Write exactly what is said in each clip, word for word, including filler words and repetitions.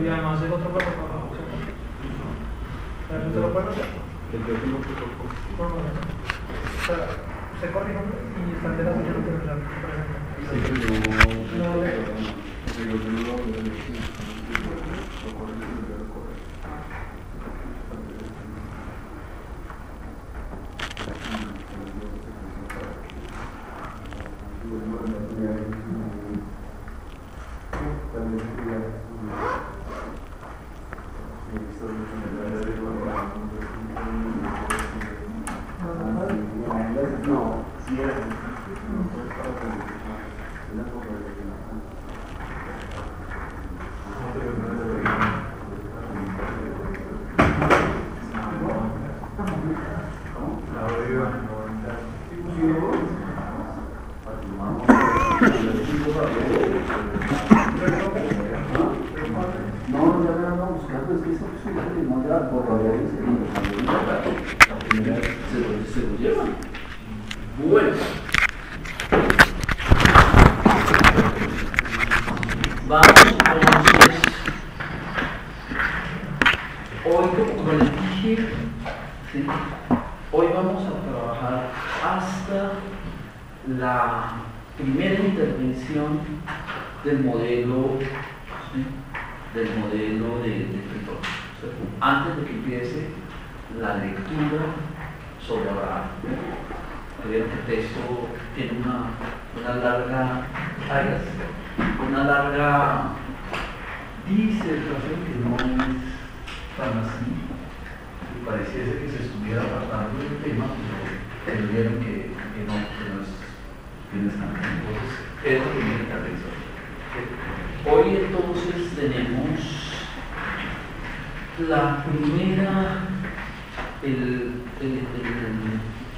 y además el otro protocolo. ¿Se lo pueden hacer? El último protocolo. No, no, no. Espera, se corrige y están de la señora que nos presenta. Sí, pero no. No, le- Pero yo no lo veo. Lo correcto es lo correcto. No, si era. No, ya me van a buscar, pues que esta posibilidad de no ya por la vez la primera vez se lo, se lo llevan. Bueno. Vamos entonces. Hoy, como les dije, ¿sí? Hoy vamos a trabajar hasta la primera intervención del modelo, ¿sí? del modelo de, de escritor, ¿sí? Antes de que empiece la lectura sobre Abraham. Vieron que el texto tiene una, una larga, una larga disertación que no es tan así, y pareciese que se estuviera apartando del tema, pero vieron que, que, no, que no es, que no es tan así. Entonces, es la primera intervención. Hoy entonces tenemos la primera, el, el, el,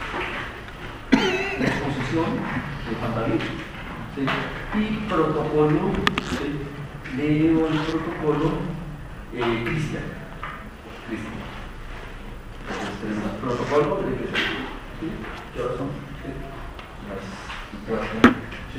la exposición de Juan David, ¿sí? Y protocolo, ¿sí? Leo el protocolo eh, Cristian. Cristian. Entonces, el protocolo de que ¿sí? ¿Qué horas son? ¿Sí? Las cuatro. ¿Sí?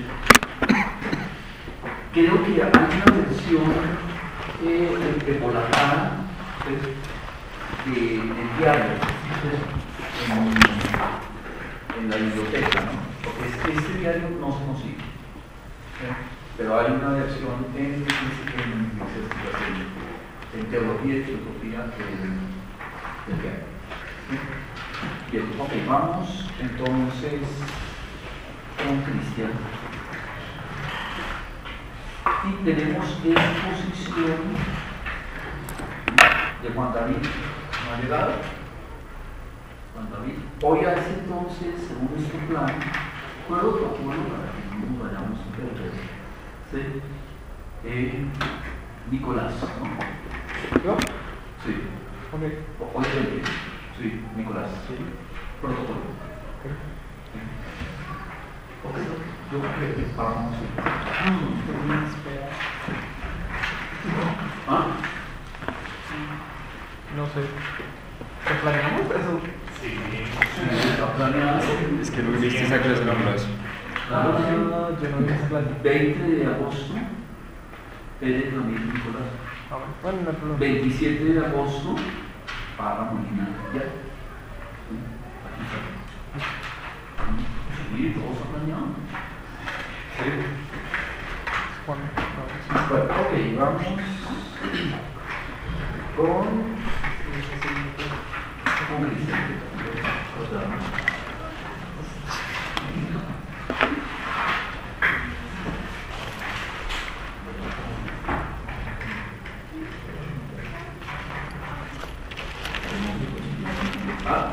Creo que hay una versión eh, embolatada ¿sí? de, del diario ¿sí? en, en la biblioteca, ¿no? Porque este, este diario no se consigue, ¿sí? Pero hay una versión en, en, en, en, en teología y filosofía del, del diario. ¿Sí? Bien, ok, vamos entonces con Cristian. Y tenemos exposición de Juan David. ¿No ha llegado? Juan David. Hoy a ese entonces, según nuestro plan, puedo proponer para que no nos vayamos a perder. ¿Sí? Eh, Nicolás, ¿no? ¿Yo? Sí. Ok. Hoy veinte. Sí, Nicolás. Sí. Protocolo. Ok. Ok, yo creo que vamos a ¿Ah? No sé. ¿Qué planeamos eso? Sí, sí, está planeado. Es que no viste esa clase en Ambrosio. Claro, sí. Ah, yo no vi esa clase. veinte de agosto, eres también Nicolás. Ah, bueno, no hay problema. veintisiete de agosto, para Molina. Ya. Sí, aquí está. Sí, todo está planeado. Sí. ¿Cuándo? No, Bueno, ok, vamos con, con Cristian. O sea, ah,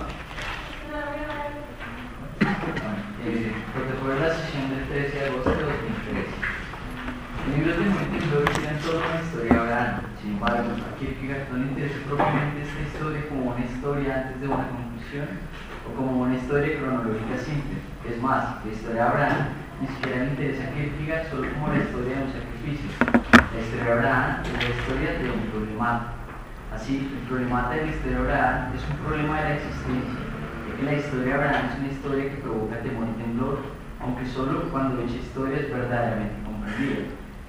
Eh, protocolo de la sesión del trece de agosto de dos mil trece. El libro de Montessori tiene toda una historia de Abraham. Sin embargo, a Kierkegaard no le interesa propiamente esta historia como una historia antes de una conclusión o como una historia cronológica simple. Es más, la historia de Abraham ni siquiera le interesa a Kierkegaard solo como la historia de un sacrificio. La historia de Abraham es la historia de un problemata. Así, el problemata de la historia de Abraham es un problema de la existencia. Que la historia de Abraham es una historia que provoca temor y temblor, aunque solo cuando dicha historia es verdaderamente comprendida.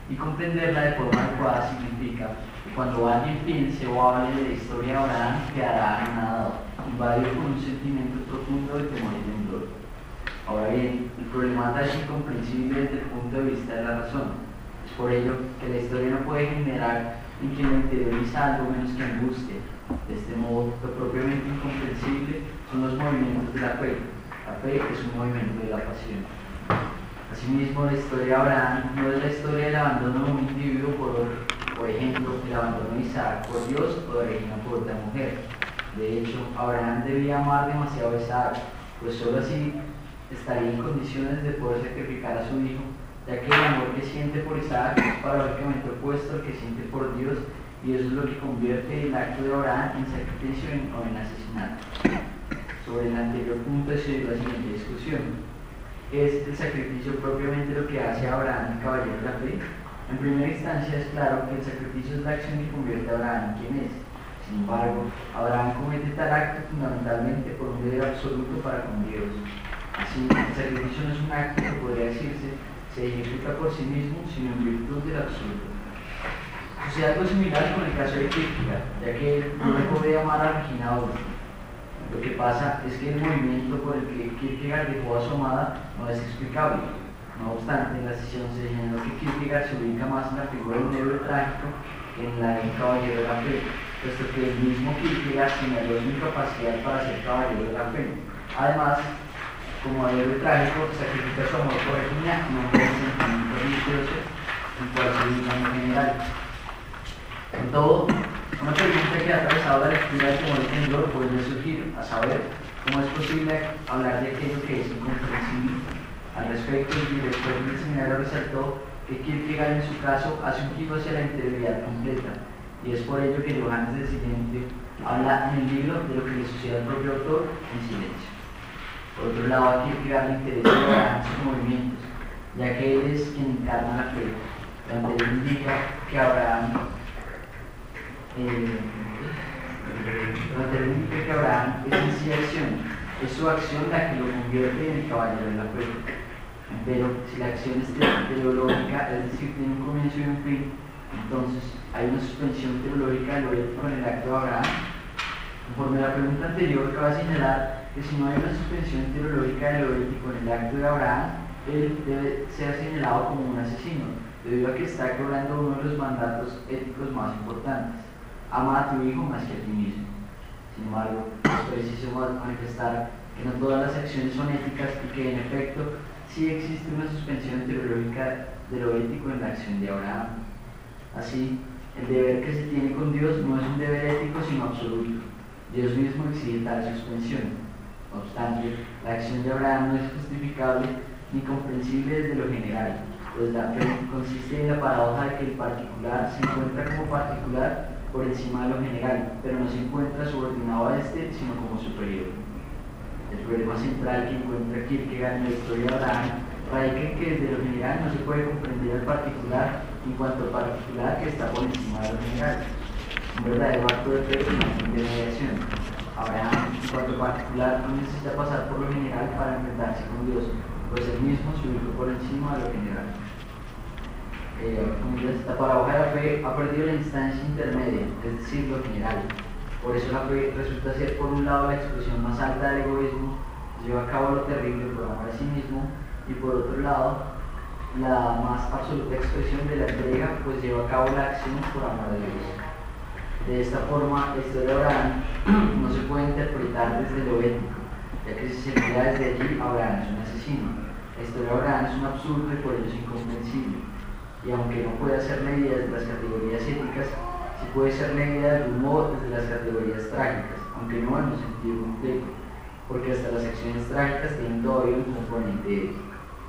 Y comprenderla de forma adecuada significa que cuando alguien piense o hable de la historia de Abraham, quedará anonadado, invadido por un sentimiento profundo de temor y temblor. Ahora bien, el problema es incomprensible desde el punto de vista de la razón. Es por ello que la historia no puede generar en quien lo interioriza algo menos que angustia. De este modo, lo propiamente incomprensible son los movimientos de la fe. La fe es un movimiento de la pasión. Asimismo, la historia de Abraham no es la historia del abandono de un individuo por otro, por ejemplo, el abandono de Isaac por Dios o de Regina por otra mujer. De hecho, Abraham debía amar demasiado a Isaac, pues solo así estaría en condiciones de poder sacrificar a su hijo, ya que el amor que siente por Isaac es paradójicamente opuesto al que siente por Dios, y eso es lo que convierte el acto de Abraham en sacrificio o en asesinato. Sobre el anterior punto se dio la siguiente discusión. ¿Es el sacrificio propiamente lo que hace a Abraham el caballero de la fe? En primera instancia es claro que el sacrificio es la acción que convierte a Abraham en quien es. Sin embargo, Abraham comete tal acto fundamentalmente por un deber absoluto para con Dios. Así, el sacrificio no es un acto que podría decirse se ejecuta por sí mismo, sino en virtud del absoluto. Sucede algo similar con el caso de Kierkegaard, ya que él no puede amar a Regina Orff. Lo que pasa es que el movimiento por el que Kierkegaard dejó a su amada no es explicable. No obstante, en la sesión se señaló que Kierkegaard se ubica más en la figura de un héroe trágico que en la de un caballero de la fe, puesto que el mismo Kierkegaard señaló su incapacidad para ser caballero de la fe. Además, como héroe trágico, sacrifica su amor por Regina y no por el sentimiento religioso en cual se ubica en general. Con todo, una pregunta que ha atravesado la lectura del temor y temblor puede surgir, a saber, cómo es posible hablar de aquello que es incomprensible. Al respecto, el director del seminario resaltó que Kierkegaard en su caso hace un giro hacia la interioridad completa, y es por ello que Johannes del Siguiente habla en el libro de lo que le sucede al propio autor en silencio. Por otro lado, a Kierkegaard le interesa Abraham sus movimientos, ya que él es quien encarna la fe. La anterior indica que Abraham eh, la anterior indica que Abraham es en sí acción, es su acción la que lo convierte en el caballero de la fe. Pero si la acción es teleológica, es decir, tiene un comienzo y un fin, entonces hay una suspensión teleológica de lo ético en el acto de Abraham. Conforme a la pregunta anterior, cabe señalar que si no hay una suspensión teleológica de lo ético en el acto de Abraham, él debe ser señalado como un asesino, debido a que está quebrando uno de los mandatos éticos más importantes: ama a tu hijo más que a ti mismo. Sin embargo, es preciso manifestar que no todas las acciones son éticas y que en efecto sí existe una suspensión teleológica de lo ético en la acción de Abraham. Así, el deber que se tiene con Dios no es un deber ético sino absoluto. Dios mismo exige tal suspensión. No obstante, la acción de Abraham no es justificable ni comprensible desde lo general, pues la fe consiste en la paradoja de que el particular se encuentra como particular por encima de lo general, pero no se encuentra subordinado a este, sino como superior. El problema central que encuentra Kierkegaard en la historia de Abraham radica en que desde lo general no se puede comprender al particular en cuanto al particular que está por encima de lo general. Un verdadero acto de fe y de mediación. Abraham, en cuanto particular, no necesita pasar por lo general para enfrentarse con Dios, pues él mismo se ubicó por encima de lo general. Eh, esta paradoja de la fe ha perdido la instancia intermedia, es decir, lo general. Por eso la fe resulta ser por un lado la expresión más alta del egoísmo, lleva a cabo lo terrible por amor a sí mismo, y por otro lado la más absoluta expresión de la entrega, pues lleva a cabo la acción por amor a Dios. De esta forma, la historia de Abraham no se puede interpretar desde lo ético, ya que si se mira desde allí, Abraham es un asesino. La historia de Abraham es un absurdo y por ello es incomprensible. Y aunque no pueda ser leída desde las categorías éticas, sí puede ser leída de algún modo desde las categorías trágicas, aunque no en un sentido completo, porque hasta las acciones trágicas tienen todavía un componente ético.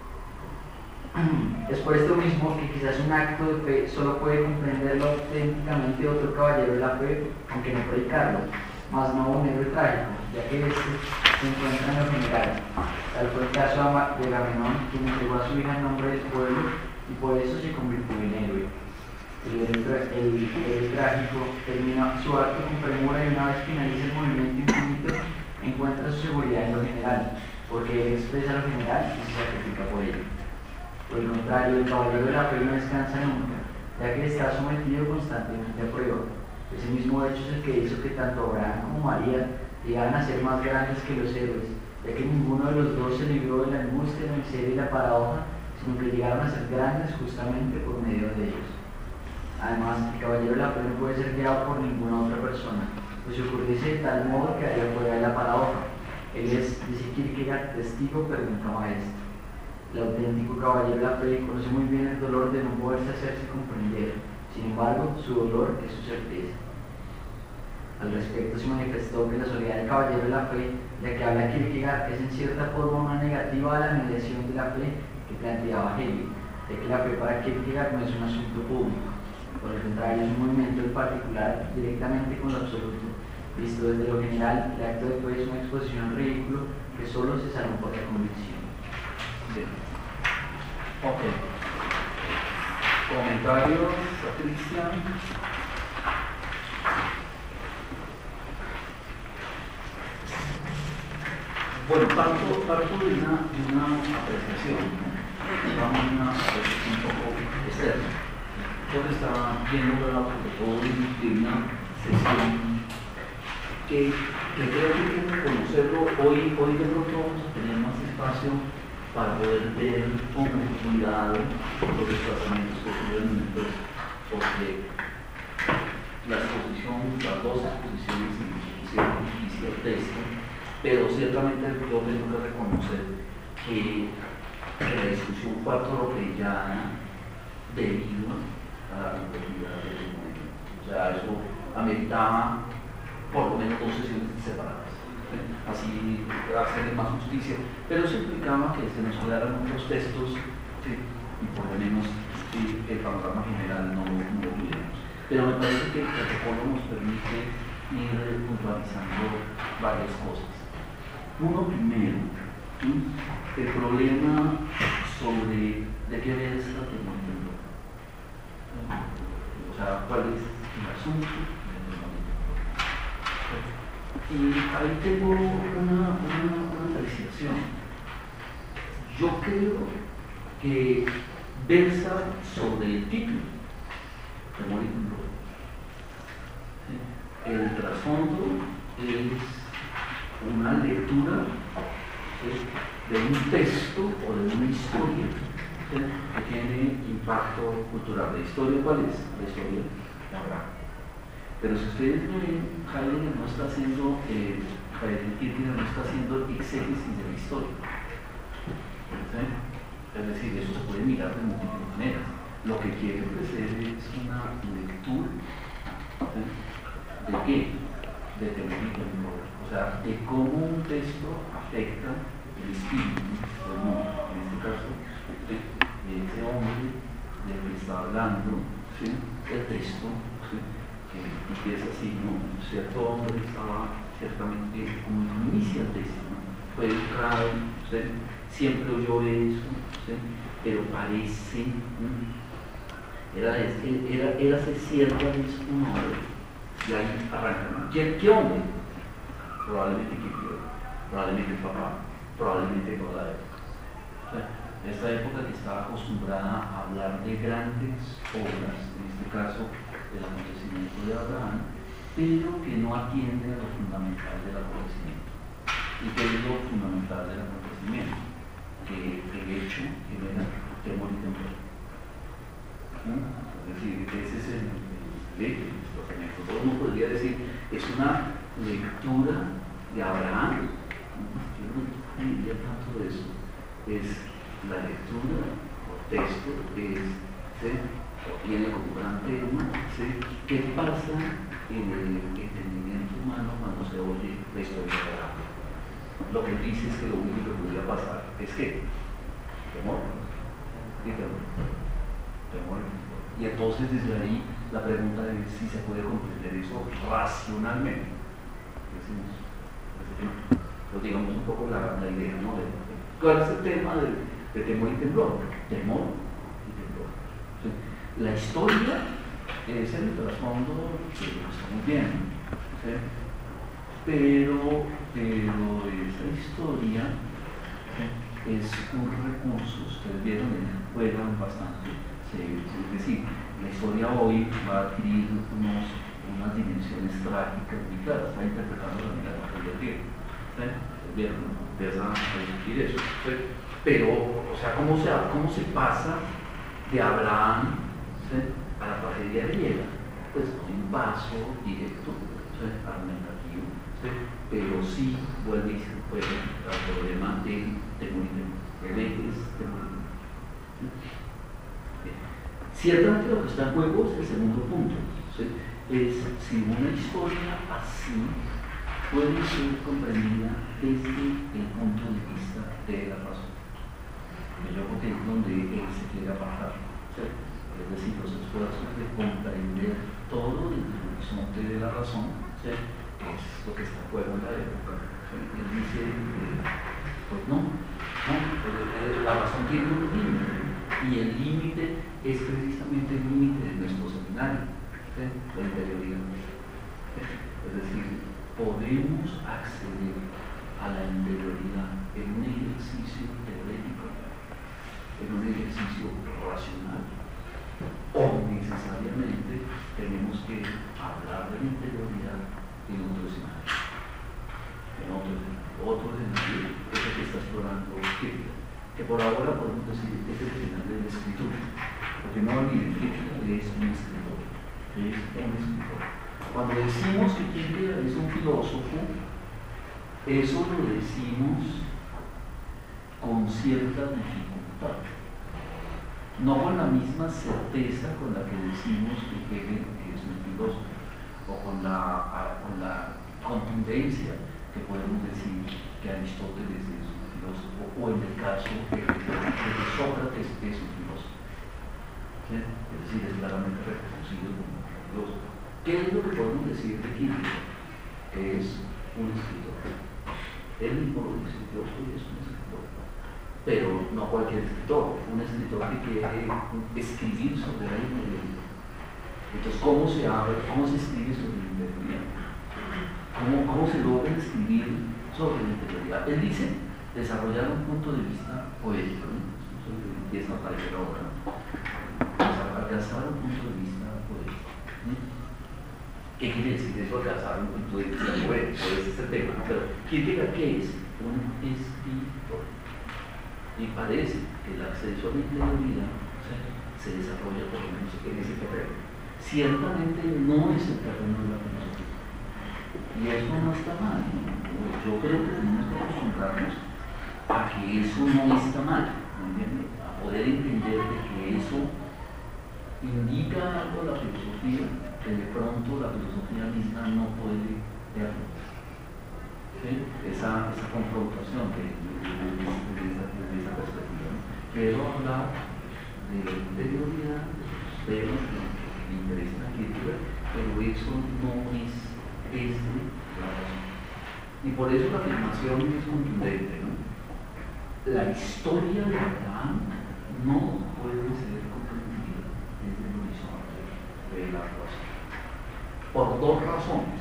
Es por esto mismo que quizás un acto de fe solo puede comprenderlo auténticamente otro caballero de la fe, aunque no predicarlo, mas no un héroe trágico, ya que este se encuentra en lo general. Tal fue el caso de Agamenón, quien entregó a su hija en nombre del pueblo y por eso se convirtió en héroe. El héroe trágico termina su acto con premura y una vez finaliza el movimiento infinito encuentra su seguridad en lo general, porque él expresa lo general y se sacrifica por ello. Por el contrario, el caballero de la fe no descansa nunca, ya que está sometido constantemente a prueba. Ese mismo hecho es el que hizo que tanto Abraham como María llegaran a ser más grandes que los héroes, ya que ninguno de los dos se libró de la angustia, la miseria y la paradoja, sino que llegaron a ser grandes justamente por medio de ellos. Además, el caballero de la fe no puede ser guiado por ninguna otra persona, pues si ocurriese de tal modo que haría fuera de la paradoja. Él es, dice Kierkegaard, testigo, pero nunca maestro. El auténtico caballero de la fe conoce muy bien el dolor de no poderse hacerse comprender. Sin embargo, su dolor es su certeza. Al respecto se manifestó que la soledad del caballero de la fe, de que habla Kierkegaard, es en cierta forma una negativa a la mediación de la fe que planteaba Hegel, ya que la fe para Kierkegaard no es un asunto público. Por el contrario, es un movimiento en particular directamente con lo absoluto. Visto desde lo general, el acto de fe es una exposición al ridículo que solo se salva por la convicción. Bien. Ok. Comentarios a Cristian. Bueno, parto, parto de, una, de una apreciación, vamos a una apreciación un poco externa. Yo estaba viendo la todo de una sesión que, que creo que hay que reconocerlo. Hoy, hoy de pronto vamos a tener más espacio para poder ver con cuidado los desplazamientos que ocurren, pues, porque la exposición, las dos exposiciones hicieron difícil el texto, pero ciertamente yo tengo que reconocer que, que la discusión fue atropellada debido a la complejidad del momento. O sea, eso ameritaba por lo menos dos sesiones separadas, ¿sí? Así hacerle más justicia, pero eso implicaba que se nos quedaran otros textos, ¿sí? Y por lo menos ¿sí? El panorama general no, no lo olvidemos. Pero me parece que el protocolo nos permite ir puntualizando varias cosas. Uno primero, ¿sí? El problema sobre de qué había estado teniendo, o sea, cuál es el asunto. Y ahí tengo una, una, una apreciación. Yo creo que versa sobre el título de Temor y Temblor. El trasfondo es una lectura ¿sí? de un texto o de una historia ¿sí? que tiene impacto cultural. ¿La historia cuál es? La historia de Abraham. Pero si ustedes ven, Heidegger no está haciendo, eh, Heidegger no está haciendo exégesis de la historia. ¿Sí? Es decir, eso se puede mirar de múltiples maneras. Lo que quiere ofrecer es una lectura ¿sí? ¿de qué? De Temor y Temblor. O sea, de cómo un texto afecta el espíritu del mundo, en este caso, de, de ese hombre del que está hablando ¿sí? el texto. ¿sí? Empieza así, ¿no? Cierto hombre estaba ciertamente como inicia el texto, ¿no? Fue educado, ¿sí? Siempre oyó eso, ¿sí? Pero parece, ¿no? era, era, era cierta vez un hombre, y ahí arranca, ¿no? ¿Qué, ¿Qué hombre? Probablemente que probablemente el papá, probablemente toda la época. ¿Sí? Esta época que estaba acostumbrada a hablar de grandes obras, en este caso, del acontecimiento de Abraham, pero que no atiende a lo fundamental del acontecimiento. ¿Y qué es lo fundamental del acontecimiento? Que el hecho genera temor y temblor. ¿no? Es decir, ese es el, el hecho del desplazamiento. Todo uno podría decir, es una lectura de Abraham. Yo no diría tanto de eso. Es la lectura, o texto, es ¿sí? tiene como gran tema ¿sí? qué pasa en el entendimiento humano cuando se oye la historia de Abraham. Lo que dice es que lo único que podría pasar es que temor y temor, temor y temor. Y entonces desde ahí la pregunta es si se puede comprender eso racionalmente. Decimos, pues digamos un poco la, la idea, ¿no? De, de, ¿cuál es el tema de, de temor y temblor? Temor y temblor. ¿sí? La historia es el trasfondo que lo estamos viendo, ¿sí? pero, pero esa historia ¿sí? es un recurso, ustedes vieron, juegan bastante, sí, es decir, la historia hoy va a adquirir unos, unas dimensiones trágicas muy claras, está interpretando la vida de la tragedia griega, ¿sí? Vieron, empieza a discutir eso, ¿sí? Pero, o sea, ¿cómo se, cómo se pasa de Abraham, ¿sí?, a la tragedia griega? Pues no hay un paso directo, ¿sí?, argumentativo, ¿sí?, pero sí vuelve y se juega el problema del temorismo, el ejes temorismo. Ciertamente lo que está en juego es el segundo punto, ¿sí?, es si una historia así puede ser comprendida desde el punto de vista de la razón. Yo creo que es donde él se quiere apartar, ¿sí?, es decir, los esfuerzos de comprender todo desde el horizonte de la razón, ¿sí?, es lo que está en juego en la época. ¿Sí? Él dice, eh, pues no, no, pues, la razón tiene un límite, y el límite es precisamente el límite de nuestro seminario, ¿sí?, la interioridad. Es decir, podemos acceder a la interioridad en un ejercicio teórico, en un ejercicio racional, o necesariamente tenemos que hablar de la interioridad en otro escenario, en otro escenario, otro escenario es el que está explorando Kierkegaard, que por ahora podemos decir que es el final de la escritura, porque no olviden, Kierkegaard es un escritor, es un escritor. Cuando decimos que Kierkegaard es un filósofo, eso lo decimos con cierta dificultad, no con la misma certeza con la que decimos que Hegel es un filósofo, o con la, con la contundencia que podemos decir que Aristóteles es un filósofo, o en el caso de que Sócrates es un filósofo, ¿sí?, es decir, es claramente reconocido como un filósofo. ¿Qué es lo que podemos decir de Kierkegaard? Que es un escritor. Él mismo lo dice, yo soy es un escritor. Pero no cualquier escritor, un escritor que quiere escribir sobre la interioridad. Entonces, ¿cómo se abre, cómo se escribe sobre la interioridad? ¿Cómo, cómo se logra escribir sobre la interioridad? Él dice, desarrollar un punto de vista poético, ¿no? Eso es lo que empieza a aparecer ahora, ¿no? Alcanzar un punto de vista poético, ¿no? ¿Qué quiere decir eso, alcanzar un punto de vista poético? Ese es el tema, ¿no? Pero Kierkegaard, ¿qué es? Un escritor. Y parece que el acceso a la interioridad, ¿sí?, se desarrolla por lo menos en ese terreno. Ciertamente no es el terreno de la filosofía. Y eso no está mal, ¿no? Yo creo que tenemos que acostumbrarnos a que eso no está mal, ¿no entiendes? A poder entender de que eso indica algo a la filosofía que de pronto la filosofía misma no puede verlo. ¿Sí? Esa, esa confrontación de, de, de, de, de, esa, de esa perspectiva, ¿no? Quiero hablar de la interioridad, de los temas que me interesan a Kierkegaard, pero eso no es desde la razón. Y por eso la afirmación es contundente, ¿no? La historia de Abraham no puede ser comprendida desde el horizonte de la razón. Por dos razones.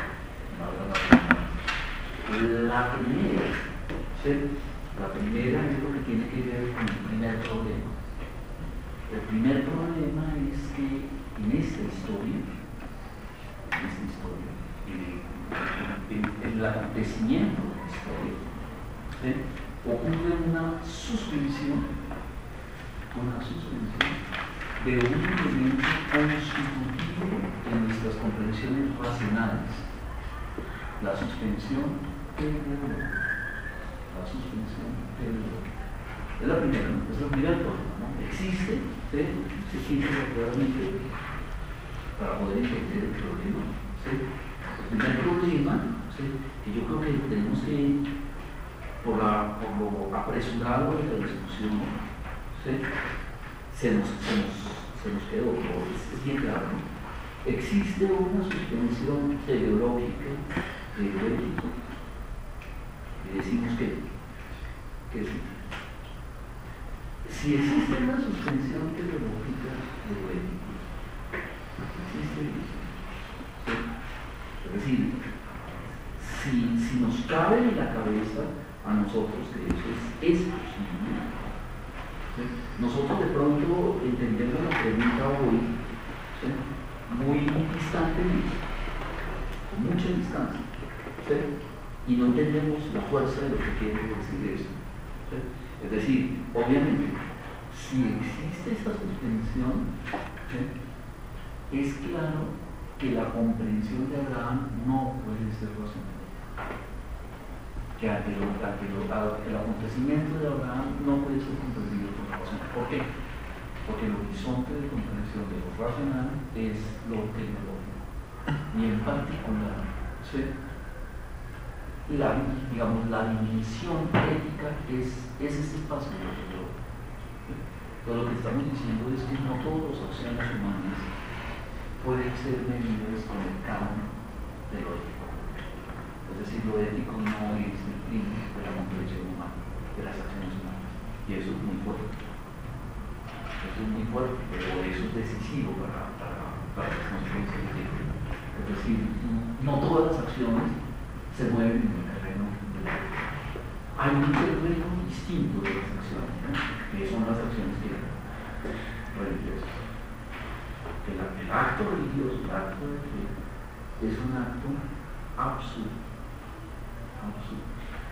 La primera, ¿sí?, la primera es lo que tiene que ver con el primer problema. El primer problema es que en esta historia, en esta historia, en, en, en el acontecimiento de la historia, ¿sí?, ocurre una suspensión, una suspensión de un elemento constitutivo en nuestras comprensiones racionales, la suspensión del dolor, la suspensión del dolor. Es la primera, ¿no? Es el primer problema, ¿no? Existe, ¿sí?, se existe claramente para poder entender el problema, ¿sí? El primer problema, ¿sí?, que yo creo que tenemos que, por, la, por lo apresurado de la discusión, ¿sí?, se nos, se nos, se nos quedó, es, es bien claro, ¿no? Existe una suspensión teleológica de Ético, y decimos que, que sí. Si existe una suspensión teleológica de Ético, existe eso, ¿sí? Es decir, si, si nos cabe en la cabeza a nosotros que eso es, es posible. ¿Sí? Nosotros de pronto entendemos la pregunta hoy, ¿sí?, muy distantemente, con mucha distancia, ¿sí?, y no entendemos la fuerza de lo que quiere decir eso. ¿Sí? Es decir, obviamente, si existe esa suspensión, ¿sí?, es claro que la comprensión de Abraham no puede ser razonable. Que ante lo, ante lo, el acontecimiento de Abraham no puede ser comprendido por la razón. ¿Por qué? Porque el horizonte de comprensión de lo racional es lo tecnológico. Y en particular, ¿sí?, la, digamos, la dimensión ética es, es este espacio de lo tecnológico. Todo lo que estamos diciendo es que no todas las acciones humanas pueden ser medidas con el canon de lo ético. Es decir, lo ético no es el fin de la comprensión humana, de las acciones humanas. Y eso es muy fuerte. Eso es muy fuerte, pero eso es decisivo para, para, para las consecuencias de ética. Es decir, no todas las acciones se mueven en el terreno de la ética. Hay un terreno distinto de las acciones, ¿no?, que son las acciones que religiosas. El, el acto religioso, el acto de fe, es un acto absurdo, absurdo,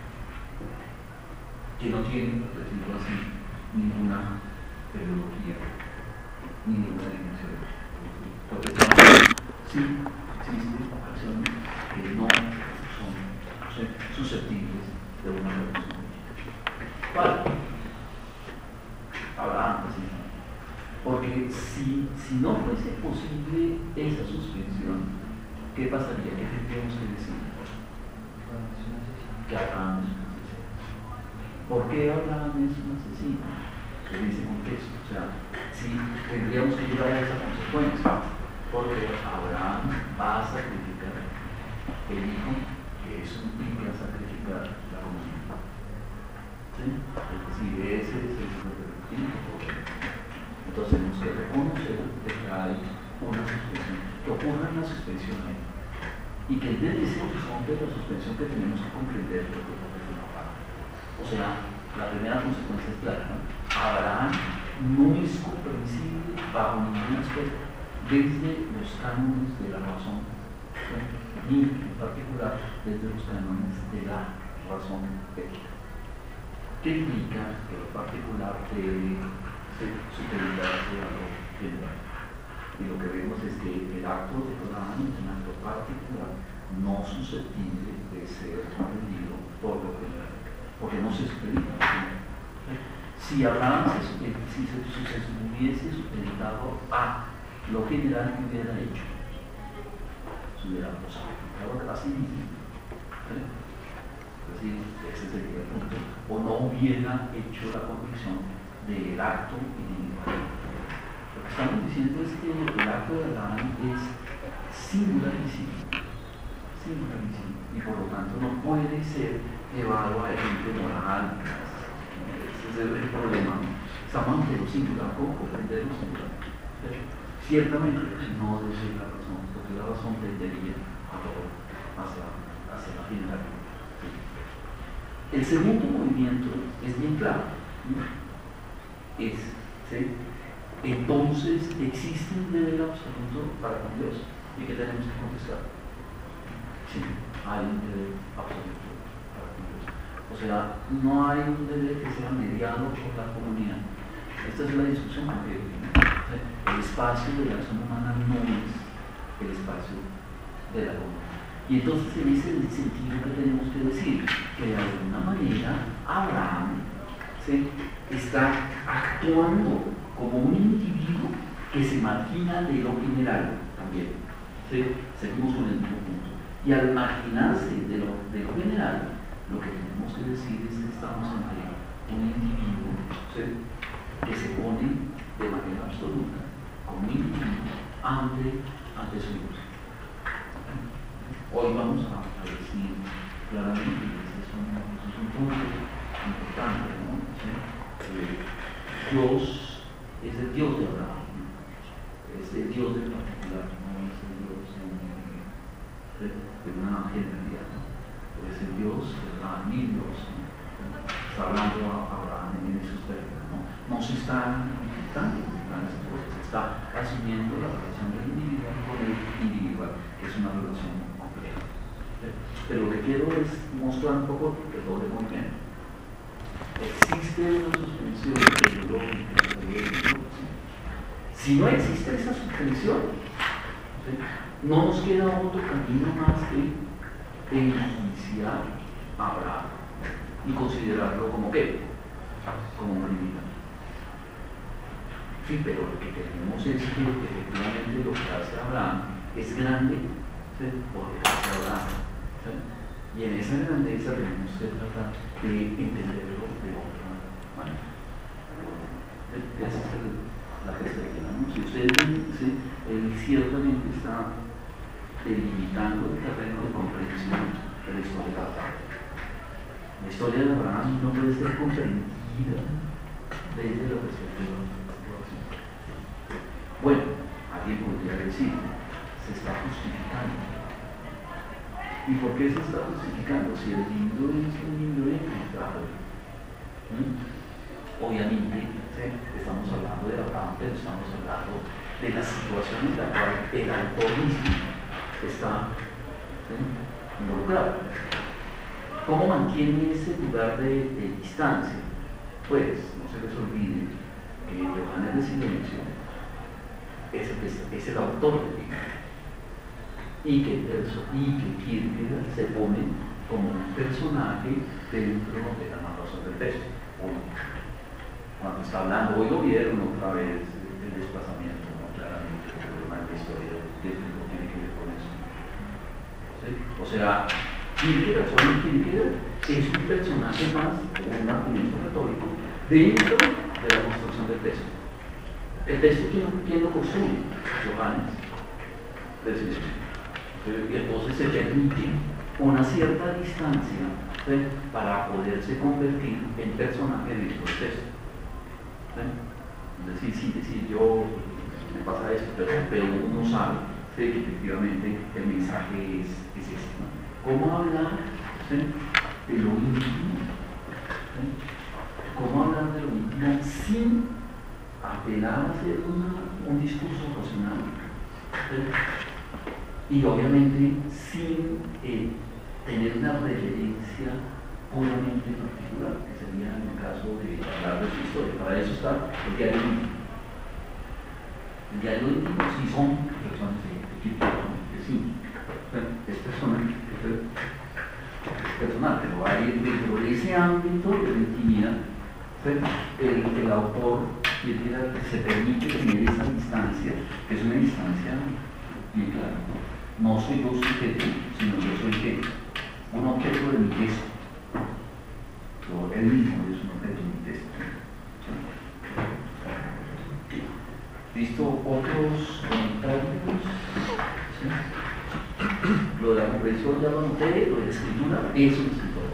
que no tiene, por decirlo así, ninguna pedagogía, ni ninguna dimensión. Porque sí existen acciones que no son susceptibles de una revolución. ¿Cuál? Abraham, así. Porque si, si no fuese posible esa suspensión, ¿qué pasaría? ¿Qué tendríamos que decir? Que Abraham es un asesino. ¿Por qué Abraham es un asesino? Se dice con eso. O sea, si tendríamos que llegar a esa consecuencia, porque Abraham va a sacrificar el hijo, que eso implica sacrificar la comunidad. ¿Sí? Es decir, ese es el significado. Entonces tenemos que reconocer que hay una suspensión, que ocurra una suspensión ahí, y que desde ese horizonte de la suspensión que tenemos que comprender lo que es una parte. O sea, la primera consecuencia es clara, ¿no? Abraham no es comprensible bajo ningún aspecto desde los cánones de la razón, ¿sí?, ni en particular desde los cánones de la razón ética. ¿Qué implica que lo particular debe superiorizarse a lo general? Y lo que vemos es que el acto de Abraham es un acto particular, no susceptible de ser comprendido por lo general, porque no se experimenta. Si Abraham se, si se, si se hubiese supeditado a lo general que hubiera hecho, se hubiera sacrificado a sí mismo. ¿Sí? Es decir, ese sería el punto. O no hubiera hecho la convicción del acto individual. Lo que estamos diciendo es que el acto de Abraham es singularísimo, singularísimo, y por lo tanto no puede ser llevado a ejemplo moral. Ese es el problema. Estamos ante lo singular, ¿cómo comprender lo singular? Ciertamente no desde la razón, porque la razón tendería a todo hacia, hacia la generalidad. El segundo movimiento es bien claro, ¿no? Es, ¿sí? Entonces existe un deber absoluto para con Dios. ¿Y qué tenemos que contestar? Sí, hay un deber absoluto para con Dios. O sea, no hay un deber que sea mediado por la comunidad. Esta es la discusión que el espacio de la acción humana no es el espacio de la comunidad. Y entonces en ese sentido que tenemos que decir que de alguna manera Abraham, ¿sí?, está actuando como un individuo que se margina de lo general también. ¿Sí? Seguimos con el mismo punto. Y al marginarse de lo, de lo general, lo que tenemos que decir es que estamos ante un individuo, ¿sí?, que se pone de manera absoluta como un individuo ante, ante su Dios. Hoy vamos a, a decir claramente que este es un, este es un punto importante, ¿no? ¿Sí? Eh, Dios es el Dios de Abraham, ¿no? Es el Dios en particular, no es el Dios de, de una generalidad, ¿no? Es el Dios de Abraham, mi Dios, ¿no? está hablando a Abraham en esos términos, ¿no? No se está quitando las cosas, se está asumiendo la relación del individual con el individual, que es una relación compleja. Pero lo que quiero es mostrar un poco el doble movimiento. Existe una suspensión tecnológica. Si no existe esa suspensión, ¿sí?, no nos queda otro camino más que enjuiciar a Abraham y considerarlo como qué, como un criminal. Sí, pero lo que tenemos es que efectivamente lo que hace Abraham es grande, ¿sí?, por lo que hace Abraham, ¿sí? Y en esa grandeza tenemos que tratar de entenderlo de otra manera. Esa es el, la perspectiva, ¿no? Si ustedes ven, ¿sí?, él ciertamente está delimitando el terreno de comprensión de la historia de Abraham. La historia de Abraham no puede ser comprendida desde la perspectiva de la situación. Bueno, alguien podría decir, se está justificando. ¿Y por qué se está justificando? Si el libro es un libro encontrado, ¿sí?, obviamente, ¿sí?, estamos hablando de Abraham, pero estamos hablando de la situación en la cual el autor mismo está, ¿sí?, involucrado. ¿Cómo mantiene ese lugar de, de distancia? Pues no se les olvide que Yohanes de Silencio es, es, es el autor del libro y que, y que Kierkegaard se pone como un personaje dentro de la narración del texto. Cuando está hablando, hoy lo vieron otra vez el desplazamiento, ¿no? Claramente el problema de la historia bíblica tiene que ver con eso, ¿sí? O sea, Kierkegaard, solo Kierkegaard es un personaje más, un argumento retórico dentro de la construcción del texto. El texto, ¿quién, quién lo construye? Yohanes. Y entonces se permite una cierta distancia, ¿sí?, para poderse convertir en personaje dentro del texto. ¿Sí? Es decir, sí, decir yo me pasa esto, pero, pero uno sabe, ¿sí?, que efectivamente el mensaje es, es este, ¿no? ¿Cómo hablar, ¿sí?, de lo íntimo? ¿Sí? ¿Cómo hablar de lo íntimo sin apelar a hacer una, un discurso racional? ¿Sí? Y obviamente sin eh, tener una referencia puramente particular, que sería en el caso de hablar de su historia. Para eso está el diario íntimo. El diario íntimo sí son personas de Kierkegaard, es íntimo, es personal, es personal, pero hay dentro de ese ámbito de la intimidad, el, el autor Kierkegaard se permite tener esa distancia, que es una distancia bien clara, ¿no? No soy yo sujeto, sino yo soy ¿qué? Un objeto de mi texto. O él mismo es un objeto de mi texto. ¿Listo? ¿Otros comentarios? ¿Sí? Lo de la comprensión ya lo anoté, lo de la escritura es un escritor.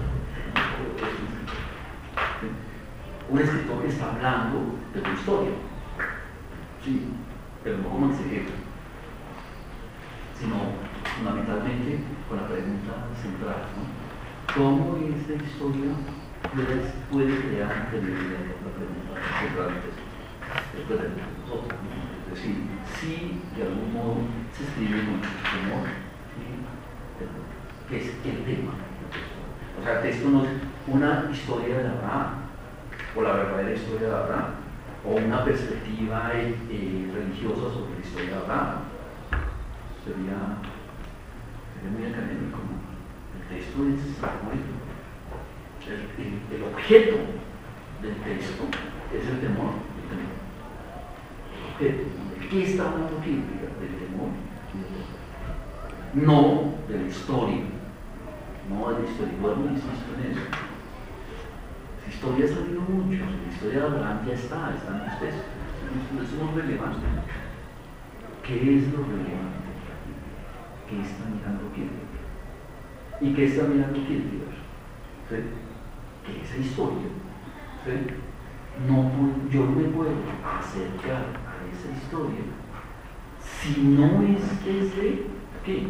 ¿Sí? Un escritor que está hablando de tu historia. Sí, pero no como exegeta, sino fundamentalmente con la pregunta central, ¿no? ¿Cómo esta historia puede crear credibilidad? La pregunta central después de nosotros, ¿no? Es decir, si de algún modo se escribe con temor, ¿qué es el tema? O sea, el texto no es una historia de Abraham, o la verdadera historia de Abraham, o una perspectiva eh, eh, religiosa sobre la historia de Abraham. Sería, sería muy académico, ¿no? El texto es muy, el, el, el objeto del texto es el temor, el temor. El objeto, ¿de qué está hablando Kierkegaard? Del temor y del temor. No de la historia, no de la historia, igual no insisto en eso. La historia ha salido mucho, la historia de Abraham ya está, está en los textos, eso es muy relevante. ¿Qué es lo relevante? ¿Qué está mirando Kierkegaard? ¿Y qué está mirando Kierkegaard? ¿Sí? Que esa historia, ¿sí?, no, yo no me puedo acercar a esa historia si no es desde ¿qué?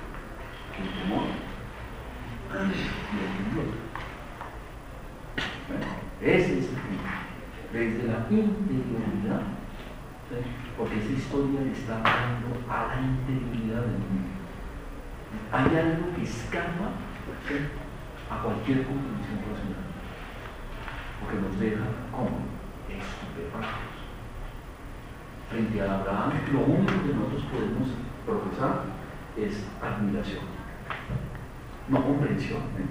El temor y el temor. interioridad, ¿sí? Porque esa historia le está hablando a la interioridad del mundo. Hay algo que escapa, ¿sí?, a cualquier comprensión racional, porque nos deja como estupefactos. Frente a Abraham, lo único que nosotros podemos profesar es admiración, no comprensión, ¿eh?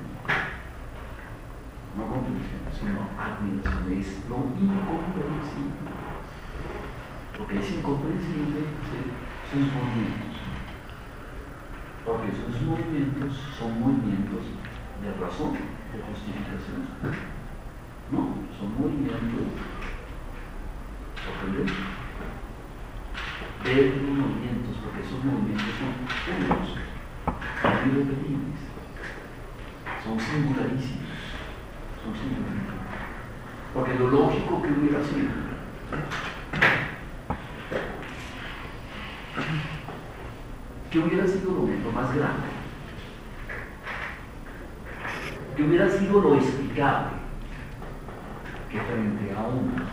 no comprensión, sino admiración. Es lo incomprensible. Lo que es incomprensible son movimientos, porque esos movimientos son movimientos de razón, de justificación. No, son movimientos, ¿comprenden? De los movimientos, porque esos movimientos son únicos, irrepetibles, son singularísimos, son singularísimos. Porque lo lógico que hubiera sido que hubiera sido lo, lo más grande, que hubiera sido lo explicable, que frente a una,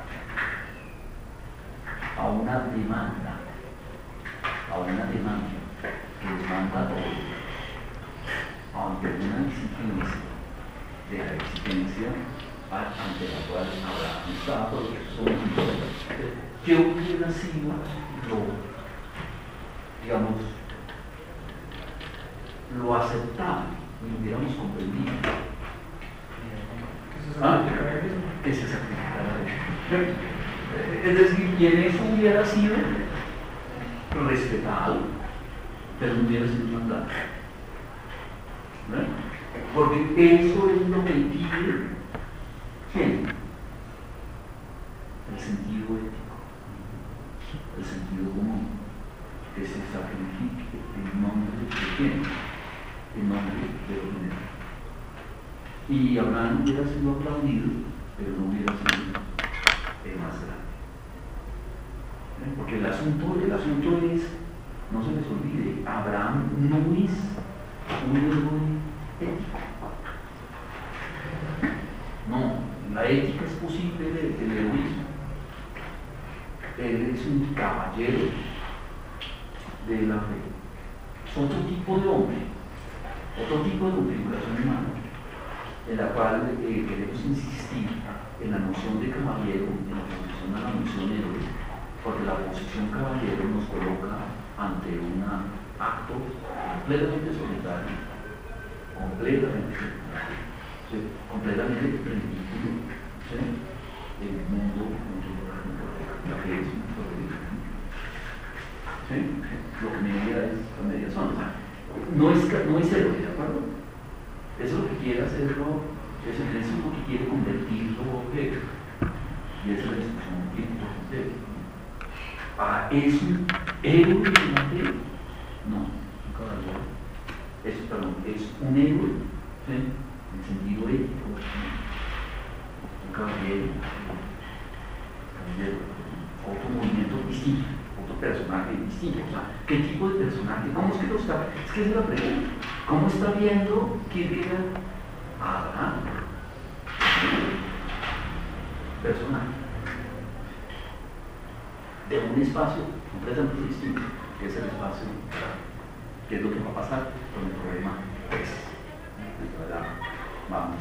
a una demanda, a una demanda que demanda todo, ante una exigencia de la existencia ante la cual Abraham estaba, porque son que hubiera sido lo, digamos, lo aceptable y hubiéramos comprendido. ¿Ah? Que se sacrificara a Él. Es decir, quien eso hubiera sido respetado, pero no hubiera sido mandado. ¿No? Porque eso es lo que impide, ¿quién? El sentido ético, el sentido común, que se sacrifique en nombre de quién, en nombre de los demás. Y Abraham hubiera sido aplaudido, pero no hubiera sido el más grande. ¿Eh? Porque el asunto, el asunto es, no se les olvide, Abraham no es un héroe ético. No, la ética es posible del de heroísmo. Él es un caballero de la fe. Es otro tipo de hombre, otro tipo de configuración humana, en la cual eh, queremos insistir en la noción de caballero, en la oposición a la noción héroe, porque la posición caballero nos coloca ante un acto completamente solitario, completamente solitario, ¿sí?, completamente ridículo, ¿sí?, en el mundo contemporáneo, la que es un ¿sí? Lo que me diga es la mediación. O sea, no es, no es héroe, ¿de acuerdo? Eso es lo que quiere hacerlo, eso es lo que quiere convertirlo en. Y esa es la discusión que importante. Ah, ¿es un héroe de la fe? No, un caballero. Eso, perdón, es un héroe, ¿sí?, en el sentido ético, ¿sí?, un caballero, caballero, otro movimiento distinto, otro personaje distinto. O sea, ¿qué tipo de personaje? ¿Cómo es que lo está? Es que es la pregunta. ¿Cómo está viendo Kierkegaard a Abraham? Personaje de un espacio completamente distinto, que es el espacio, que es lo que va a pasar con el problema, pues, vamos,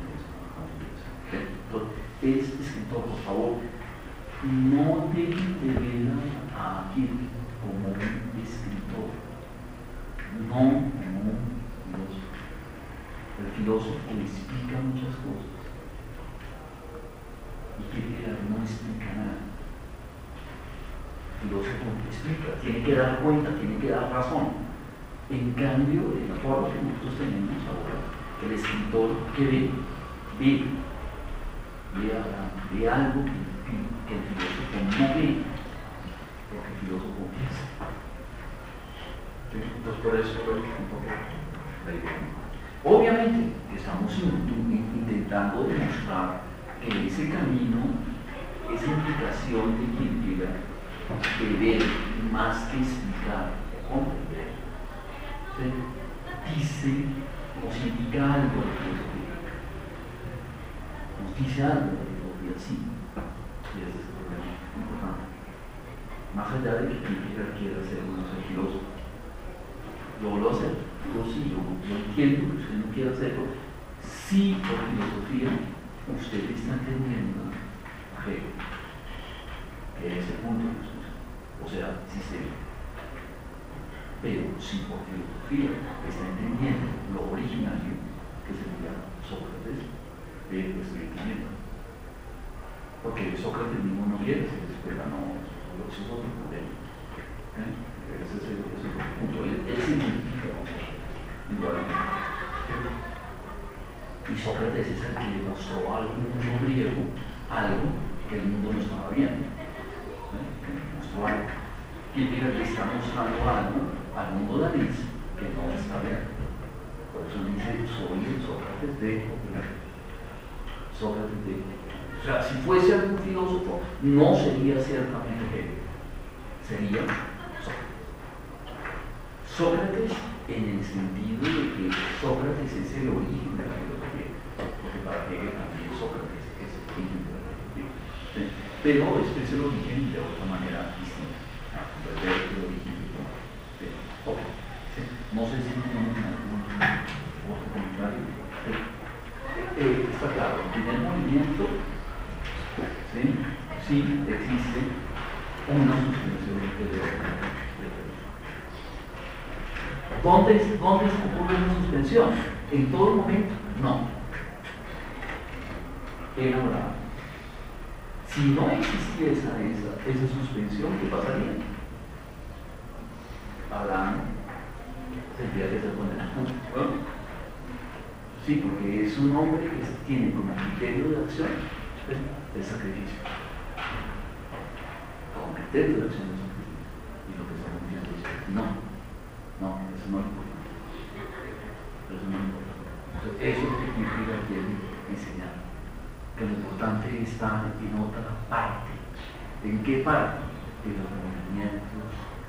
es escritor, por favor, no dejen de ver a Kierkegaard como un escritor, no como un filósofo. El filósofo explica muchas cosas y Kierkegaard no explica nada. El filósofo explica, tiene que dar cuenta, tiene que dar razón. En cambio, en la forma que nosotros tenemos ahora, el escritor que ve, ve, ve, ve algo que, que el filósofo no ve, porque el filósofo piensa. ¿Sí? Entonces, por eso creo que es un poco la idea. Obviamente, estamos intentando demostrar que ese camino, esa implicación de Kierkegaard, de ver más que explicar, comprender, ¿sí?, dice, nos indica algo de filosofía, nos dice algo de filosofía, sí, Y ese es el problema importante. Más allá de que Kierkegaard quiera ser un filósofo, ¿lo lo hace? Yo sí, yo, yo entiendo que usted no quiera hacerlo. Sí, por filosofía, usted está entendiendo a Hegel, que es el punto de discusión, o sea, sistema. Pero si por filosofía está entendiendo lo originario, que sería Sócrates, eh, lo estoy entendiendo. Porque Sócrates mismo no quiere ser escuela, no, eso es otro problema. ¿Eh? Ese es el, ese es el punto. Él, él simplifica, indudablemente. Y Sócrates es el que le mostró algo al mundo griego, algo que el mundo no estaba viendo. ¿Eh? Que le mostró algo. Kierkegaard le está mostrando algo al mundo danés que no está viendo. Por eso dice, soy el Sócrates de Sócrates de O sea, si fuese algún filósofo, no sería ciertamente Hegel, sería Sócrates. Sócrates en el sentido de que Sócrates es el origen de la filosofía, porque para Hegel también Sócrates es el origen de la filosofía. ¿Sí? Pero este es el origen de otra manera distinta. ¿Sí? El origen de ¿sí? Okay. ¿Sí? No sé si tienen algún otro comentario. ¿Sí? Eh, está claro, el primer movimiento, ¿sí? Sí existe una suspensión de ¿Dónde, ¿Dónde ocurre una suspensión? ¿En todo momento? No. En Abraham. Si no existiese esa, esa, esa suspensión, ¿qué pasaría? Abraham tendría que ser condenado. ¿No? Sí, porque es un hombre que tiene como criterio de acción el sacrificio. Como criterio de acción el sacrificio. Y lo que estamos diciendo es no. No, eso no es importante. Eso no es importante. Entonces, eso es lo que Kierkegaard quiere enseñar. Que lo importante está en otra parte. ¿En qué parte? En los movimientos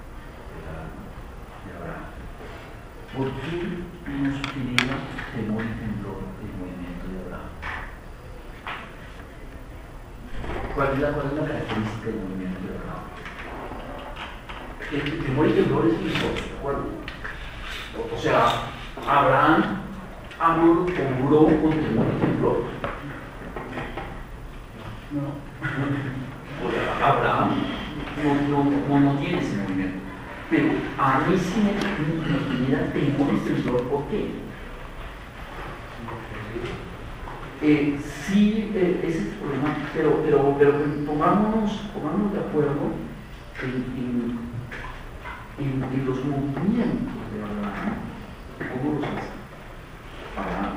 de Abraham. ¿Por qué nos genera temor y temblor el movimiento de Abraham? ¿Cuál es la, cuál es la característica del movimiento de Abraham? El temor y temblor es visual, ¿de acuerdo? O sea, Abraham obró con temor y temblor. No. O sea, Abraham no, no, no, no tiene ese movimiento. Pero a mí sí me, me genera temor y temblor. ¿Por qué? Eh, sí, eh, ese es el problema, pero, pero, pero pongámonos, pongámonos de acuerdo en, en, en, en los movimientos de Abraham. ¿Cómo los hace? Abraham,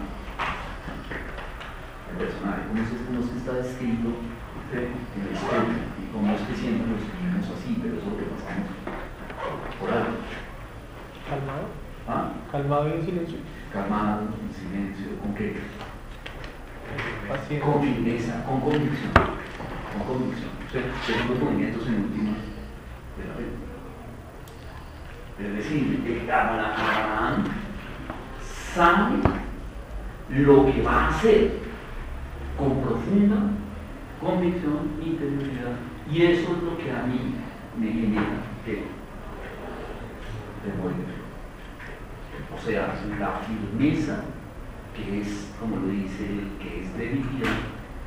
el personaje, ¿cómo es, cómo es que está descrito en la historia? Y cómo es que siempre lo escribimos así, pero eso es lo que pasamos por algo. ¿Calmado? ¿Ah? ¿Calmado y en silencio? Calmado, en silencio, ¿con qué? Paciente. Con firmeza, con convicción. Con convicción. O sea, según los movimientos en última de la vida. Es decir, Abraham sabe lo que va a hacer con profunda convicción e interioridad. Y eso es lo que a mí me genera que temor. O sea, la firmeza, que es, como lo dice él, que es debilidad,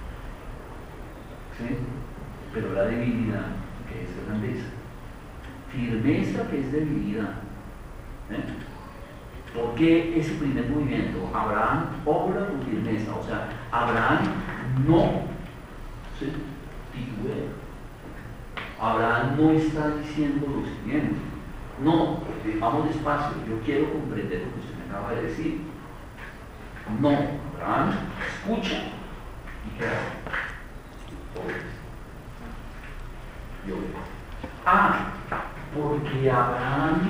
¿sí? Pero la debilidad, que es grandeza. Firmeza, que es debilidad. ¿Eh? ¿Por qué ese primer movimiento? Abraham obra con firmeza, o sea, Abraham no ¿sí? titubea. Abraham no está diciendo lo siguiente. No, vamos despacio, yo quiero comprender lo que usted me acaba de decir. No, Abraham escucha y ¿qué hace? Obedece. Y obedece. Ah, porque Abraham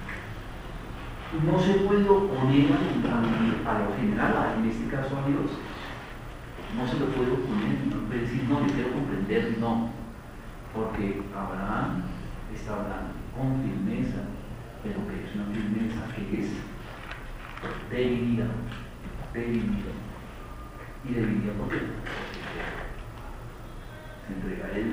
no se puede oponer a, a lo general, en este caso a Dios. No se lo puede oponer, no puede decir, no, yo quiero comprender, no. Porque Abraham está hablando con firmeza, pero que es una firmeza que es debilidad, debilidad. ¿Y debilidad por qué? Se entrega. Él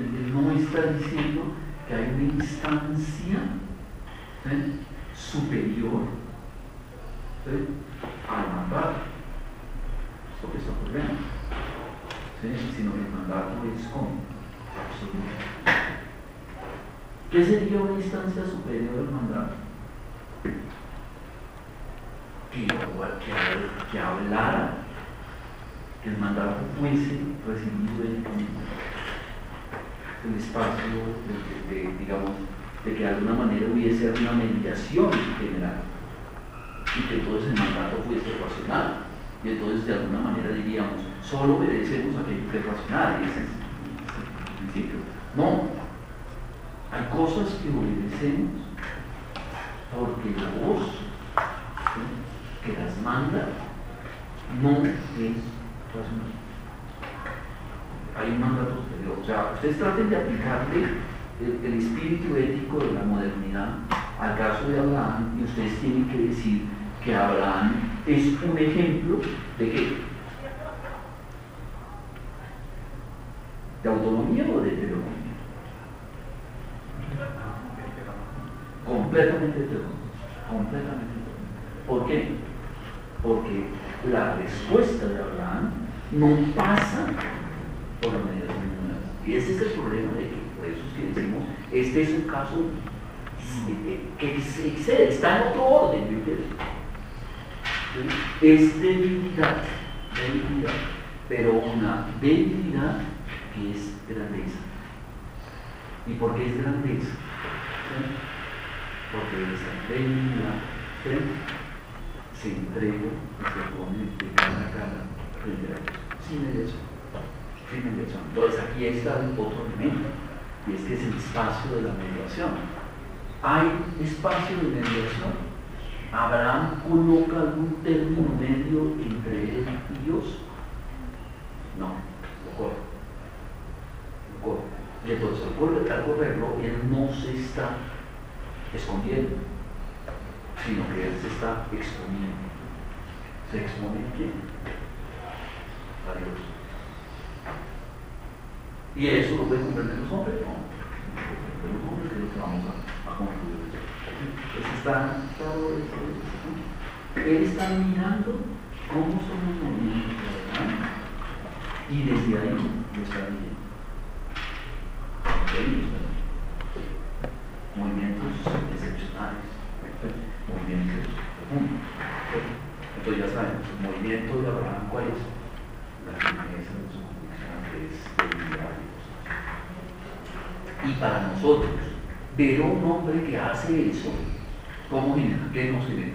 instancia ¿sí? superior ¿sí? al mandato. Es lo que está ocurriendo. ¿Sí? Sino que el mandato es como absoluto. ¿Qué sería una instancia superior al mandato? Que, que, que hablara, que el mandato fuese recibido en el espacio de, de, de, digamos, de que de alguna manera hubiese una mediación general y que entonces el mandato fuese racional. Y entonces de alguna manera diríamos, solo obedecemos aquello que es racional, ese es el principio. No, hay cosas que obedecemos porque la voz ¿sí? que las manda no es racional. Hay un mandato superior. O sea, ustedes traten de aplicarle el, el espíritu ético de la modernidad al caso de Abraham y ustedes tienen que decir que Abraham es un ejemplo de qué? ¿De autonomía o de heteronomía? Completamente heteronomía. Completamente heteronomía. ¿Por qué? Porque la respuesta de Abraham no pasa por la mediación humana. Y ese es el problema de que, por eso es que decimos, este es un caso que se excede, está en otro orden, ¿entiendes? Es debilidad, debilidad, pero una debilidad que es grandeza. ¿Y por qué es grandeza? ¿Sí? Porque esa debilidad ¿sí? se entrega y se pone de cara a cara frente a Dios, sin mediación, sin mediación. Entonces aquí está el otro elemento, y es que es el espacio de la mediación. ¿Hay espacio de mediación? ¿Abraham coloca algún término medio entre él y Dios? No, lo corre. Lo corre. Y entonces al correr, al correrlo, él no se está escondiendo, sino que él se está exponiendo. ¿Se expone a quién? A Dios. ¿Y eso lo pueden comprender los hombres? No. Los hombres es lo que vamos a, a concluir. Entonces está claro esto. Él está mirando cómo son los movimientos de Abraham y desde ahí lo está viendo. Movimientos excepcionales, movimientos profundos. Entonces ya sabemos, el movimiento de Abraham, ¿cuál es? La firmeza de su convicción, que es debilidad. Y para nosotros, ver a un hombre que hace eso, ¿cómo genera? ¿Qué nos genera?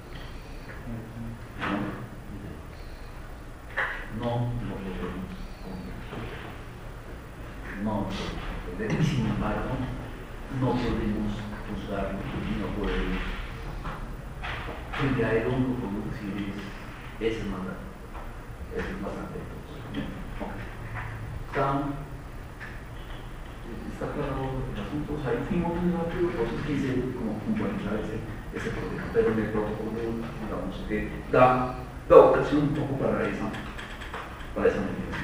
No, no lo podemos comprender. No lo podemos comprender. Y sin embargo, no podemos juzgarlo y no podemos. Frente a él, uno podemos decir, es el mandato. Es el bastante. Está. Está claro el asunto, o sea, ahí fuimos muy rápido, entonces quise como puntualizar ese, ese problema, pero en el protocolo, digamos, que da, da ocasión un poco para esa, para esa medida.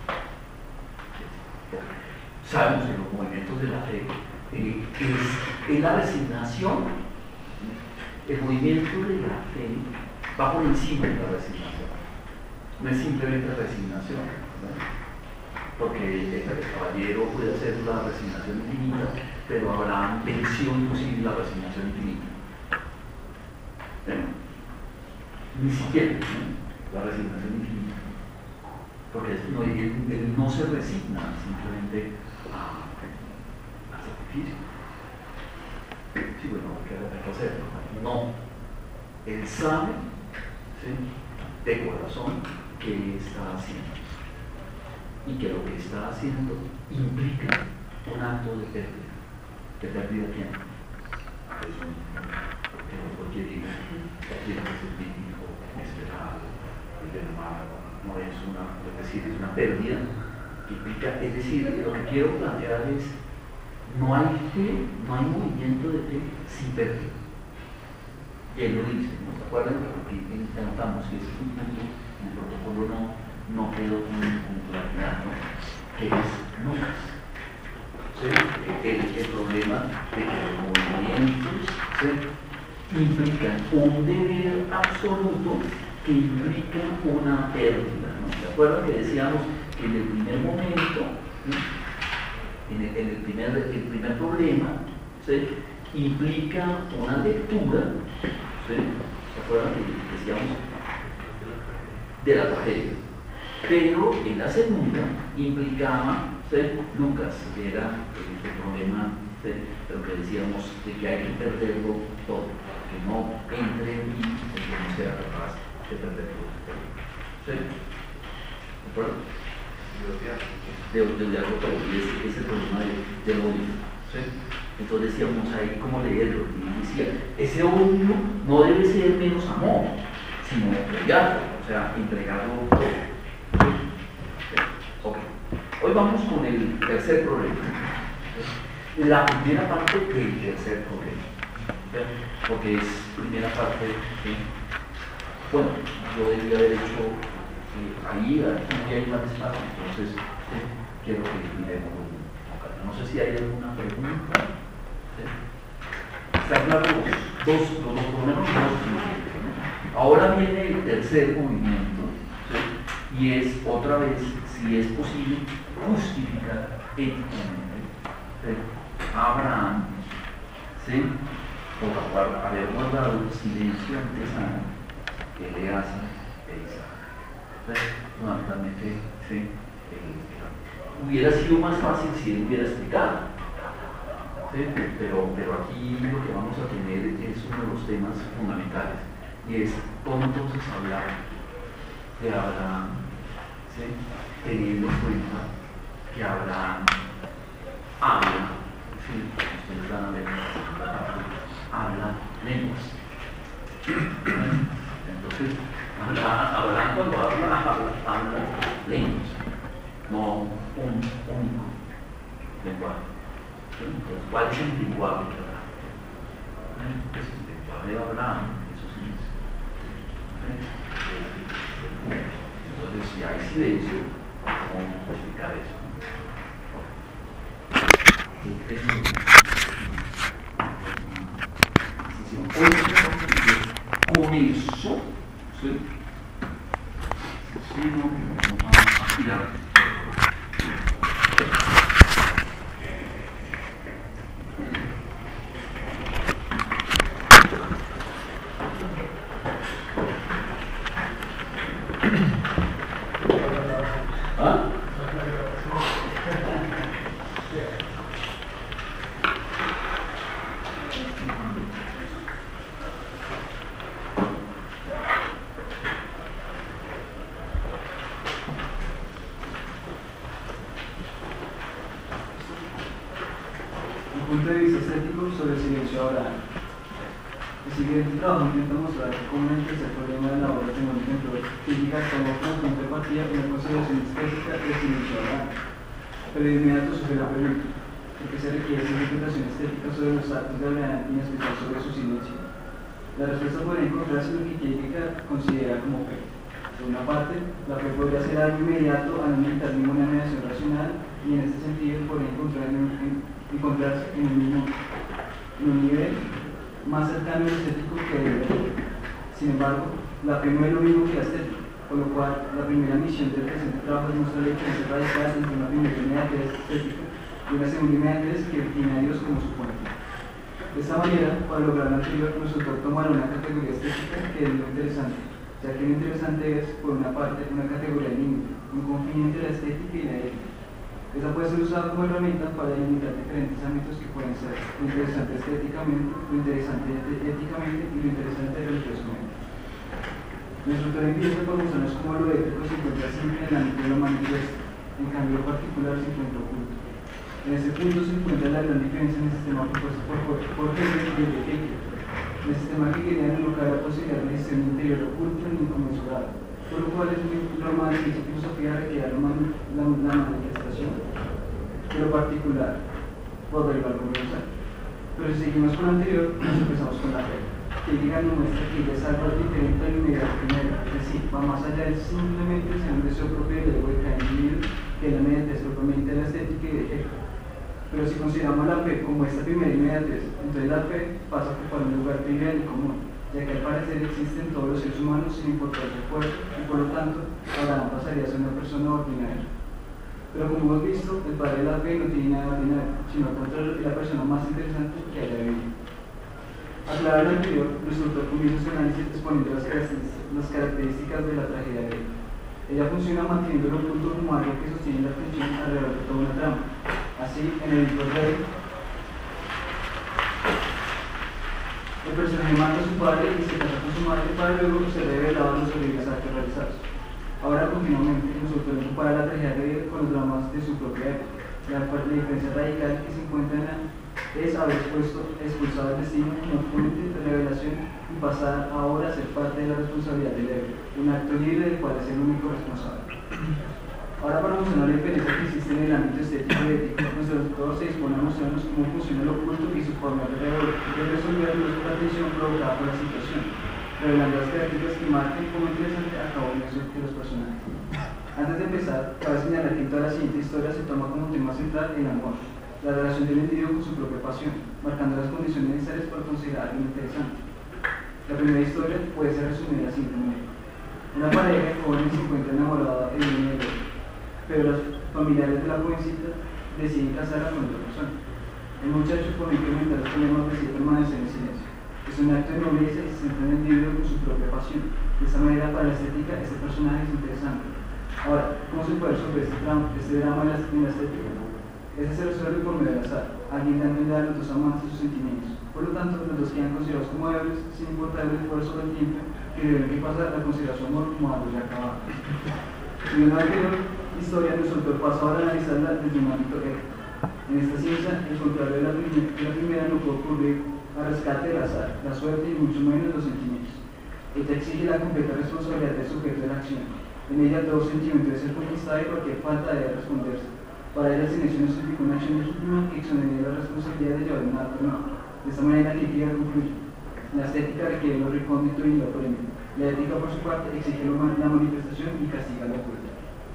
Sabemos que los movimientos de la fe eh, es, es la resignación, el movimiento de la fe va por encima de la resignación, no es simplemente resignación, ¿no? Porque el caballero puede hacer la resignación infinita, pero Abraham venció inclusive la resignación infinita. ¿Eh? Ni siquiera ¿no? la resignación infinita. Porque no, él, él no se resigna simplemente al sacrificio. Sí, bueno, hay que hacerlo. No. Él sabe ¿sí? de corazón qué está haciendo. Y que lo que está haciendo implica un acto de pérdida. ¿De pérdida de tiempo? Eso porque no quiere ir, quiere ser mi hijo, esperado, el hermano, no es una, es decir, es una pérdida que implica, es decir, lo que quiero plantear es, no hay fe, no hay movimiento de fe sin pérdida. Y él lo dice, ¿no? ¿Se acuerdan? Porque notamos que ese es un punto, en el protocolo no no quedó con claridad, ¿no? Que es nunca. ¿sí? el, el problema de que los movimientos, ¿sí?, implican un deber absoluto que implica una pérdida, ¿no? ¿Se acuerdan que decíamos que en el primer momento, ¿sí?, en, el, en el, primer, el primer problema, ¿sí?, implica una lectura, ¿sí?, ¿se acuerdan que decíamos de la tragedia? Pero en la segunda implicaba, ¿sí?, Lucas, que era el, el problema, ¿sí?, de lo que decíamos de que hay que perderlo todo, que no entre en mí, que no sea capaz de perderlo todo. ¿Sí? ¿De acuerdo? De odiarlo todo, y ese es el problema de, del odio. ¿Sí? Entonces decíamos ahí cómo leerlo, y decía, ese odio no debe ser menos amor, sino odiarlo, o sea, entregarlo todo. Okay. Hoy vamos con el tercer problema. La primera parte del tercer problema. Porque es primera parte. ¿Sí? Bueno, yo debería haber hecho eh, ahí, aquí hay más espacio, entonces ¿sí?, quiero que miremos. No sé si hay alguna pregunta. ¿Sí? Está claro los dos, los dos problemas, dos. Ahora viene el tercer movimiento, ¿sí?, y es otra vez si es posible justificar éticamente, ¿sí?, a Abraham, ¿sí?, por haber guardado el silencio artesano que le hace a Isaac. ¿Sí? Naturalmente, ¿sí?, eh, hubiera sido más fácil si él hubiera explicado, ¿sí?, pero, pero aquí lo que vamos a tener es uno de los temas fundamentales, y es cómo entonces hablar de Abraham, ¿sí?, teniendo en cuenta que Abraham habla, ¿sí?, ustedes van a ver habla lenguas. Entonces, Abraham cuando habla, habla, habla lenguas, no un único lenguaje. Entonces, ¿cuál es el lenguaje de Abraham? Es el lenguaje de Abraham, eso sí es. Entonces, si hay silencio, ¿cómo explicar eso? Con eso, ¿sí? Sí, no, vamos a girar. ¿Ah? Punto de vista estético sobre el silencio de Abraham. El siguiente trabajo intenta mostrar cómo el tercer problema de la obra de un ejemplo crítica como punto de partida y una consideración estética del silencio de Abraham. Pero de inmediato surge la pregunta: ¿por qué se requiere esa interpretación estética sobre los actos de Abraham y en especial sobre su silencio? La respuesta podría encontrarse en lo que Crítica considera como fe. Por una parte, la fe podría ser algo inmediato al no necesitar ninguna mediación racional, y en este sentido podría encontrar en, en, encontrarse en un mismo en un nivel más cercano al estético que el de. Sin embargo, la fe no es lo mismo que la estética, por lo cual la primera misión del presente trabajo es mostrar la diferencia radical entre una primera inmediatez estética y una segunda inmediatez que tiene a Dios como su fuente. De esta manera, para lograr lo anterior, nosotros tomar una categoría estética que es muy interesante, ya que lo interesante es, por una parte, una categoría límite, un confín entre la estética y la ética. Esa puede ser usada como herramienta para delimitar diferentes ámbitos que pueden ser lo interesante estéticamente, lo interesante éticamente y lo interesante religiosamente. Nuestro autor empieza por mostrarnos cómo lo ético se encuentra siempre en el ámbito de lo manifiesto, en cambio lo particular se encuentra oculto. En ese punto se encuentra la gran diferencia en el sistema propuesto por Jorge y el de Hegel. El sistema que quería involucrar la posibilidad de gestión interior oculto e inconmensurable, por lo cual es muy romántica y filosofía requiere la, la, la manifestación de lo particular por derribar lo universal. Pero si seguimos con lo anterior, nos empezamos con la fe, que diga nos muestra que ella es algo diferente al inmediato primero, es decir, va más allá de simplemente ser un deseo propio del ego de cada individuo, que la mediante es propiamente la estética y de Hegel. Pero si consideramos la fe como esta primera inmediatez, entonces la fe pasa a ocupar un lugar trivial y común, ya que al parecer existen todos los seres humanos sin importar su esfuerzo, y por lo tanto, Abraham pasaría a ser una persona ordinaria. Pero como hemos visto, el padre de la fe no tiene nada ordinario, sino al contrario, es la persona más interesante que haya vivido. Aclarado lo anterior, nuestro autor comienza su análisis exponiendo las características, las características de la tragedia griega. Ella funciona manteniendo el oculto como algo que sostiene la atención alrededor de toda una trama. Así, en el libro Rey, el personaje mata a su padre y se casa con su madre para luego ser revelado a los horribles actos realizados. Ahora, continuamente, nosotros compara la tragedia griega con los dramas de su propia época. La, la diferencia radical que se encuentra en la es haber expuesto, expulsado el destino como fuente de revelación y pasar ahora a ser parte de la responsabilidad del héroe, un acto libre del cual es el único responsable. Ahora, para mostrar la diferencia que existe en el ámbito estético y ético, nuestro autor se dispone a mostrarnos cómo funciona el oculto y su forma de resolver la tensión provocada por la situación, revelando las características que marcan como interesante a cada uno de los personajes. Antes de empezar, cabe señalar que en toda la siguiente historia se toma como tema central el amor, la relación del individuo con su propia pasión, marcando las condiciones necesarias para considerar algo interesante. La primera historia puede ser resumida así: una pareja de jóvenes se encuentra enamorada de un negro, pero los familiares de la jovencita deciden casarla con otra persona. El muchacho, por incrementar los problemas, decide permanecer en silencio. Es un acto de nobleza y se centra en el individuo con su propia pasión. De esta manera, para la estética, este personaje es interesante. Ahora, ¿cómo se puede resolver este drama, este drama en la, en la estética? Ese se resuelve por medio del azar, alguien dando a los dos amantes sus sentimientos. Por lo tanto, los dos quedan considerados como héroes, sin importar el esfuerzo del tiempo, que deben que pasar a considerar su amor como algo ya acabado. En la anterior historia, nuestro autor pasa ahora a analizarla desde un ámbito ético. En esta ciencia, el contrario de la, primer, de la primera no puede ocurrir a rescate del azar, la suerte y mucho menos los sentimientos. Ella exige la completa responsabilidad del sujeto de la acción. En ella todo sentimiento debe ser conquistado y cualquier falta debe responderse. Para ella, el silencio no significa una acción legítima que exonere la responsabilidad de llevar un acto no. De esta manera, la crítica concluye. La estética requiere lo recóndito y lo polémico. La ética, por su parte, exige la manifestación y castiga lo oculto.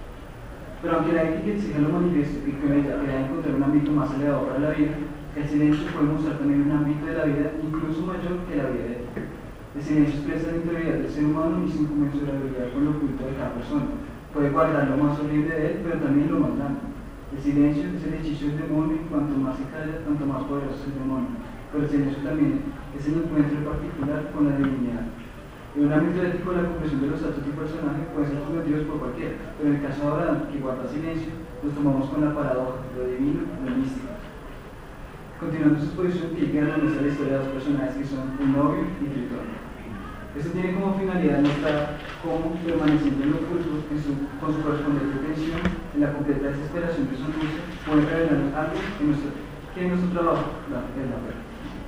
Pero aunque la ética exige lo manifiesto y con ella queda encontrar un ámbito más elevado para la vida, el silencio puede mostrar también un ámbito de la vida incluso mayor que la vida ética. El silencio expresa la integridad del ser humano y su inconmensurabilidad con lo oculto de cada persona. Puede guardar lo más horrible de él, pero también lo más grande. El silencio es el hechizo del demonio y cuanto más se calla, tanto más poderoso es el demonio. Pero el silencio también es el encuentro particular con la divinidad. En un ámbito ético, la comprensión de los actos del personaje puede ser cometidos por cualquiera, pero en el caso de Abraham, que guarda silencio, nos tomamos con la paradoja, lo divino, lo místico. Continuando su exposición, que llega a analizar la historia de dos personajes que son un novio y Tritón. Esto tiene como finalidad mostrar cómo, permaneciendo en lo oculto, en su, con su correspondiente tensión, en la completa desesperación de su angustia, puede revelarnos algo que, nuestro, que en nuestro trabajo la, es la fe.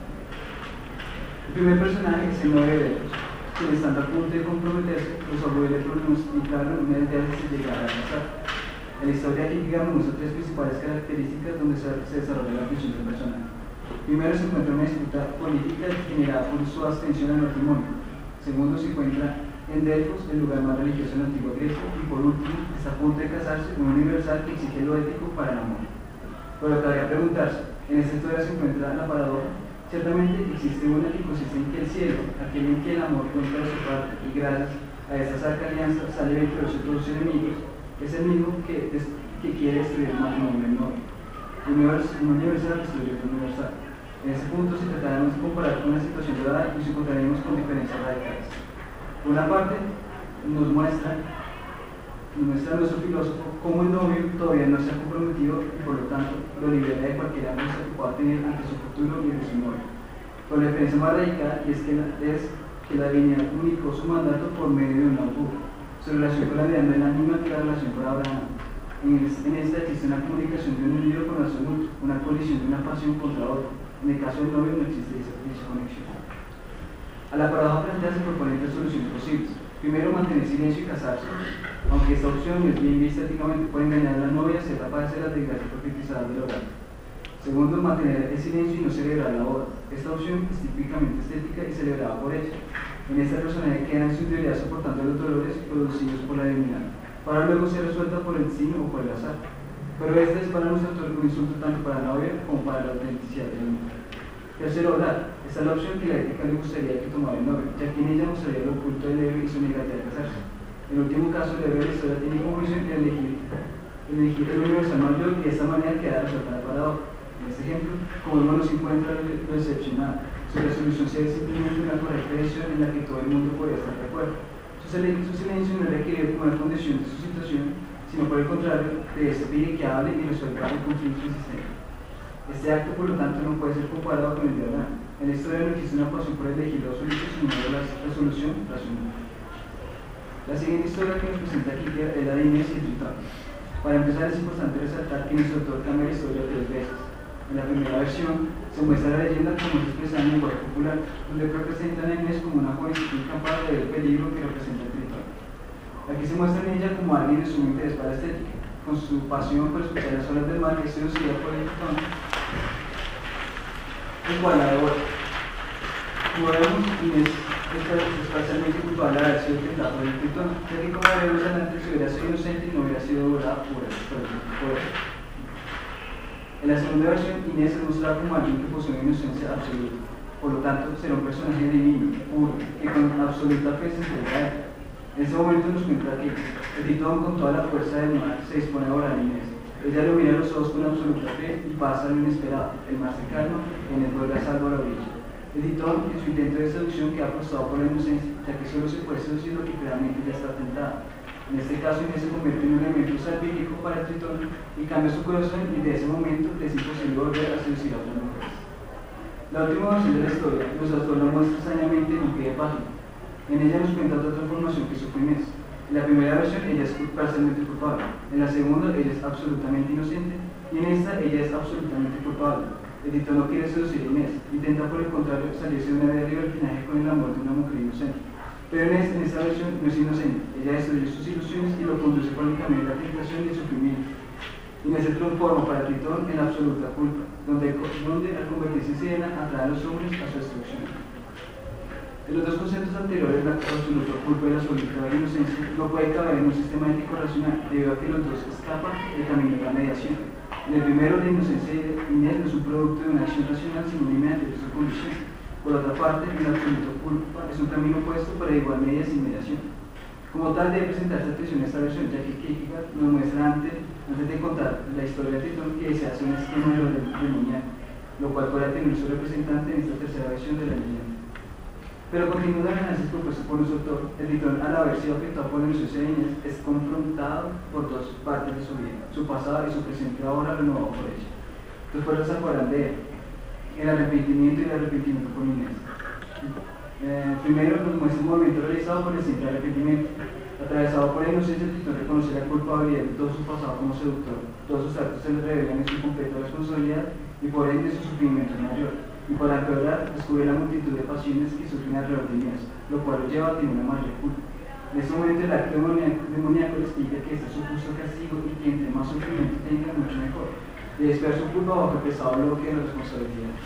El primer personaje es el novio de ellos, quien estando a punto de comprometerse, los abuelos pronosticaron una idea de si llegara a casar. En la historia aquí digamos muestra tres principales características donde se, se desarrolla la función del personaje. Primero, se encuentra una disputa política generada por su abstención al matrimonio. Segundo, se encuentra en Delfos, el lugar más religioso en la antigua Grecia. Y por último, está a punto de casarse con un universal que exige lo ético para el amor. Pero cabría preguntarse, en esta historia se encuentra la paradoja. Ciertamente existe una que consiste en que el cielo, aquel en que el amor cuenta de su parte y gracias a estas alianzas sale victorioso de todos sus enemigos, es el mismo que, des, que quiere destruir el matrimonio del novio. Un universal destruye el universal. En ese punto, si tratáramos de comparar con la situación de Adán, nos encontraremos con diferencias radicales. Por una parte, nos muestra, nos muestra nuestro filósofo cómo el novio todavía no se ha comprometido y por lo tanto lo libera de cualquier angustia que pueda tener ante su futuro y de su novio. Pero la diferencia más radical es que la, es que la divinidad comunicó su mandato por medio de un augur. Su relación con la vida no es la misma que la relación con Abraham. En, es, en esta existe una comunicación de un individuo con absoluto, una colisión de una pasión contra otra. En el caso del novio no existe esa, esa conexión. A la paradoja planteada se proponen tres soluciones posibles. Primero, mantener silencio y casarse. Aunque esta opción no es bien vista éticamente, puede engañar a la novia, ser capaz de hacer las desgracias profetizadas del hogar. Segundo, mantener el silencio y no celebrar la boda. Esta opción es típicamente estética y celebrada por ella. En esta personaje queda en su integridad soportando los dolores producidos por la divinidad, para luego ser resuelta por el destino o por el azar. pero este es para nosotros un insulto tanto para la novia como para la autenticidad del hombre. Tercero, orar. Esta es la opción que la ética le gustaría que tomara el novio, ya que en ella mostraría lo oculto del héroe y su negativa a casarse. En último caso, el héroe de la historia tiene como misión elegir, elegir el universal mayor y de esta manera queda resuelta la paradoja. En este ejemplo, como uno no se encuentra lo decepcionado, su resolución sea simplemente una correcta decisión en la que todo el mundo podría estar de acuerdo. Su silencio no requiere como una condición de su situación, sino por el contrario, de ese pide que hable y resuelva el conflicto existente. Este acto, por lo tanto, no puede ser comparado con el de Abraham. En la historia no existe una pasión por elegir los solutos, sino una resolución racional. La siguiente historia que nos presenta aquí es la de Inés y Tritón. Para empezar, es importante resaltar que nuestro autor cambia la historia tres veces. En la primera versión se muestra la leyenda como se expresa en el lenguaje popular, donde representan a Inés como una jovencita incapaz de ver el peligro que representa el Tritón. Aquí se muestra en ella como alguien de sumo interés para la estética, con su pasión por escuchar las olas del mar que es seducida por el Tritón, el cual la devora. Como vemos, Inés es parcialmente culpable de haber sido tentada por el Tritón, ya que como veremos adelante, si hubiera sido inocente y no hubiera sido devorada por él. En la segunda versión, Inés es mostrada como alguien que posee una inocencia absoluta, por lo tanto, será un personaje divino, puro, que con absoluta fe se entrega a él. En ese momento nos cuenta que el Tritón, con toda la fuerza del mar, se dispone a orar a Inés. Ella lo mira a los ojos con absoluta fe y pasa lo inesperado, el mar se calma y Inés vuelve a salvo a la orilla. El Tritón, en su intento de seducción, queda frustrado por la inocencia, ya que solo se puede seducir lo que realmente ya está tentado. En este caso, Inés se convierte en un elemento salvífico para el Tritón y cambia su corazón, y de ese momento es imposible volver a seducir a otras mujeres. La última versión de la historia nos la muestra extrañamente en un pie de página. En ella nos cuenta otra transformación que sufre Inés. En la primera versión ella es parcialmente culpable, en la segunda ella es absolutamente inocente y en esta ella es absolutamente culpable. El Tritón no quiere seducir a Inés, intenta por el contrario salirse de una vida de libertinaje con el amor de una mujer inocente. Pero Inés en esta versión no es inocente, ella destruye sus ilusiones y lo conduce por el camino de la tentación y el sufrimiento. Inés se transforma para el Tritón en la absoluta culpa, donde, donde al convertirse en sirena atrae a los hombres a su destrucción. En los dos conceptos anteriores, la absoluta culpa y la absoluta inocencia no puede caber en un sistema ético racional, debido a que los dos escapan del camino de la mediación. En el primero, la inocencia de Inés no es un producto de una acción racional, sino una inmediata de su condición. Por otra parte, la absoluta culpa es un camino opuesto para igual medida sin mediación. Como tal, debe presentarse atención a esta versión, ya que Kierkegaard nos muestra antes, antes de contar la historia de Tritón que se hace un esquema de lo demoníaco, lo cual podrá tener su representante en esta tercera versión de la leyenda. Pero continuando el análisis propuesto por nuestro autor, el Tritón, al haber sido afectado por la inocencia de Inés, es confrontado por dos partes de su vida, su pasado y su presente ahora renovado por ella. Dos fuerzas se apoderan de él, el arrepentimiento y el arrepentimiento por Inés. Eh, primero nos muestra un movimiento realizado por el simple arrepentimiento. Atravesado por la inocencia, el Tritón reconoce la culpabilidad de todo su pasado como seductor. Todos sus actos se le revelan en su completa responsabilidad y por ende su sufrimiento es mayor. Y para empeorar, descubre la multitud de pasiones que surgen alrededor de Inés, lo cual lo lleva a tener una mayor culpa. En este momento, el acto demoníaco le explica que este es su justo castigo y que entre más sufrimiento tenga, mucho mejor. Y despejar su culpa bajo el pesado bloque de la responsabilidad.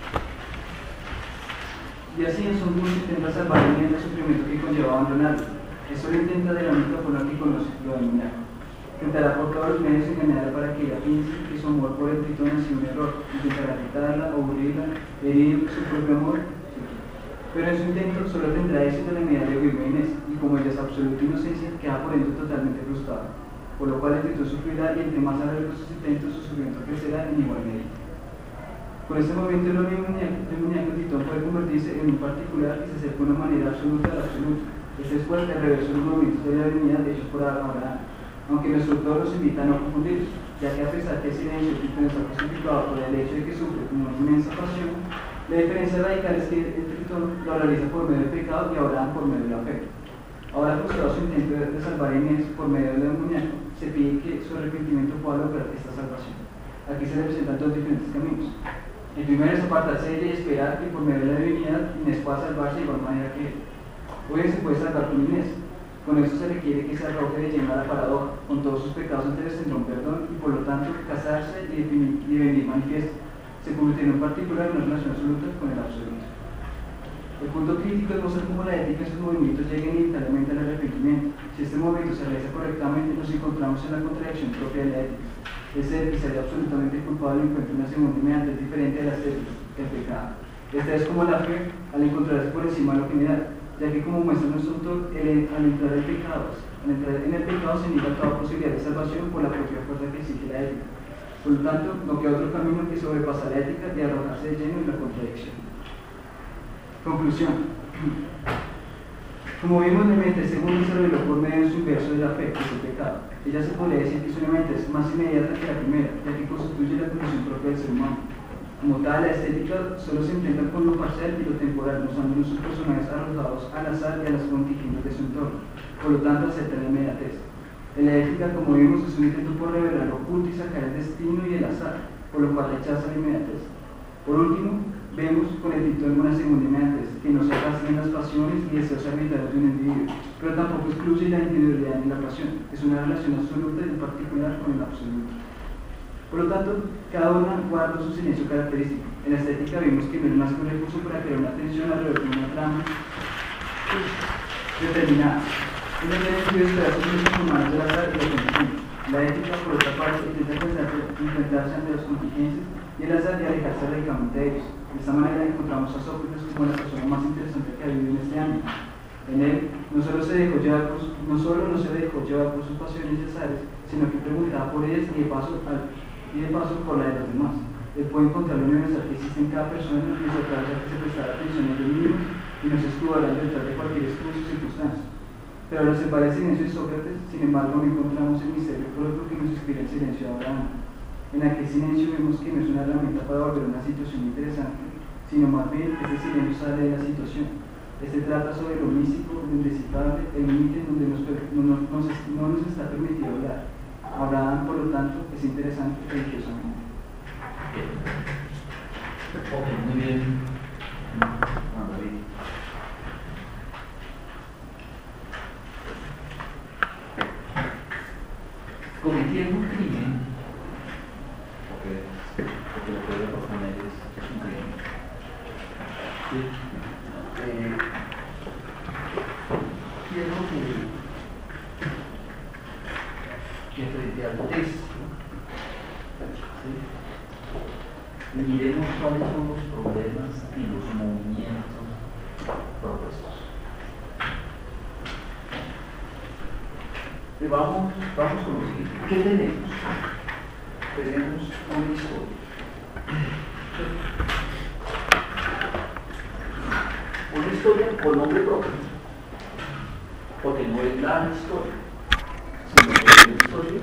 Y así, en su mundo intenta salvar el del sufrimiento que conlleva abandonarlo. Esto lo intenta de la única forma que conoce, lo demoníaco. Intentará por todos los medios engañarla para que ella piense que su amor por el Tritón ha sido un error, intentará quitarla, aburrirla, herir su propio amor, pero en su intento solo tendrá éxito en la medida de huir de Inés, y como ella es absoluta inocencia, queda por dentro totalmente frustrada, por lo cual el Tritón sufrirá y entre más alargue sus intentos, su sufrimiento crecerá en igual medida. Con este movimiento del demoníaco, el Tritón puede convertirse en un particular y se acerca de una manera absoluta al absoluto. Este es pues el reverso de los movimientos de la divinidad hechos por Abraham. Aunque nuestro autor nos invita a no confundirlos, ya que a pesar que el silencio Tritón está justificado por el hecho de que sufre como una inmensa pasión, la diferencia radical es que el Tritón lo realiza por medio del pecado y Abraham por medio del afecto. Ahora, frustrado su intento de salvar a Inés por medio del demoníaco, se pide que su arrepentimiento pueda lograr esta salvación. Aquí se le presentan dos diferentes caminos. El primero es apartarse de ella y esperar que por medio de la divinidad Inés pueda salvarse de igual manera que él. O bien se puede salvar con Inés. Con esto se requiere que se arroje de lleno a la paradoja, con todos sus pecados anteriores tendrá un perdón y por lo tanto casarse y devenir manifiesto, se convierte en un particular en una relación absoluta con el absoluto. El punto crítico es mostrar cómo la ética y sus movimientos llegan inevitablemente al arrepentimiento. Si este movimiento se realiza correctamente, nos encontramos en la contradicción propia de la ética. es ser y ser absolutamente culpable encuentra una segunda inmediatez diferente a la estética, el pecado. Esta es como la fe al encontrarse por encima de lo general, ya que como muestra nuestro autor, el, al entrar en pecados, al entrar en el pecado se niega toda posibilidad de salvación por la propia fuerza que exige la ética. Por lo tanto, no queda otro camino que sobrepasar la ética y arrojarse de lleno en la contradicción. Conclusión. Como vimos, la mente según se reveló por medio de su inverso de la fe, que es el pecado. Ella se podría decir que su mente es más inmediata que la primera, ya que constituye la condición propia del ser humano. Como tal, la estética solo se intenta con lo parcial y lo temporal, mostrándonos sus personajes arrojados al azar y a las contingencias de su entorno. Por lo tanto, acepta la inmediatez. En la ética, como vimos, es un intento por revelar lo oculto y sacar el destino y el azar, por lo cual rechaza la inmediatez. Por último, vemos con el dictón una segunda inmediatez, que no se basa en las pasiones y deseos arbitrarios de un individuo, pero tampoco excluye la individualidad ni la pasión. Es una relación absoluta y en particular con el absoluto. Por lo tanto, cada una guarda su silencio característico. En la estética vimos que no es más que un recurso para crear una tensión alrededor de una trama determinada. En el sentido de los procesos humanos del azar y la contingencia. La ética, por otra parte, intenta enfrentarse ante las contingencias y el azar y alejarse radicalmente de ellos. De esta manera encontramos a Sócrates como la persona más interesante que ha vivido en este ámbito. En él no solo, se dejó llevar por, no solo no se dejó llevar por sus pasiones y azares, sino que preguntaba por ellas y de paso, al, y de paso por la de los demás. Él puede encontrar lo universal que existe en cada persona y se trata de que se prestara atención a ellos mismos y no se estuviera detrás de cualquier estudio o circunstancia. Pero al observar el silencio de Sócrates, sin embargo, no encontramos el misterio propio que nos inspira el silencio de Abraham. En aquel silencio vemos que no es una herramienta para volver a una situación interesante, sino más bien este silencio sale de la situación. Este trata sobre lo místico, lo indescifrable, el límite donde nos, no, nos, no nos está permitido hablar. Abraham, por lo tanto, es interesante religiosamente. Ok, muy bien. Juan David. Cometiendo un crimen, porque, porque lo que voy a proponer es, es un crimen. ¿Sí? Eh, quiero que, que frente al texto, ¿sí?, miremos cuáles son los problemas y los movimientos propuestos. Y vamos, vamos con lo siguiente. ¿Qué tenemos? Tenemos una historia. Una historia con nombre propio, porque no es la historia, sino que es la historia.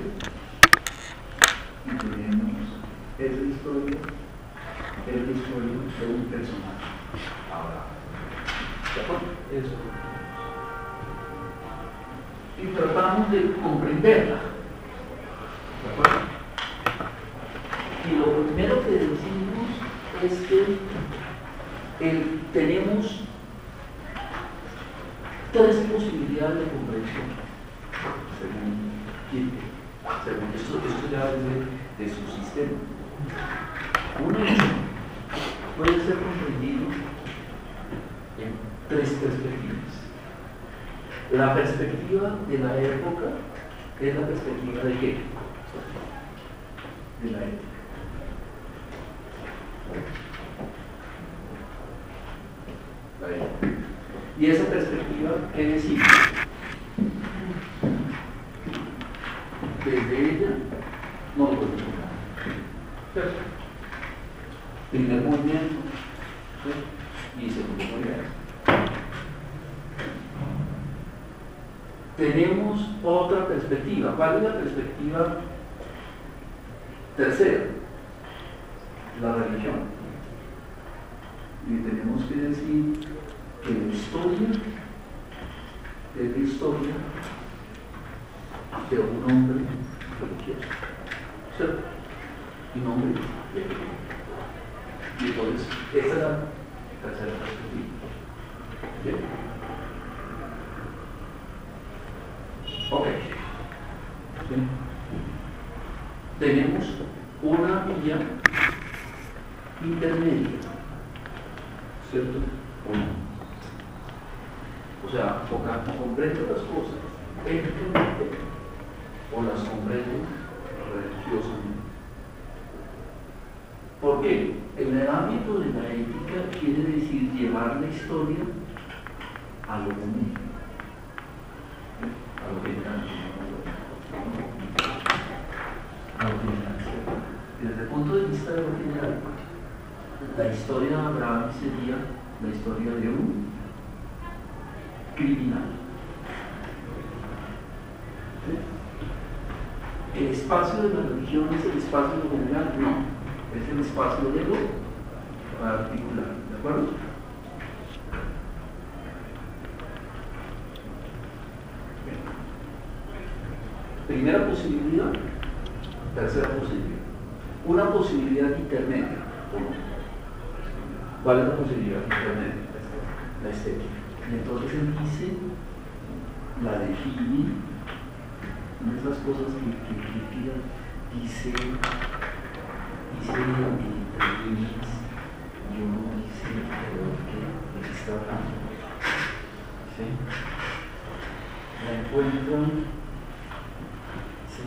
Y tenemos esa historia, es la historia de un personaje. Ahora, ¿de acuerdo? Eso. Y tratamos de comprenderla. ¿De acuerdo? Y lo primero que decimos es que el, tenemos tres posibilidades de comprensión, según Kierkegaard, según esto, esto ya es de, de su sistema. Uno puede ser comprendido en tres perspectivas. La perspectiva de la época es la perspectiva de qué? De la época. La época. Y esa perspectiva, ¿qué decir? Desde ella no lo podemos tocar. Primer movimiento, ¿sí?, y segundo movimiento. Tenemos otra perspectiva. ¿Cuál es la perspectiva tercera? La religión. Y tenemos que decir que la historia es la historia de un hombre religioso, ¿cierto? Un hombre religioso. Y entonces, esa es la tercera perspectiva. Bien. Ok. ¿Sí? Tenemos una vía intermedia, ¿cierto? Una. O sea, o comprendo las cosas éticamente o las comprendo religiosamente. ¿Por qué? En el ámbito de la ética quiere decir llevar la historia a lo común, a lo general, a lo general. Desde el punto de vista de lo general, la historia de Abraham sería la historia de un criminal. ¿Sí? El espacio de la religión es el espacio de lo general, no. Es el espacio de lo particular, ¿de acuerdo? Primera posibilidad, tercera posibilidad. Una posibilidad intermedia. ¿Cuál es la posibilidad intermedia? La estética. Y entonces él dice, la define, una de las cosas que, que, que, que dice. Dice entre líneas, yo no dice de qué está hablando. ¿Sí? La encuentran ¿sí?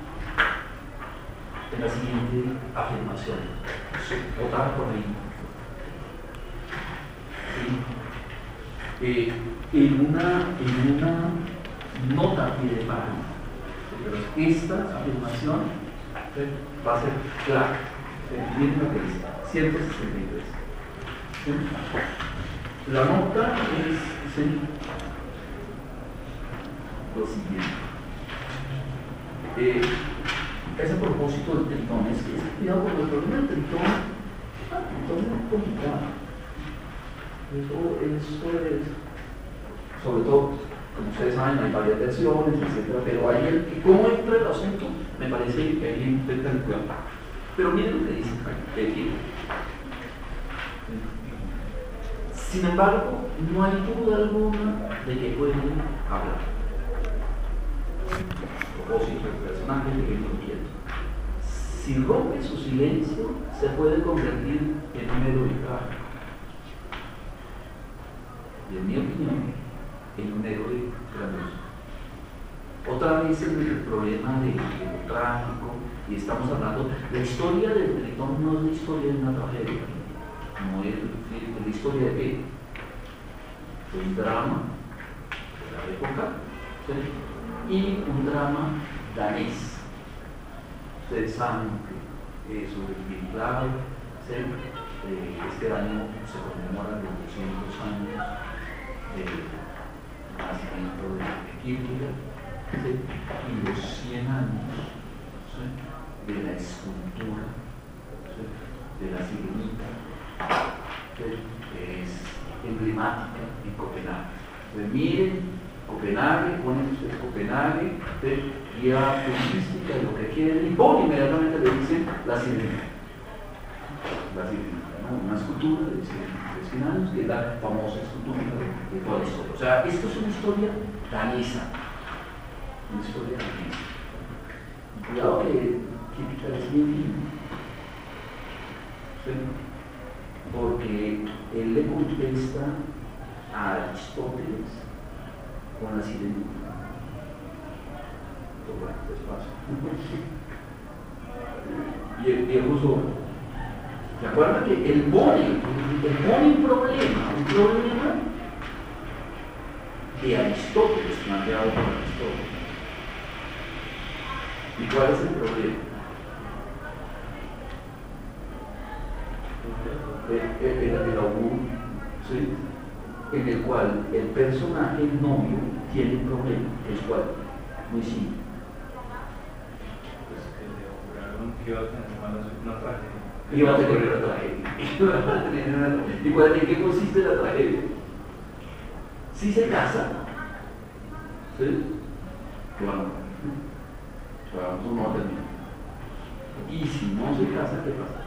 en la siguiente afirmación. Votar por mí. ¿Sí? Eh, en, una, en una nota que le pagan. Pero esta afirmación ¿sí? va a ser clara. Miren lo que dice, ciento sesenta y tres. ¿Sí? La nota es ¿sí? lo siguiente. Eh, es a propósito del tritón. Es que, es, cuidado con el problema del tritón. Ah, el tritón es muy complicado. Eso, eso es, sobre todo, como ustedes saben, hay varias versiones, etcétera. Pero ahí, el, ¿cómo entra el asunto? Me parece que ahí intentan cuidar. Pero miren lo que dice aquí. Sin embargo, no hay duda alguna de que pueden hablar. A propósito del personaje de que no quiere. Si rompe su silencio, se puede convertir en un héroe trágico. Y en mi opinión, en un héroe grandioso. Otra vez es el problema de, de lo trágico. Y estamos hablando, la historia del Tritón no es la historia de una tragedia, no es, es la historia de qué? De un drama de la época, ¿sí? Y un drama danés. Ustedes saben que eso es bien clave, ¿sí? eh, este año se conmemoran los doscientos años del nacimiento de Kierkegaard, ¿sí? Y los cien años, ¿sí? de la escultura, ¿sí? de la sirenita, ¿sí? que es emblemática en Copenhague. Entonces, miren, Copenhague, ponen ustedes Copenhague, ¿sí? guía turística, lo que quieren, y ¡pum! Inmediatamente le dicen la sirenita. La sirenita, ¿no? Una escultura de cien años, que es la famosa escultura de, de toda la historia. O sea, esto es una historia danesa. Una historia danesa. Cuidado que Kierkegaard es bien fino, ¿sí? Porque él le contesta a Aristóteles con la sirenita. Pero bueno, despacio. Y el viejo sobre. ¿Se acuerdan que el pone, el pone un problema, un problema de Aristóteles, planteado por Aristóteles? ¿Y cuál es el problema? El, el, el, el augurio, ¿sí? En el cual el personaje, el novio, tiene un problema, el cual, muy simple. Pues que le auguraron que iba a tener una tragedia. Iba a tener una tragedia. Iba a tener una tragedia. ¿Y cuál, en qué consiste la tragedia? Si se casa, ¿sí? Bueno, vamos a un orden. Y si no se casa, ¿qué pasa?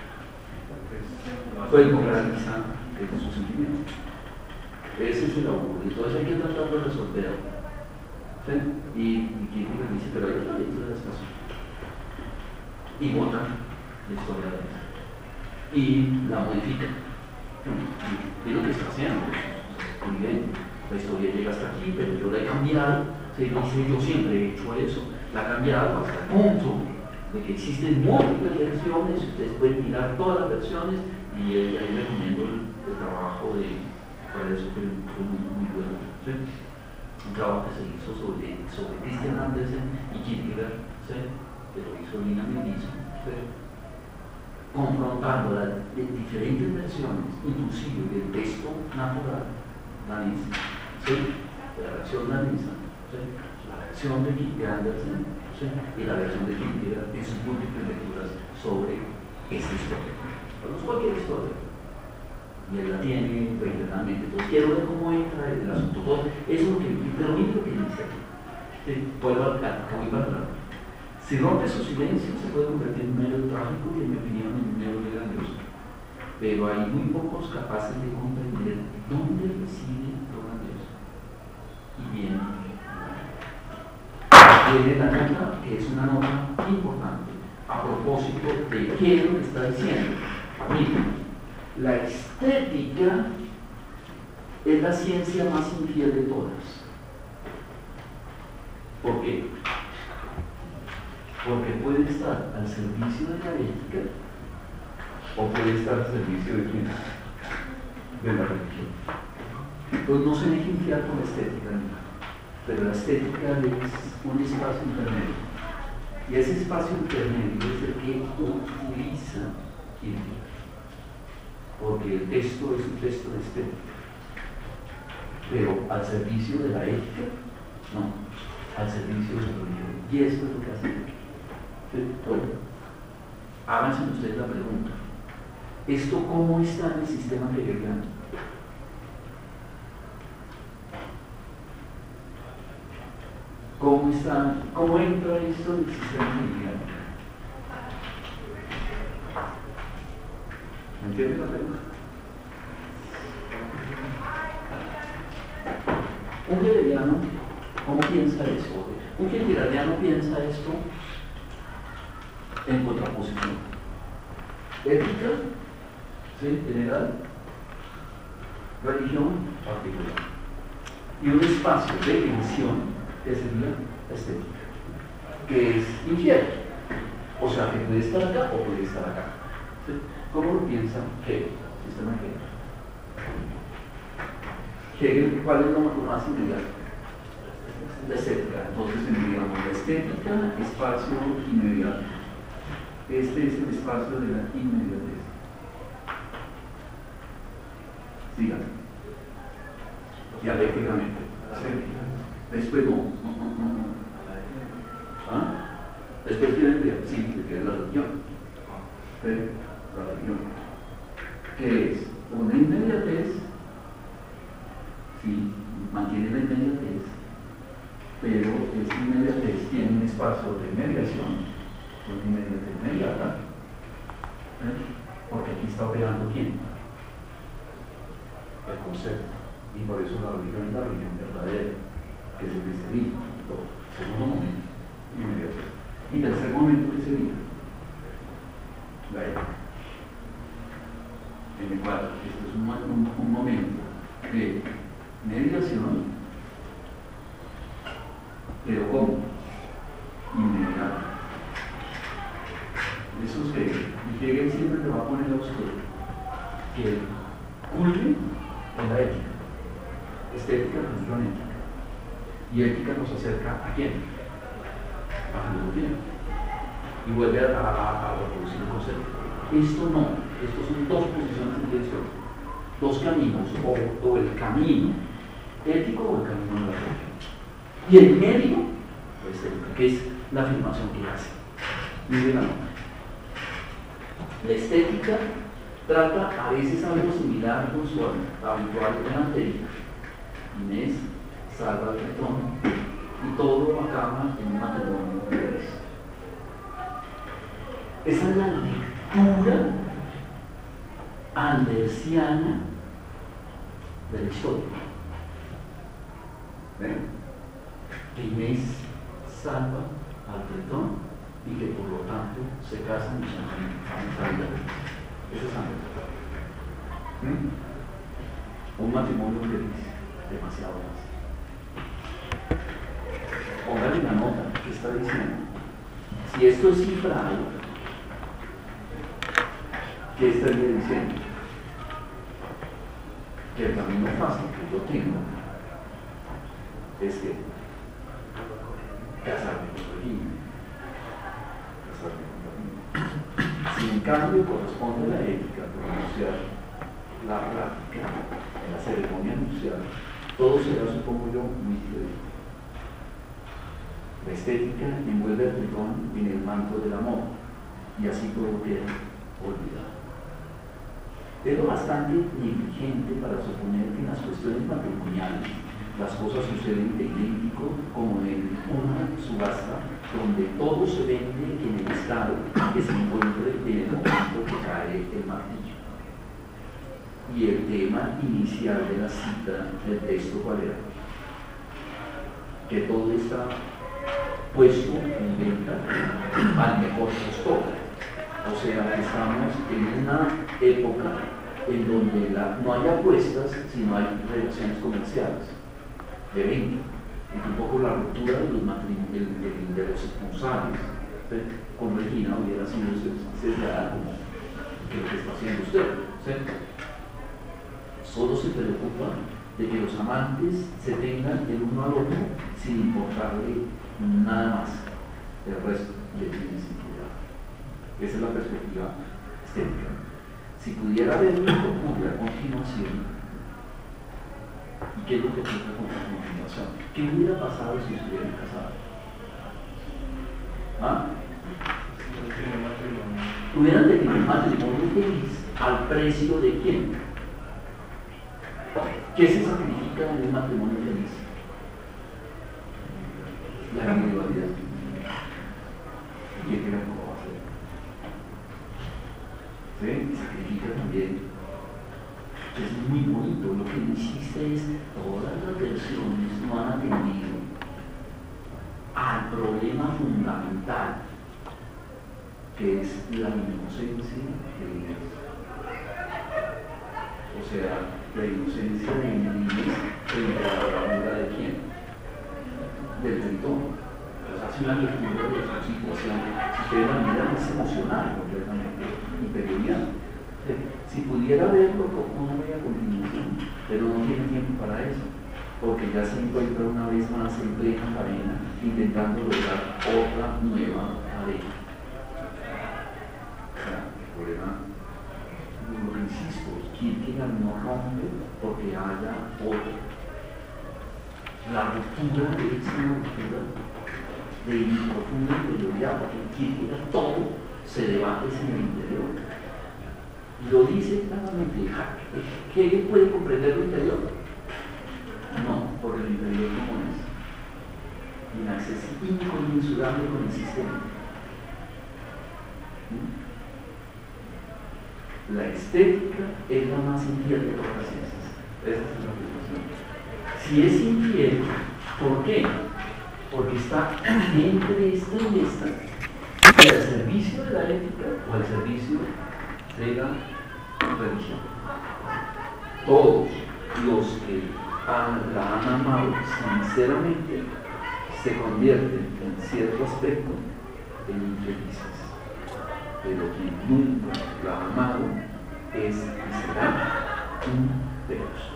Pues moraliza de sus sentimientos. Ese es el augurio. Entonces hay que tratar de resolverlo. ¿Sí? Y, y Kierkegaard dice, pero hay otra ley de las cosas. Y vota la historia de ella. Y la modifica. Y lo que está haciendo. Muy bien, la historia llega hasta aquí, pero yo la he cambiado. Se dice, yo siempre he hecho eso. La he cambiado hasta el punto de que existen múltiples versiones, ustedes pueden mirar todas las versiones y eh, ahí recomiendo el, el trabajo de, para eso fue, fue muy, muy bueno, ¿sí? Un trabajo que se hizo sobre, sobre Christian Andersen y Kierkegaard, ¿sí? Que lo hizo Lina Menizo, ¿sí? Confrontando las de diferentes versiones, inclusive del texto natural danés, ¿sí? De la versión danesa, ¿sí? La versión de Andersen, ¿sí? Y la versión de Kierkegaard en sus múltiples lecturas sobre esta historia. No es cualquier historia. Y él la tiene regionalmente. Entonces quiero ver cómo entra el asunto. Todo eso es lo que, pero mire lo que dice aquí. ¿Sí? Puedo abarcar, que voy para atrás. Si rompe su silencio, se puede convertir en un mero trágico y, en mi opinión, en un mero grandioso. Pero hay muy pocos capaces de comprender dónde reside lo grandioso. Y bien, viene la nota, que es una nota importante, a propósito de qué es lo que está diciendo. Miren, la estética es la ciencia más infiel de todas. ¿Por qué? Porque puede estar al servicio de la ética o puede estar al servicio de quién? De la religión. Entonces no se deje infiar por la estética, ¿no? Pero la estética es un espacio intermedio. Y ese espacio intermedio es el que utiliza Kierkegaard. Porque el texto es un texto de estética. Pero al servicio de la ética, no, al servicio de la religión. Y eso es lo que hace Kierkegaard. Bueno, háganse ustedes la pregunta. ¿Esto cómo está en el sistema hegeliano? ¿Cómo está, cómo entra esto en el sistema hegeliano? ¿Me entiendes la pregunta? Un hegeliano, ¿cómo piensa eso? Un hegeliano piensa esto en contraposición. Ética, ¿sí? General, religión, particular. Y un espacio de tensión que sería la estética, que es infiel. O sea, que puede estar acá o puede estar acá. ¿Sí? ¿Cómo lo piensa Hegel? Sistema Hegel. Hegel, ¿cuál es lo más inmediato? La estética. Entonces tendríamos la estética, espacio inmediato. Este es el espacio de la inmediatez. Sigan. Dialécticamente. Después no. no, no, no. ¿Ah? Después tienen que sí, que es la religión. ¿Sí? La religión. Que es una inmediatez, sí, mantiene la inmediatez, pero esa inmediatez tiene un espacio de mediación. Una inmediatez inmediata, ¿eh? Porque aquí está operando quién? El concepto, y por eso la religión es la religión verdadera, que es el cristianismo. Segundo momento, inmediatez. Y tercer momento, que sería la ética, en el cual esto es un, un, un momento de mediación, pero ¿cómo? Inmediato. Eso es Hegel. Y Hegel siempre le va a poner a usted que el culme en la ética. Estética, religión, ética. Y ética nos acerca ¿a quién? A filosofía. Y vuelve a, a, a reproducir el concepto. Esto no. Estos son dos posiciones en dirección. Dos caminos. O, o el camino ético o el camino de la religión. Y el medio, la estética, que es la afirmación que hace. Miren la nota. La estética trata a veces algo similar con su habitual delantera. Inés salva al retón y todo acaba en un matrimonio de bebés. Esa es la lectura andersiana de la historia. ¿Ven? Que Inés salva al retón y que por lo tanto se casan y son familiares. Eso es Andersen. ¿Mm? Un matrimonio feliz, demasiado más. Póngale la nota que está diciendo. si esto es cifrado, ¿qué estaría diciendo? Que el camino fácil que yo tengo es que casarme con Regina, casarme con Regina. Si en cambio corresponde a la ética pronunciar la práctica en la ceremonia nupcial, todo será, supongo yo, muy diferente. La estética envuelve al tritón en el manto del amor y así todo queda olvidado. Es lo bastante negligente para suponer que en las cuestiones matrimoniales las cosas suceden de idéntico como en una subasta donde todo se vende en el estado que se encuentre en el momento que cae el martillo. Y el tema inicial de la cita del texto, ¿cuál era? Que todo está puesto en venta al mejor postor. O sea, que estamos en una época en donde la, no hay apuestas, sino hay relaciones comerciales de venta. Es un poco la ruptura de los matrimonios, de, de los esponsales. ¿Sí? Con Regina hubiera sido cesada como que lo que está haciendo usted. ¿Sí? Solo se preocupa de que los amantes se tengan el uno al otro sin importarle nada más. El resto le tiene sentido. Esa es la perspectiva estética. Si pudiera ver lo que ocurre a continuación, ¿y qué es lo que ocurre a continuación? ¿Qué hubiera pasado si estuvieran casados? ¿Ah? Hubieran tenido un matrimonio feliz al precio de quién? ¿Qué se sacrifica en un matrimonio feliz? La individualidad. ¿Y qué creen cómo va a ser? ¿Sí? Sacrifica también. Es muy bonito. Lo que insiste es todas las versiones no han atendido al problema fundamental, que es la inocencia de Dios. O sea, la inocencia de Inés frente a la bravura de quién? Del tritón. Pues hace una lectura de su situación. Si ustedes la miran, es emocional, completamente imperial. Si pudiera verlo, como no ve a continuación, pero no tiene tiempo para eso, porque ya se encuentra una vez más en plena cadena, intentando lograr otra nueva cadena. O sea, el problema, lo que insisto, Kierkegaard no rompe porque haya otra. La ruptura es una ruptura de profunda interioridad, porque en Kierkegaard todo se debate en el interior. Lo dice claramente. ¿Hegel puede comprender lo interior? No, porque el interior no es inaccesible, inconmensurable con el sistema. La estética es la más infiel de todas las ciencias. Esa es la afirmación. Si es infiel, ¿por qué? Porque está entre esta y esta, al servicio de la ética o al servicio de la religión. Todos los que han, la han amado sinceramente se convierten en cierto aspecto en infelices, pero quien nunca la ha amado es y será un perezoso.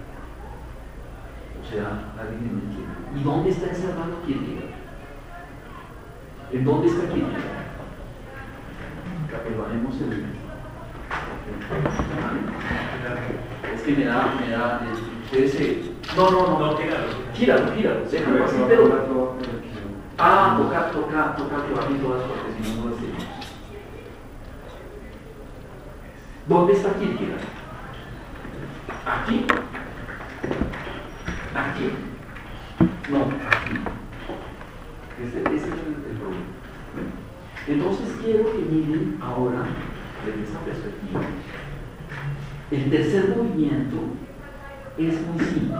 O sea, alguien no entiende. ¿Y dónde está encerrado Kierkegaard? ¿En dónde está Kierkegaard? Bajemos el. Es que me da, me da, ese. No, no, no, no, gíralo, gíralo, gíralo, déjalo así, pero. Ah, tocar, tocar, tocar que bajen todas porque si no, no las tenemos. ¿Dónde está Kierkegaard? ¿Aquí? ¿Aquí? No, aquí. Ese, ese es el, el problema. Entonces quiero que miren ahora, desde esa perspectiva, el tercer movimiento es muy simple.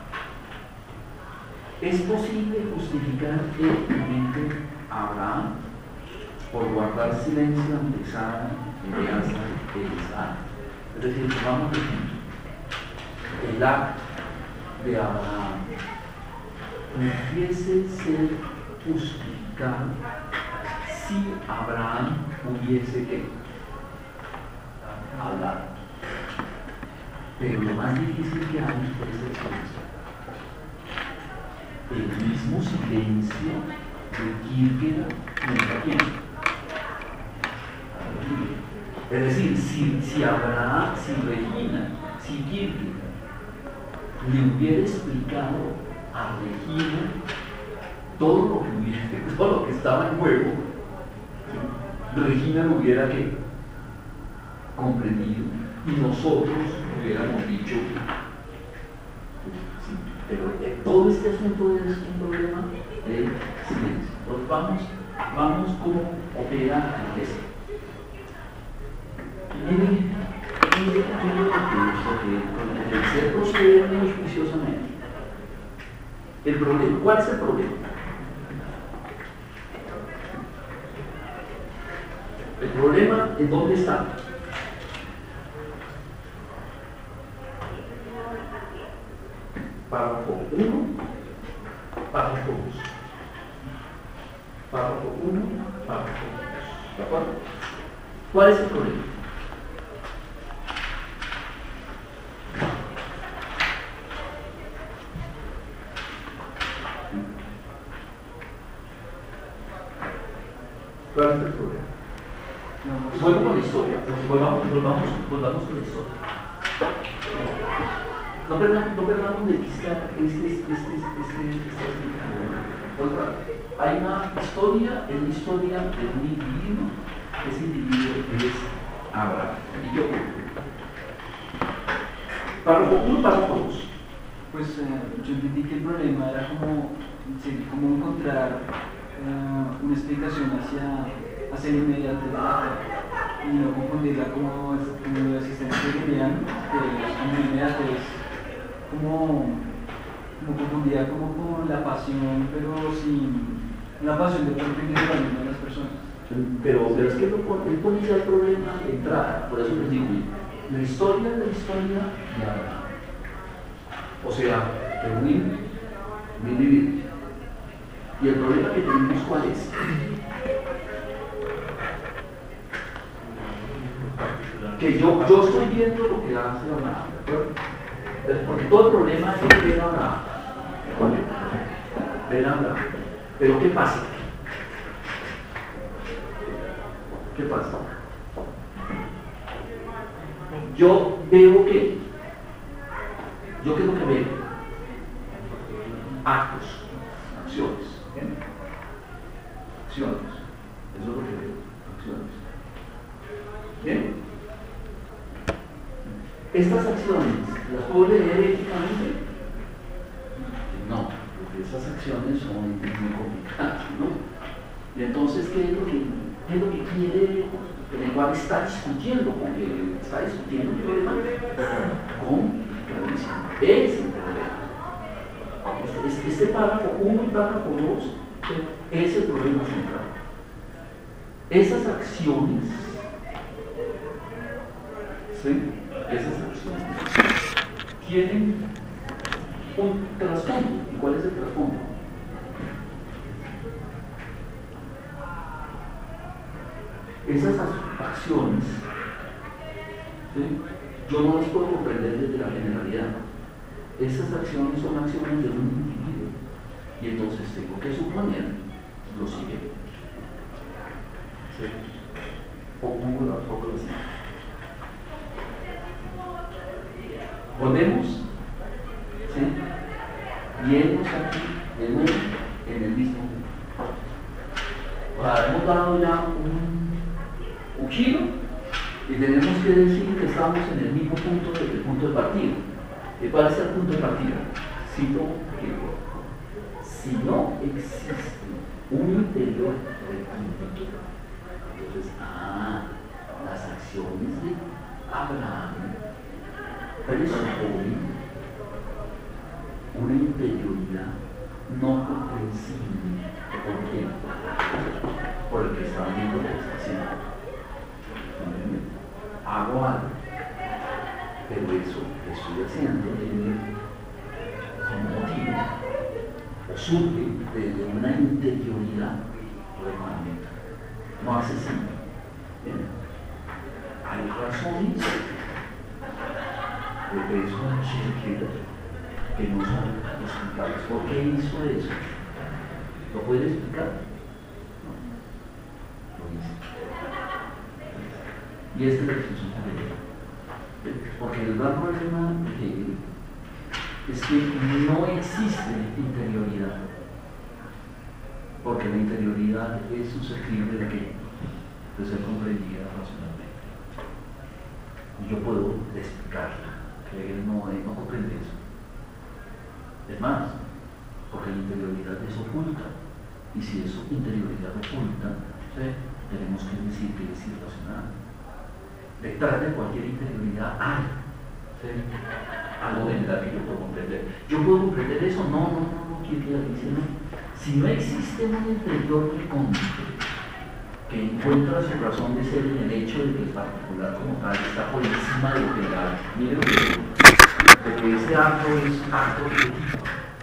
¿Es posible justificar éticamente a Abraham por guardar silencio ante Sara, Eleazar e Isaac? Es decir, vamos a decir, el acto de Abraham pudiese ser justificado si Abraham hubiese que hablar. Pero lo más difícil que hay es el silencio. El mismo silencio de Kierkegaard nunca tiene. Es decir, si, si Abraham, si Regina, si Kierkegaard le hubiera explicado a Regina todo lo que, hubiera, todo lo que estaba en juego, Regina lo hubiera ¿qué? comprendido y nosotros hubiéramos dicho sí, pero eh, todo este asunto es un problema de silencio. Entonces vamos, vamos como opera esto. Mire, mire, mire lo que el ser proceder menos juiciosamente. El problema, ¿cuál es el problema? El problema, ¿en dónde está? Párrafo uno, párrafo dos. Párrafo uno, párrafo dos. ¿De acuerdo? ¿Cuál es el problema? ¿Cuál es el problema? No, vuelvo con la historia, volvamos, volvamos, volvamos con la historia. No perdamos, no perdamos de vista este, este, este, este, este, este. Hay una historia, es la historia de un individuo, ese individuo es Abraham. Y yo, párrafo uno, párrafo dos. Pues eh, yo entendí que el problema era como, sí, como encontrar uh, una explicación hacia, hacia el inmediato de la fe y no confundirla como, como la existencia hegeliana, que como inmediato es como, como confundida como con la pasión, pero sin una pasión de parte individual de las personas. Pero, pero es que él pone ya el problema de entrada, por eso les digo, la historia de la historia de Abraham. O sea, reunir un individuo. Y el problema que tenemos, ¿cuál es? Que yo, yo estoy viendo lo que hace Abraham, ¿de acuerdo? Porque todo el problema es ver a Abraham. Ver a Abraham. Pero ¿qué pasa? ¿Qué pasa? Yo veo que, yo qué es lo que veo, actos, acciones, ¿bien? Acciones, eso es lo que veo, acciones. ¿Bien? Estas acciones, ¿las puedo leer éticamente? No, porque esas acciones son muy complicadas, ¿no? Y entonces, ¿qué es lo que, qué es lo que quiere? El lenguaje está discutiendo con él, está discutiendo un problema con la visión. Es el problema. Este, este párrafo uno y párrafo dos es el problema central. Esas acciones, ¿sí? Esas acciones tienen un trasfondo. ¿Y cuál es el trasfondo? Esas acciones, ¿sí? Yo no las puedo comprender desde la generalidad. Esas acciones son acciones de un individuo y entonces tengo que suponer lo siguiente. ¿Sí? O pongo la foto así. Volvemos, ¿sí? Y hemos aquí de nuevo en el mismo punto. Ahora hemos dado ya un un giro y tenemos que decir que estamos en el mismo punto del punto de partida. ¿Y cuál es el punto de partida? Cito que si no existe un interior recto, entonces, ah, las acciones de Abraham presuponen una interioridad no comprensible. ¿Por qué? Por el que está viendo lo que está haciendo. Hago algo, pero eso que estoy haciendo tiene un motivo o surge de una interioridad remanente. no asesina. ¿Bien? Hay razones de personas que no son explicables. ¿Por qué hizo eso? ¿Lo puede explicar? No. Lo hizo. Y esta es la discusión que tenemos. Porque el gran problema de Hegel es que no existe interioridad. Porque la interioridad es susceptible de qué? De ser comprendida racionalmente. Y yo puedo explicarla, que él no, él no comprende eso. Es más, porque la interioridad es oculta. Y si es interioridad oculta, ¿sí?, tenemos que decir que es irracional. Detrás de cualquier interioridad hay, ¿sí?, algo general que yo puedo comprender. ¿Yo puedo comprender eso? No, no, no, no, quiero decir, no. Si no existe un interior recóndito que encuentra su razón de ser en el hecho de que el particular como tal está por encima de lo general, mire lo que digo, de que ese acto es acto de tipo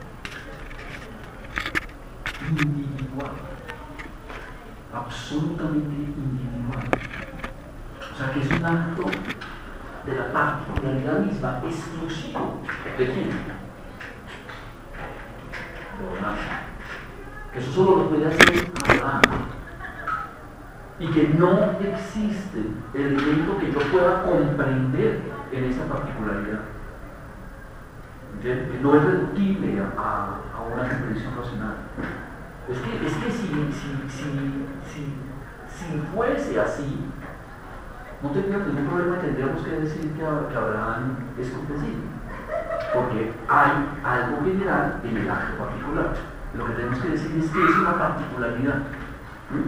individual, absolutamente individual. O sea, que es un acto de la particularidad misma, exclusivo. ¿De quién? De Abraham. Que eso solo lo puede hacer Abraham. Y que no existe elemento que yo pueda comprender en esa particularidad. ¿Entiendes? Que no es reductible a, a, a una comprensión racional. Es que, es que si, si, si, si, si fuese así, no tendríamos ningún problema, tendríamos que decir que, que Abraham es comprensible, porque hay algo general en el acto particular. Lo que tenemos que decir es que es una particularidad. ¿Mm?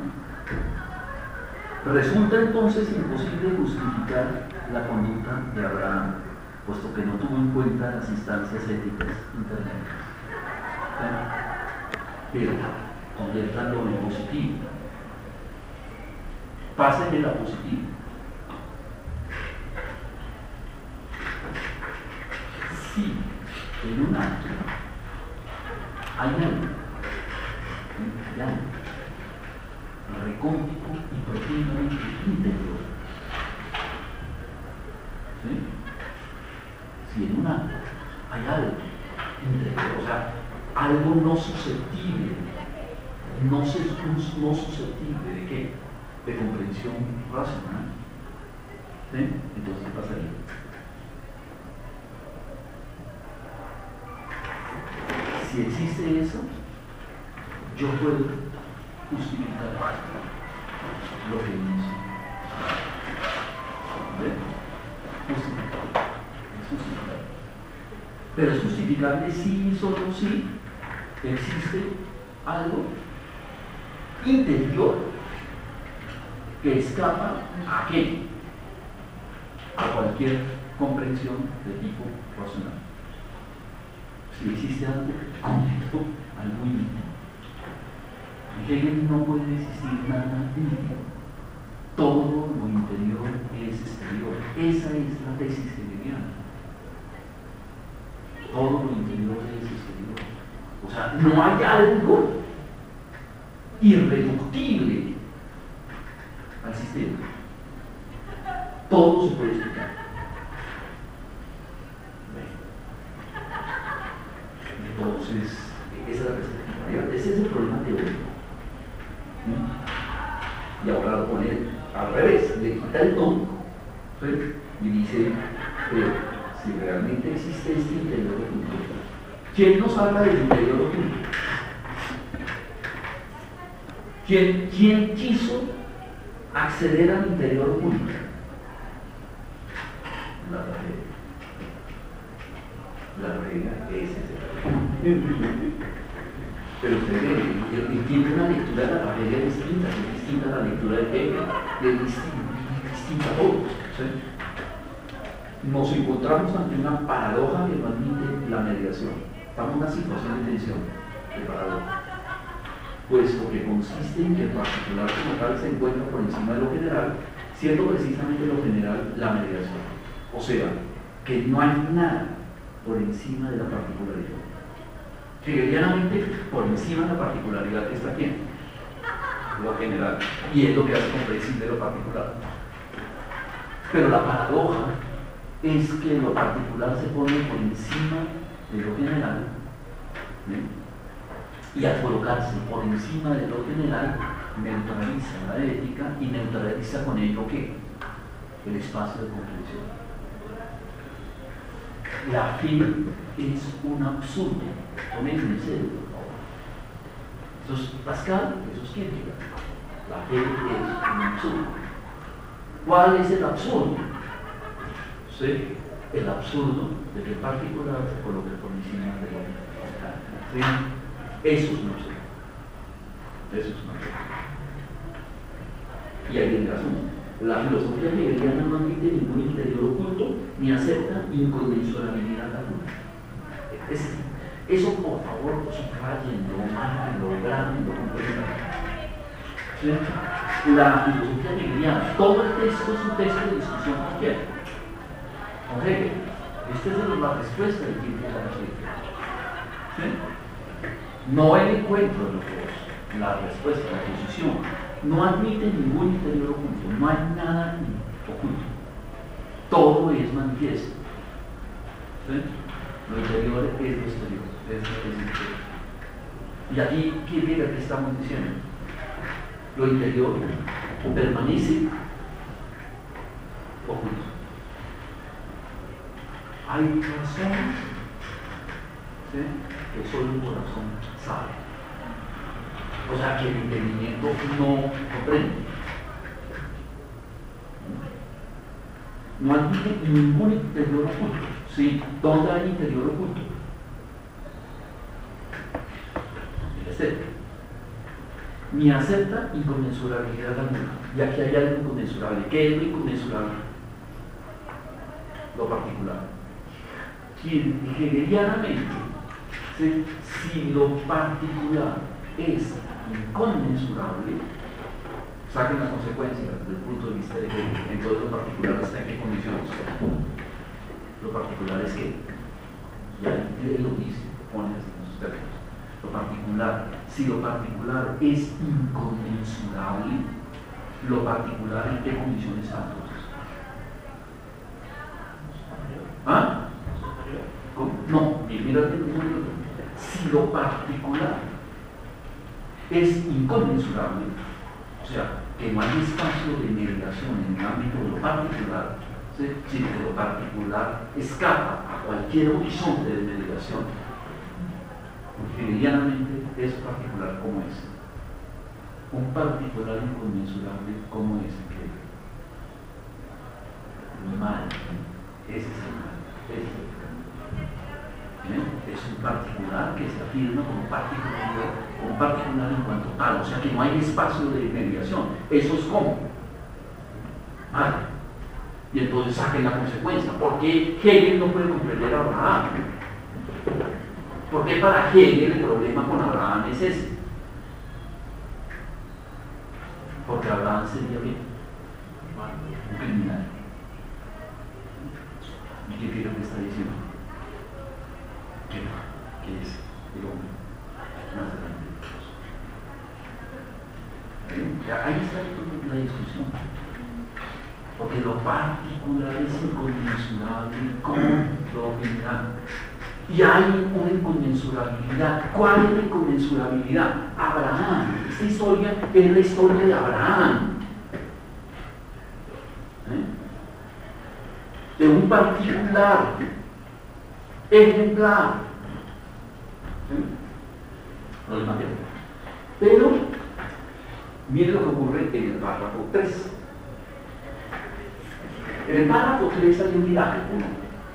Resulta entonces imposible justificar la conducta de Abraham, puesto que no tuvo en cuenta las instancias éticas intermedias. Pero conviértanlo en positivo. Pásenme la positiva. Si en un acto hay algo, hay algo recóndito y profundamente interior, ¿sí?, si en un acto hay algo interior, o sea, algo no susceptible, no, se, no susceptible de qué, de comprensión racional, ¿sí?, entonces ¿qué pasaría? Si existe eso, yo puedo justificar lo que hizo. ¿Ven? Justificar. Es justificar. Pero es justificable si y solo si existe algo interior que escapa a qué? A cualquier comprensión de tipo racional. Si existe algo concreto, algo íntimo. Hegel no puede existir nada íntimo. Todo lo interior es exterior. Esa es la tesis hegeliana. Todo lo interior es exterior. O sea, no hay algo irreductible al sistema. Todo se puede explicar. Entonces, esa es la perspectiva. Ese es el problema teórico. ¿Sí? Y ahora lo pone al revés, le quita el tónico, ¿sí?, y dice, pero si realmente existe este interior oculto, ¿quién nos habla del interior oculto? ¿Quién, ¿Quién quiso acceder al interior oculto? La tragedia. La tragedia, ese es el Pero usted ve, tiene una lectura de la tragedia distinta, es distinta a la lectura de Hegel, es distinta, distinta a todos. ¿Sí? Nos encontramos ante una paradoja que no admite la mediación. Estamos en una situación de tensión, de paradoja. Puesto que consiste en que el particular como tal se encuentra por encima de lo general, siendo precisamente lo general la mediación. O sea, que no hay nada por encima de la particularidad. Hegelianamente, por encima de la particularidad está quién? lo general, y es lo que hace comprensible lo particular. Pero la paradoja es que lo particular se pone por encima de lo general, ¿sí? Y al colocarse por encima de lo general, neutraliza la ética y neutraliza con ello ¿qué? El espacio de comprensión. La fe es un absurdo, tomen en serio, por favor. Eso es Pascal, eso es Kierkegaard. La fe es un absurdo. ¿Cuál es el absurdo? ¿Sí? El absurdo de que el particular se coloque por encima de lo general. ¿Sí? Eso es un absurdo. Eso es un absurdo. Y ahí viene el asunto. La filosofía hegeliana no admite ningún interior oculto ni acepta inconmensurabilidad alguna. Es decir, eso por favor subrayenlo, márquenlo, grábenlo, comprendan. ¿Sí? La filosofía hegeliana, todo el texto es un texto de discusión cualquiera. Con Hegel, esta es la respuesta de Kierkegaard. ¿Sí? No el encuentro de los dos, la respuesta, la posición. No admite ningún interior oculto, no hay nada oculto. Todo es manifiesto. ¿Sí? Lo interior es lo exterior. Es, es exterior. Y aquí, ¿qué estamos diciendo? Lo interior permanece oculto. Hay razones, ¿sí?, que solo el corazón sabe. O sea, que el entendimiento no comprende. No admite ningún interior oculto. ¿Sí? ¿Dónde hay interior oculto? El estético. Ni acepta inconmensurabilidad alguna. Y aquí hay algo inconmensurable. ¿Qué es lo inconmensurable? Lo particular. Hegelianamente, ¿sí?, si lo particular es inconmensurable, saquen las consecuencias desde el punto de vista de que entonces lo particular está en qué condiciones. Lo particular es que, ya él lo dice, pone en sus términos, lo particular, si lo particular es inconmensurable, lo particular en qué condiciones está entonces. ¿Ah? ¿Cómo? No, mira, si lo particular es inconmensurable, o sea, que no hay espacio de mediación en el ámbito de lo particular, ¿sí?, sino que lo particular escapa a cualquier horizonte de mediación, hegelianamente es particular como es. Un particular inconmensurable como es que el mal, ese es el mal, ese es el ¿Eh? Es un particular que se afirma como particular, como particular en cuanto tal, o sea que no hay espacio de mediación. Eso es como. Vale. Y entonces saquen la consecuencia. ¿Por qué Hegel no puede comprender a Abraham? ¿Por qué para Hegel el problema con Abraham es ese? Porque Abraham sería bien un criminal. ¿Y qué creo que está diciendo? ¿Qué es el hombre más grande de Dios? ¿Eh? Ahí está la discusión. Porque lo particular es inconmensurable con lo general. Y hay una inconmensurabilidad. ¿Cuál es la inconmensurabilidad? Abraham. Esta historia es la historia de Abraham. ¿Eh? De un particular ejemplar. ¿Sí? Problema de Pero, miren lo que ocurre en el párrafo tres. En el párrafo tres hay un viraje, uno.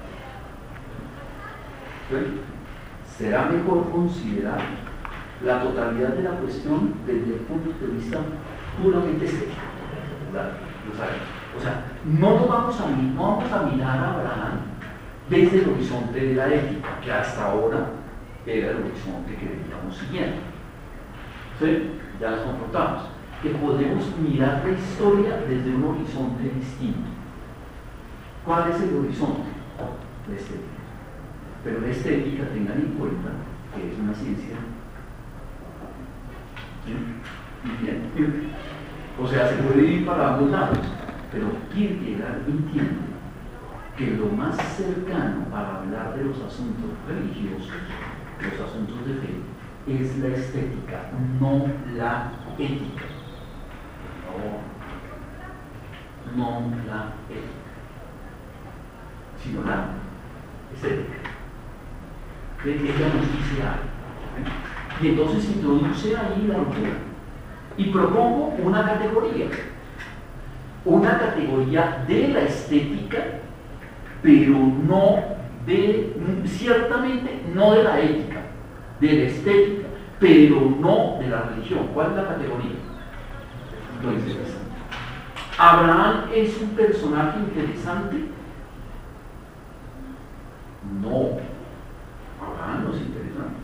¿Sí? Será mejor considerar la totalidad de la cuestión desde el punto de vista puramente estético. O sea, no, nos vamos a, no vamos a mirar a Abraham desde el horizonte de la ética, que hasta ahora era el horizonte que veníamos siguiendo. ¿Sí? Ya nos confrontamos. Que podemos mirar la historia desde un horizonte distinto. ¿Cuál es el horizonte? La estética. Pero la estética, tengan en cuenta que es una ciencia. ¿Sí? Y bien, O sea, se puede ir para ambos lados, pero Kierkegaard entiende que lo más cercano para hablar de los asuntos religiosos, los asuntos de fe, es la estética, no la ética. No, no la ética, sino la estética. Ella nos dice algo. ¿Eh? Y entonces introduce ahí la locura. Y propongo una categoría. Una categoría de la estética, pero no de, ciertamente no de la ética, de la estética, pero no de la religión. ¿Cuál es la categoría? Lo interesante. ¿Abraham es un personaje interesante? No. Abraham no es interesante.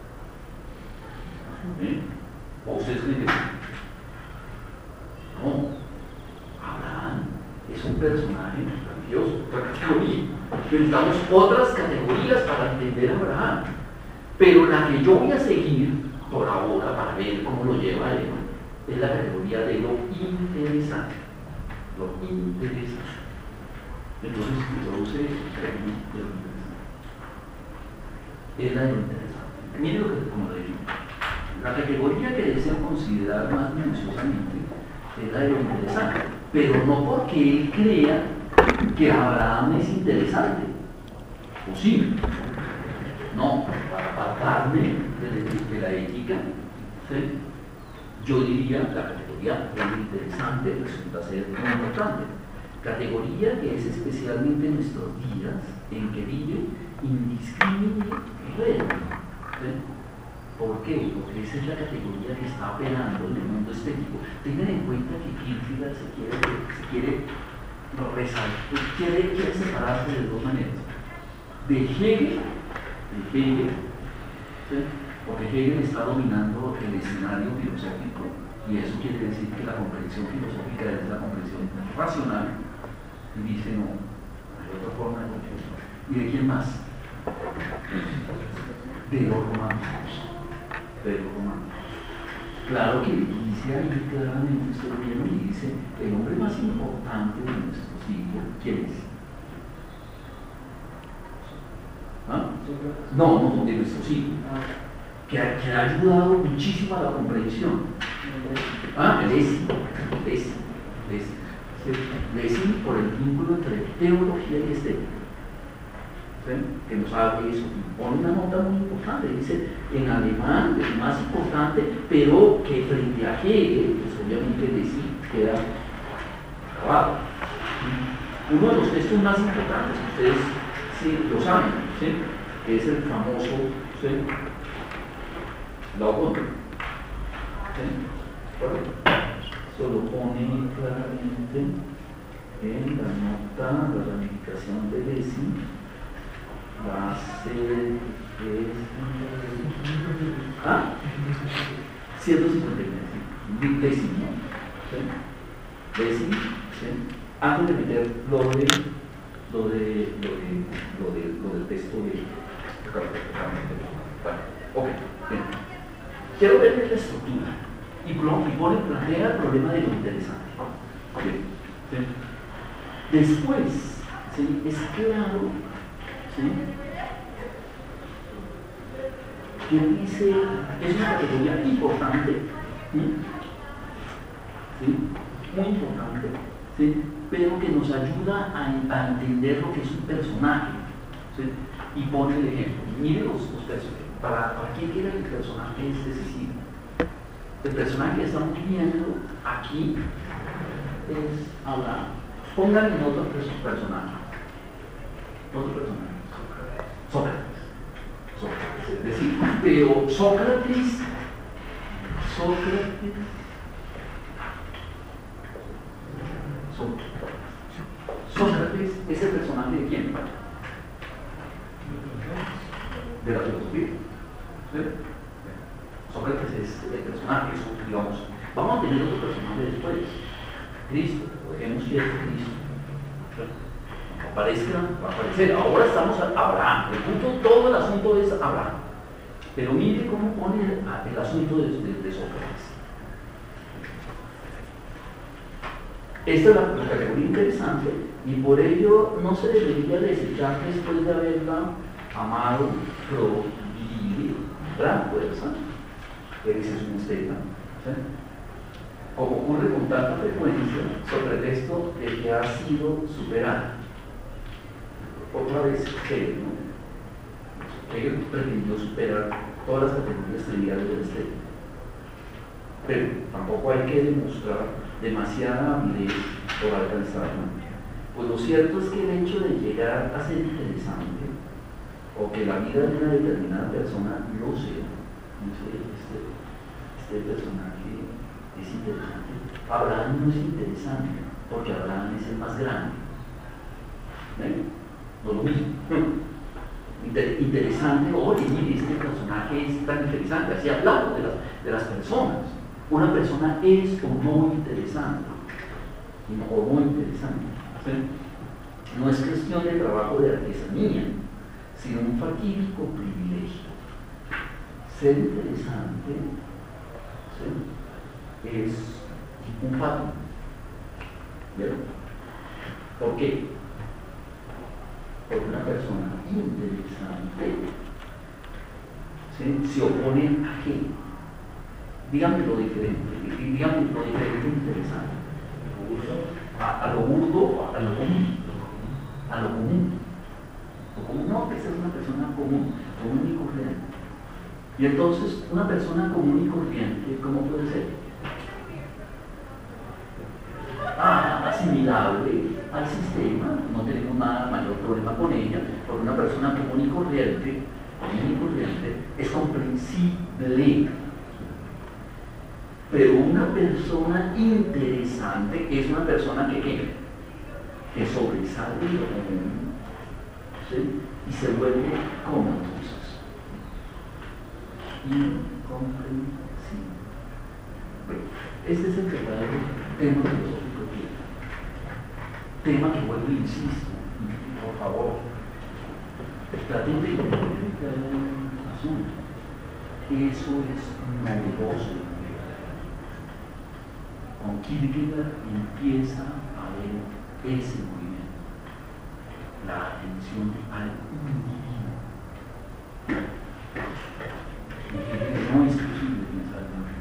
¿Eh? ¿O ustedes creen que sí? No. Abraham es un personaje religioso, otra categoría. Necesitamos otras categorías para entender a Abraham. Pero la que yo voy a seguir por ahora para ver cómo lo lleva él es la categoría de lo interesante. Lo interesante. Entonces introduce el término de lo interesante. Es la de lo interesante. Miren lo que, como le digo, la categoría que deseo considerar más minuciosamente es la de lo interesante, pero no porque él crea que Abraham es interesante, o sí, no, para apartarme de, de la ética, ¿sí? Yo diría la categoría de lo interesante resulta ser muy importante, categoría que es especialmente en nuestros días en que vive indiscriminadamente. ¿Sí? ¿Por qué? Porque esa es la categoría que está operando en el mundo estético. Tengan en cuenta que Kierkegaard se quiere, se quiere resaltar, quiere, quiere separarse de dos maneras. De Hegel, de Hegel, ¿sí? Porque Hegel está dominando el escenario filosófico, y eso quiere decir que la comprensión filosófica es la comprensión racional, y dice no, hay otra forma de comprensión. ¿Y de quién más? De los románticos. De los románticos. Claro que dice ahí claramente, usted viene y dice, el hombre más importante de nuestro siglo, ¿quién es? ¿Ah? No, no, de nuestro siglo. Que ha, que ha ayudado muchísimo a la comprensión. ¿Ah? Lessing, Lessing, Lessing. Lessing por el vínculo entre teología y estética. ¿Sí? Que nos habla eso, pone una nota muy importante, dice en alemán es más importante, pero que frente a Hegel, pues obviamente Lessing queda grabado. Uno de los textos más importantes, ustedes sí lo saben, ¿sí? Es el famoso, ¿sí? La ocontra. ¿Sí? Eso lo pone claramente en la nota, la ramificación de Lessing. La C es ¿ah? ciento cincuenta y nueve, Lessing, ¿no? ¿Sí? Lessing, ¿sí? Antes de meter lo de lo de lo de lo de lo del texto de bueno, ok, bien. Quiero ver la estructura y, y pone plantea el problema de lo interesante. Bien, ¿sí? Después, ¿sí? Es claro, ¿sí? Que dice, es una categoría importante, ¿sí? ¿Sí? Muy importante, ¿sí? Pero que nos ayuda a, a entender lo que es un personaje, ¿sí? Y pone el ejemplo. Miren los, los personajes. ¿Para, ¿Para qué quiere el personaje es decisivo? El personaje que estamos viendo aquí es Abraham. Pónganle en otro personaje. Otro personaje. Sócrates. Sócrates. Es decir, pero Sócrates, Sócrates, Sócrates. Sócrates es el personaje de quién? De la filosofía. ¿Sí? Sócrates es el personaje, eso, digamos. Vamos a tener otro personaje después. Cristo, dejemos quieto Cristo. Aparezca, va a aparecer. Ahora estamos a Abraham. El punto, todo el asunto es Abraham. Pero mire cómo pone el, el asunto de, de, de Sócrates. Esta es la, la categoría interesante y por ello no se debería desechar después de haberla amado, prohibido. Gran fuerza, eres un esteta, ¿sí? Como ocurre con tanta frecuencia sobre el texto de que ha sido superada. Otra vez, que ¿no? Él pretendió superar todas las categorías triviales del esteta. Pero tampoco hay que demostrar demasiada habilidad por alcanzarla. Pues lo cierto es que el hecho de llegar a ser interesante, o que la vida de una determinada persona lo sea, no sé, este, este personaje es interesante. Abraham no es interesante, porque Abraham es el más grande. ¿Ven? No lo mismo. Inter interesante, oye, mire, este personaje es tan interesante, así hablamos de las, de las personas. Una persona es o no interesante, o muy interesante. ¿Sí? No es cuestión de trabajo de artesanía, sino un fatídico privilegio. Ser interesante, ¿sí?, es un fato. ¿Vieron? ¿Por qué? Porque una persona interesante, ¿sí?, se opone a qué. Díganme lo diferente, díganme lo diferente interesante. A, a lo burdo, a lo común. A lo común. Lo común no, que es una persona común, común y corriente. Y entonces, una persona común y corriente, ¿cómo puede ser? Ah, asimilable al sistema, no tenemos nada mayor problema con ella, porque una persona común y corriente, común y corriente, es comprensible. Pero una persona interesante es una persona que, ¿qué? Que sobresale de lo común, ¿sí?, y se vuelve como entonces incomprensible. Bueno, este es el verdadero tema filosófico que tema que vuelvo e insisto, por favor, traten de entender el asunto. Eso es novedoso. Con Kierkegaard empieza a ver ese movimiento, la atención al individuo. No es posible pensar en un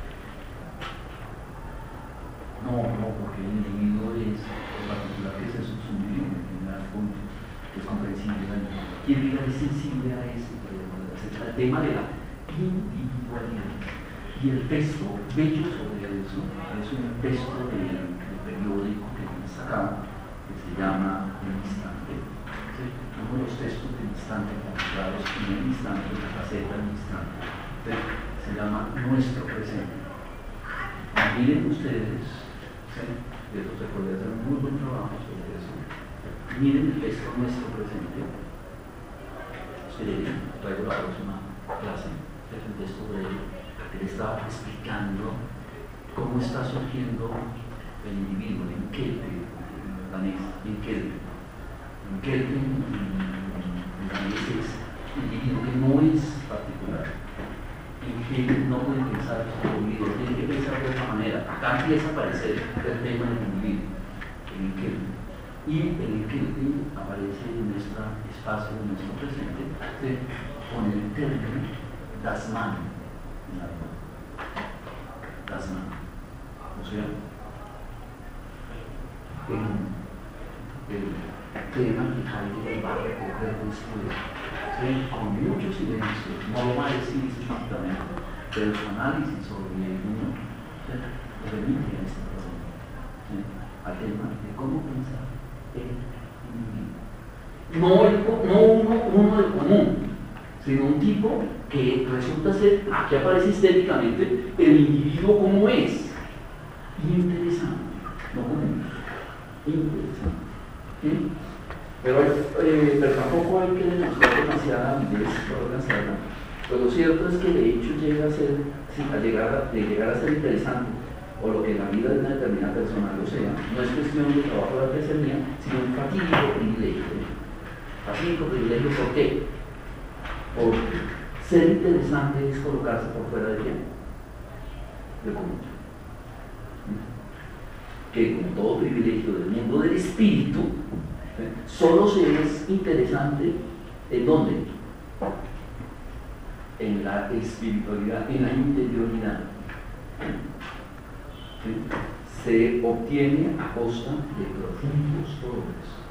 no, no, porque el individuo es en particular que es subsumido en general, es comprensible. Kierkegaard es sensible a ese problema, al tema de la individualidad. Y el texto bello sobre eso es un texto del de periódico que hemos sacado, que se llama El Instante. ¿Sí? Uno de los textos del Instante publicados en El Instante, en la Gaceta del Instante, ¿sí?, se llama Nuestro Presente. Miren ustedes, ¿sí?, de eso se puede hacer un muy buen trabajo sobre eso. Miren el texto Nuestro Presente. Ustedes, traigo la próxima clase, es un texto breve. Él está explicando cómo está surgiendo el individuo en Kelvin, en danés, en Kelvin. En Kelvin, en danés es el individuo que no es particular. En Kelvin no puede pensar como individuo, tiene que pensar de otra manera. Acá empieza a aparecer el tema del individuo, en Kelvin. Y el Kelvin aparece en nuestro espacio, en nuestro presente, ¿sí?, con el término das Man. Das Man. O sea, el, el tema que Heidegger va a recoger después, ¿sí?, con mucho silencio, no lo va a decir explícitamente, pero su análisis sobre el mundo, ¿sí?, remite a este problema, ¿sí?, al tema de cómo pensar el individuo. No, el, no uno, uno del común, sino un tipo que resulta ser, aquí aparece estéticamente, el individuo como es. Interesante, no común, interesante. ¿Sí? Pero, eh, pero tampoco hay que demostrar demasiada habilidad para alcanzarla. Pues lo cierto es que de hecho llega a ser, sí, a llegar a, de llegar a ser interesante, o lo que en la vida de una determinada persona lo sea, no es cuestión de trabajo de artesanía, sino un fatídico privilegio. Fatídico privilegio, ¿por qué? Porque ser interesante es colocarse por fuera de quién, de común. que como todo privilegio del mundo del espíritu, ¿sí?, solo se es interesante ¿en dónde? En la espiritualidad, en la interioridad. ¿Sí? Se obtiene a costa de profundos progresos.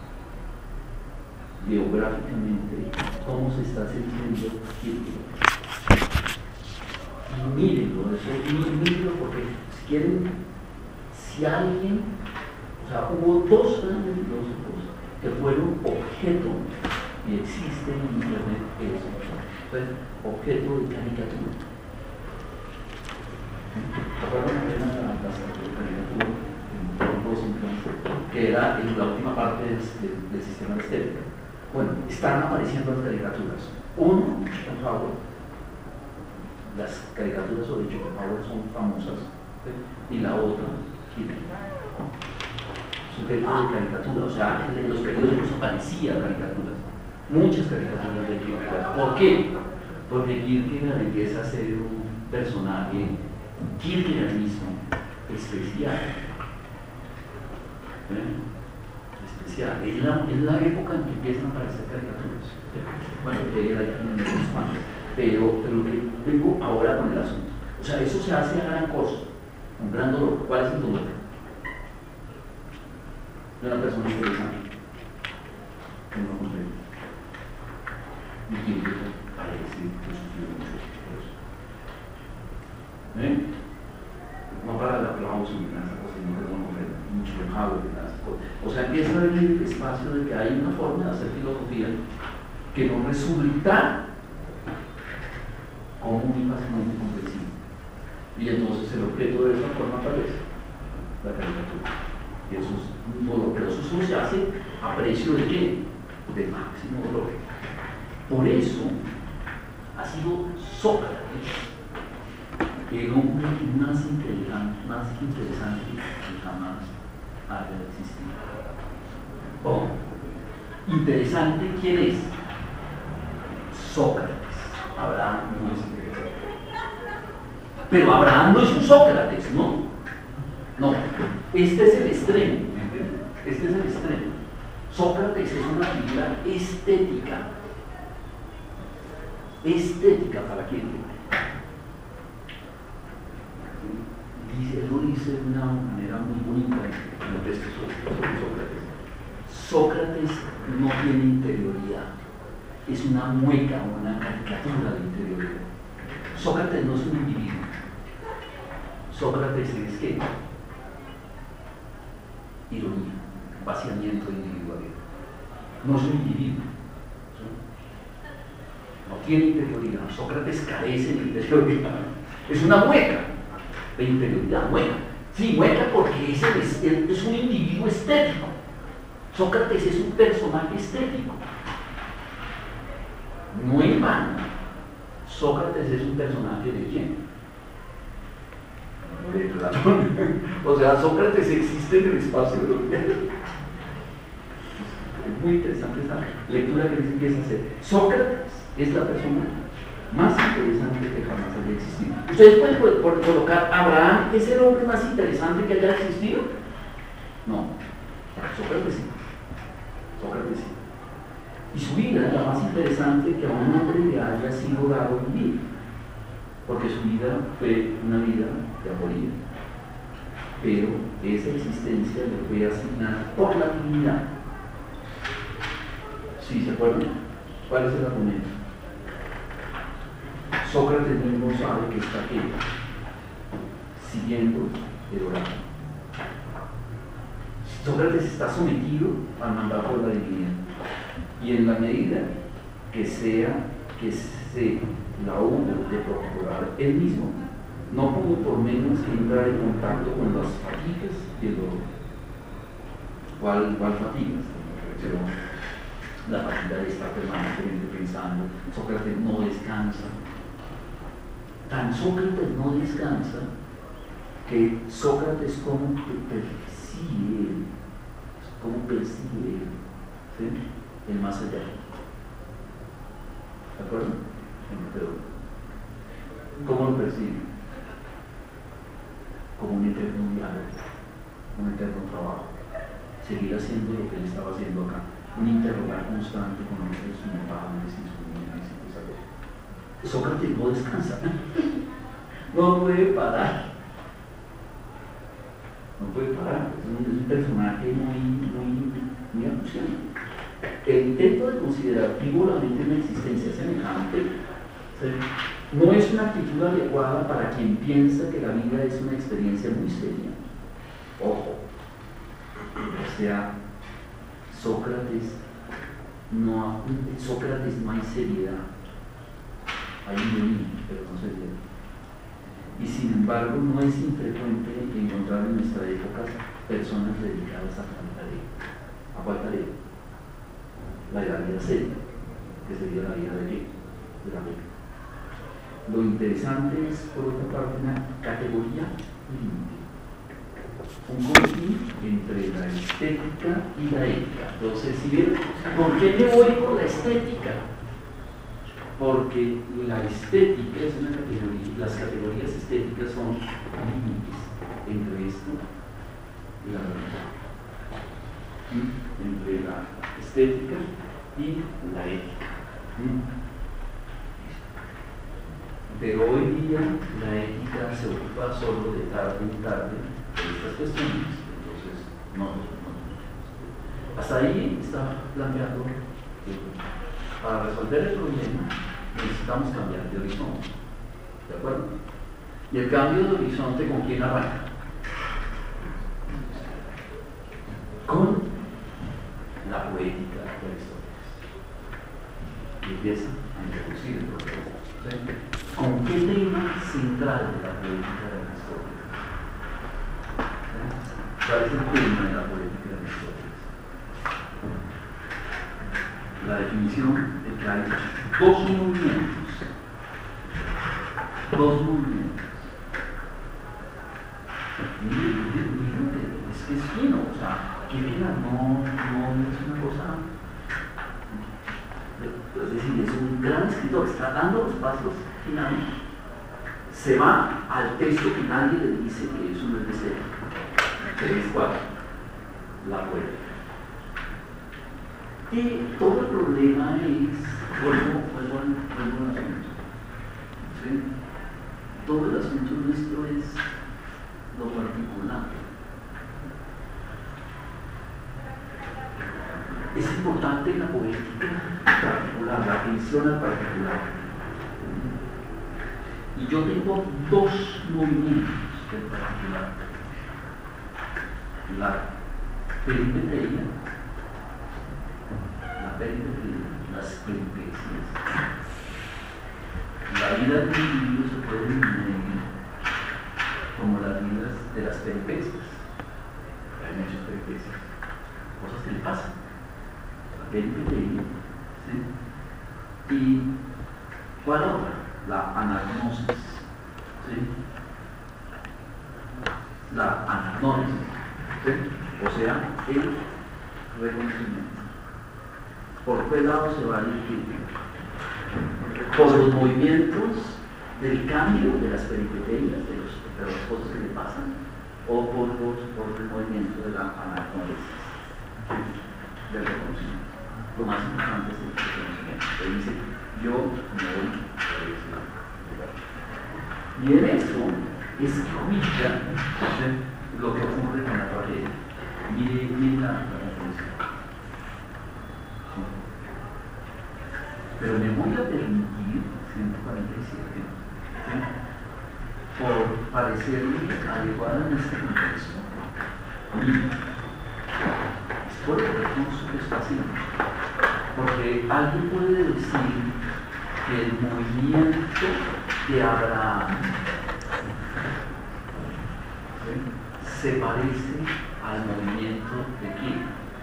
Biográficamente, cómo se está sintiendo Kierkegaard. Y mírenlo, eso, mírenlo porque si quieren, si alguien, o sea, hubo dos grandes filósofos que fueron objeto, y existen en internet eso, entonces, objeto de caricatura. ¿Se acuerdan de la caricatura? Que era en la última parte del, del, del sistema de estética. Bueno, están apareciendo las caricaturas. Uno, Schopenhauer. Las caricaturas sobre Schopenhauer son famosas. ¿Sí? Y la otra, Kierkegaard. Sujeto de caricatura, o sea, en los periódicos aparecían caricaturas. Muchas caricaturas de Kierkegaard. ¿Por qué? Porque Kierkegaard empieza a ser un personaje, Kierkegaard mismo, especial. ¿Eh? Especial. Es la, es la época en que empiezan a aparecer caricaturas. Bueno, que era ya en los cuantos. Pero, pero que vengo ahora con el asunto. O sea, eso se hace a gran costo, un gran dolor. ¿Cuál es el dolor? De una persona interesante, que no comprende. Y quien parece que sufrió mucho por eso. ¿Eh? No para el aplauso ni nada, sino que no comprende mucho enjado ni nada. O sea, empieza a venir el espacio de que hay una forma de hacer filosofía que no resulta común y fácilmente comprensible. Y entonces el objeto de esa forma aparece la caricatura. Y eso es un dolor, pero eso solo se hace a precio de qué? De máximo dolor. Por eso ha sido Sócrates el hombre más interesante, más interesante que jamás haya existido. Oh, interesante, ¿quién es? Sócrates. Abraham no es interesante. Pero Abraham no es un Sócrates, ¿no? No, este es el extremo. Este es el extremo. Sócrates es una figura estética. Estética para quién. Dice, él lo dice de una manera muy bonita en el texto sobre Sócrates. Sócrates no tiene interioridad. Es una mueca o una caricatura de interioridad. Sócrates no es un individuo. Sócrates es ¿qué? Ironía, vaciamiento de individualidad. No es un individuo. No tiene interioridad. Sócrates carece de interioridad. Es una mueca de interioridad, mueca. Sí, mueca porque es, es, es un individuo estético. Sócrates es un personaje estético. No en vano. Sócrates es un personaje de quién? De Platón. O sea, Sócrates existe en el espacio europeo. Es muy interesante esta lectura que se empieza a hacer. Sócrates es la persona más interesante que jamás haya existido. ¿Ustedes pueden colocar a Abraham es el hombre más interesante que haya existido? No. Sócrates sí. Sócrates sí. Y su vida es la más interesante que a un hombre le haya sido dado vivir, porque su vida fue una vida de aporía, pero esa existencia le fue asignada por la divinidad. ¿Sí se acuerdan? ¿Cuál es el argumento? Sócrates mismo sabe que está aquí, siguiendo el oráculo. Sócrates está sometido al mandato de la divinidad. Y en la medida que sea que se la hubo de procurar él mismo, no pudo por menos que entrar en contacto con las fatigas y el dolor. ¿Cuál, cuál fatigas? La fatiga de estar permanentemente pensando. Sócrates no descansa. Tan Sócrates no descansa que Sócrates como percibe, como percibe, ¿sí?, el más allá. ¿De acuerdo? ¿Cómo lo percibe? Como un eterno diálogo. un eterno trabajo, seguir haciendo lo que él estaba haciendo acá, un interrogar constante con sus notables y sus niños y cosas así. Sócrates no descansa, no puede parar, no puede parar, es un, es un personaje muy, muy, muy acuciante. El intento de considerar frívolamente una existencia semejante, ¿sí?, no es una actitud adecuada para quien piensa que la vida es una experiencia muy seria. Ojo, o sea, Sócrates no, en Sócrates no hay seriedad, hay un dominio, pero no seriedad. Y sin embargo, no es infrecuente encontrar en nuestra época personas dedicadas a falta de, a falta de la vida seria, que sería la vida de qué? De la vida. Lo interesante es, por otra parte, una categoría límite, un conflicto entre la estética y la ética. Entonces, si bien, ¿por qué me voy por la estética? Porque la estética es una categoría, las categorías estéticas son límites entre esto y la verdad, entre la estética y la ética. Pero hoy día la ética se ocupa solo de tarde en tarde de estas cuestiones, entonces no, no. Hasta ahí está planteando que para resolver el problema necesitamos cambiar de horizonte, ¿de acuerdo? Y el cambio de horizonte, ¿con quién arranca? Con la poética de Aristóteles. Y empieza a introducir el problema. ¿Sí? ¿Con qué tema central de la poética de Aristóteles? ¿Sí? ¿Cuál es el tema de la poética de Aristóteles? La definición de que hay dos movimientos, dos movimientos. Es que es fino, o sea, que fina, no, no es una cosa. Es decir, es un gran escritor, está dando los pasos finales, se va al texto final y le dice que eso no es de ser, que es cuál, la poética. Y todo el problema es, vuelvo, vuelvo, vuelvo al asunto, ¿sí? Todo el asunto nuestro es lo particular. Es importante la poética particular, la atención al particular. Y yo tengo dos movimientos del particular. La peripeteia, la peripeteia, las peripecias. La vida de un individuo se puede dividir como las vidas de las peripecias. Hay muchas peripecias, cosas que le pasan. Peripeteia, ¿sí? Y ¿cuál otra? La anagnosis, ¿sí? La anagnosis, ¿sí? O sea, el reconocimiento. ¿Por qué lado se va a dirigir? Por los movimientos del cambio de las peripeteias, de, los, de las cosas que le pasan, o por, los, por el movimiento de la anagnosis, ¿sí? Del reconocimiento. Lo más importante es el reconocimiento. Él dice, yo me voy a ese lugar. Y en eso es cuya lo que ocurre con la tragedia. Mire, mire la referencia. Pero me voy a permitir, ciento cuarenta y siete, ¿sí?, por parecerme adecuada en este contexto. Y por el recurso que está haciendo. Porque alguien puede decir que el movimiento de Abraham, ¿sí?, se parece al movimiento de quién.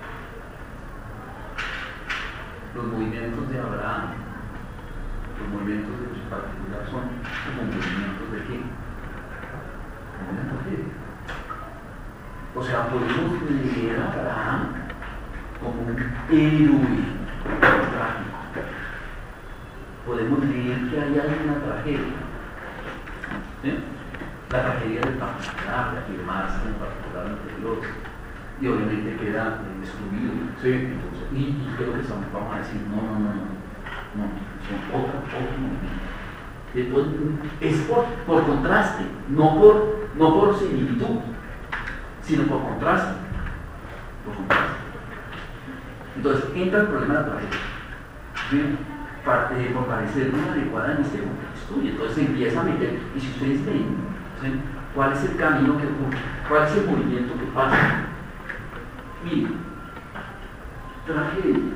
Los movimientos de Abraham, los movimientos de su particular son como movimientos de quién. Movimientos de quién. O sea, podemos leer a Abraham como un héroe trágico. Podemos leer que hay alguna tragedia, ¿sí?, la tragedia del particular, la que más en particular anterior, y obviamente queda excluido. Sí. Entonces, y, y creo que son, vamos a decir, no, no, no, no, no, son otra, otro movimiento. Es por, por contraste, no por, no por similitud, sino por contraste. Por contraste. Entonces entra el problema de la tragedia. ¿Sí? Para, eh, por parecer una adecuada en este contexto, y entonces se empieza a meter, y si ustedes ven, ¿sí? ¿Cuál es el camino que ocurre? ¿Cuál es el movimiento que pasa? Miren, tragedia.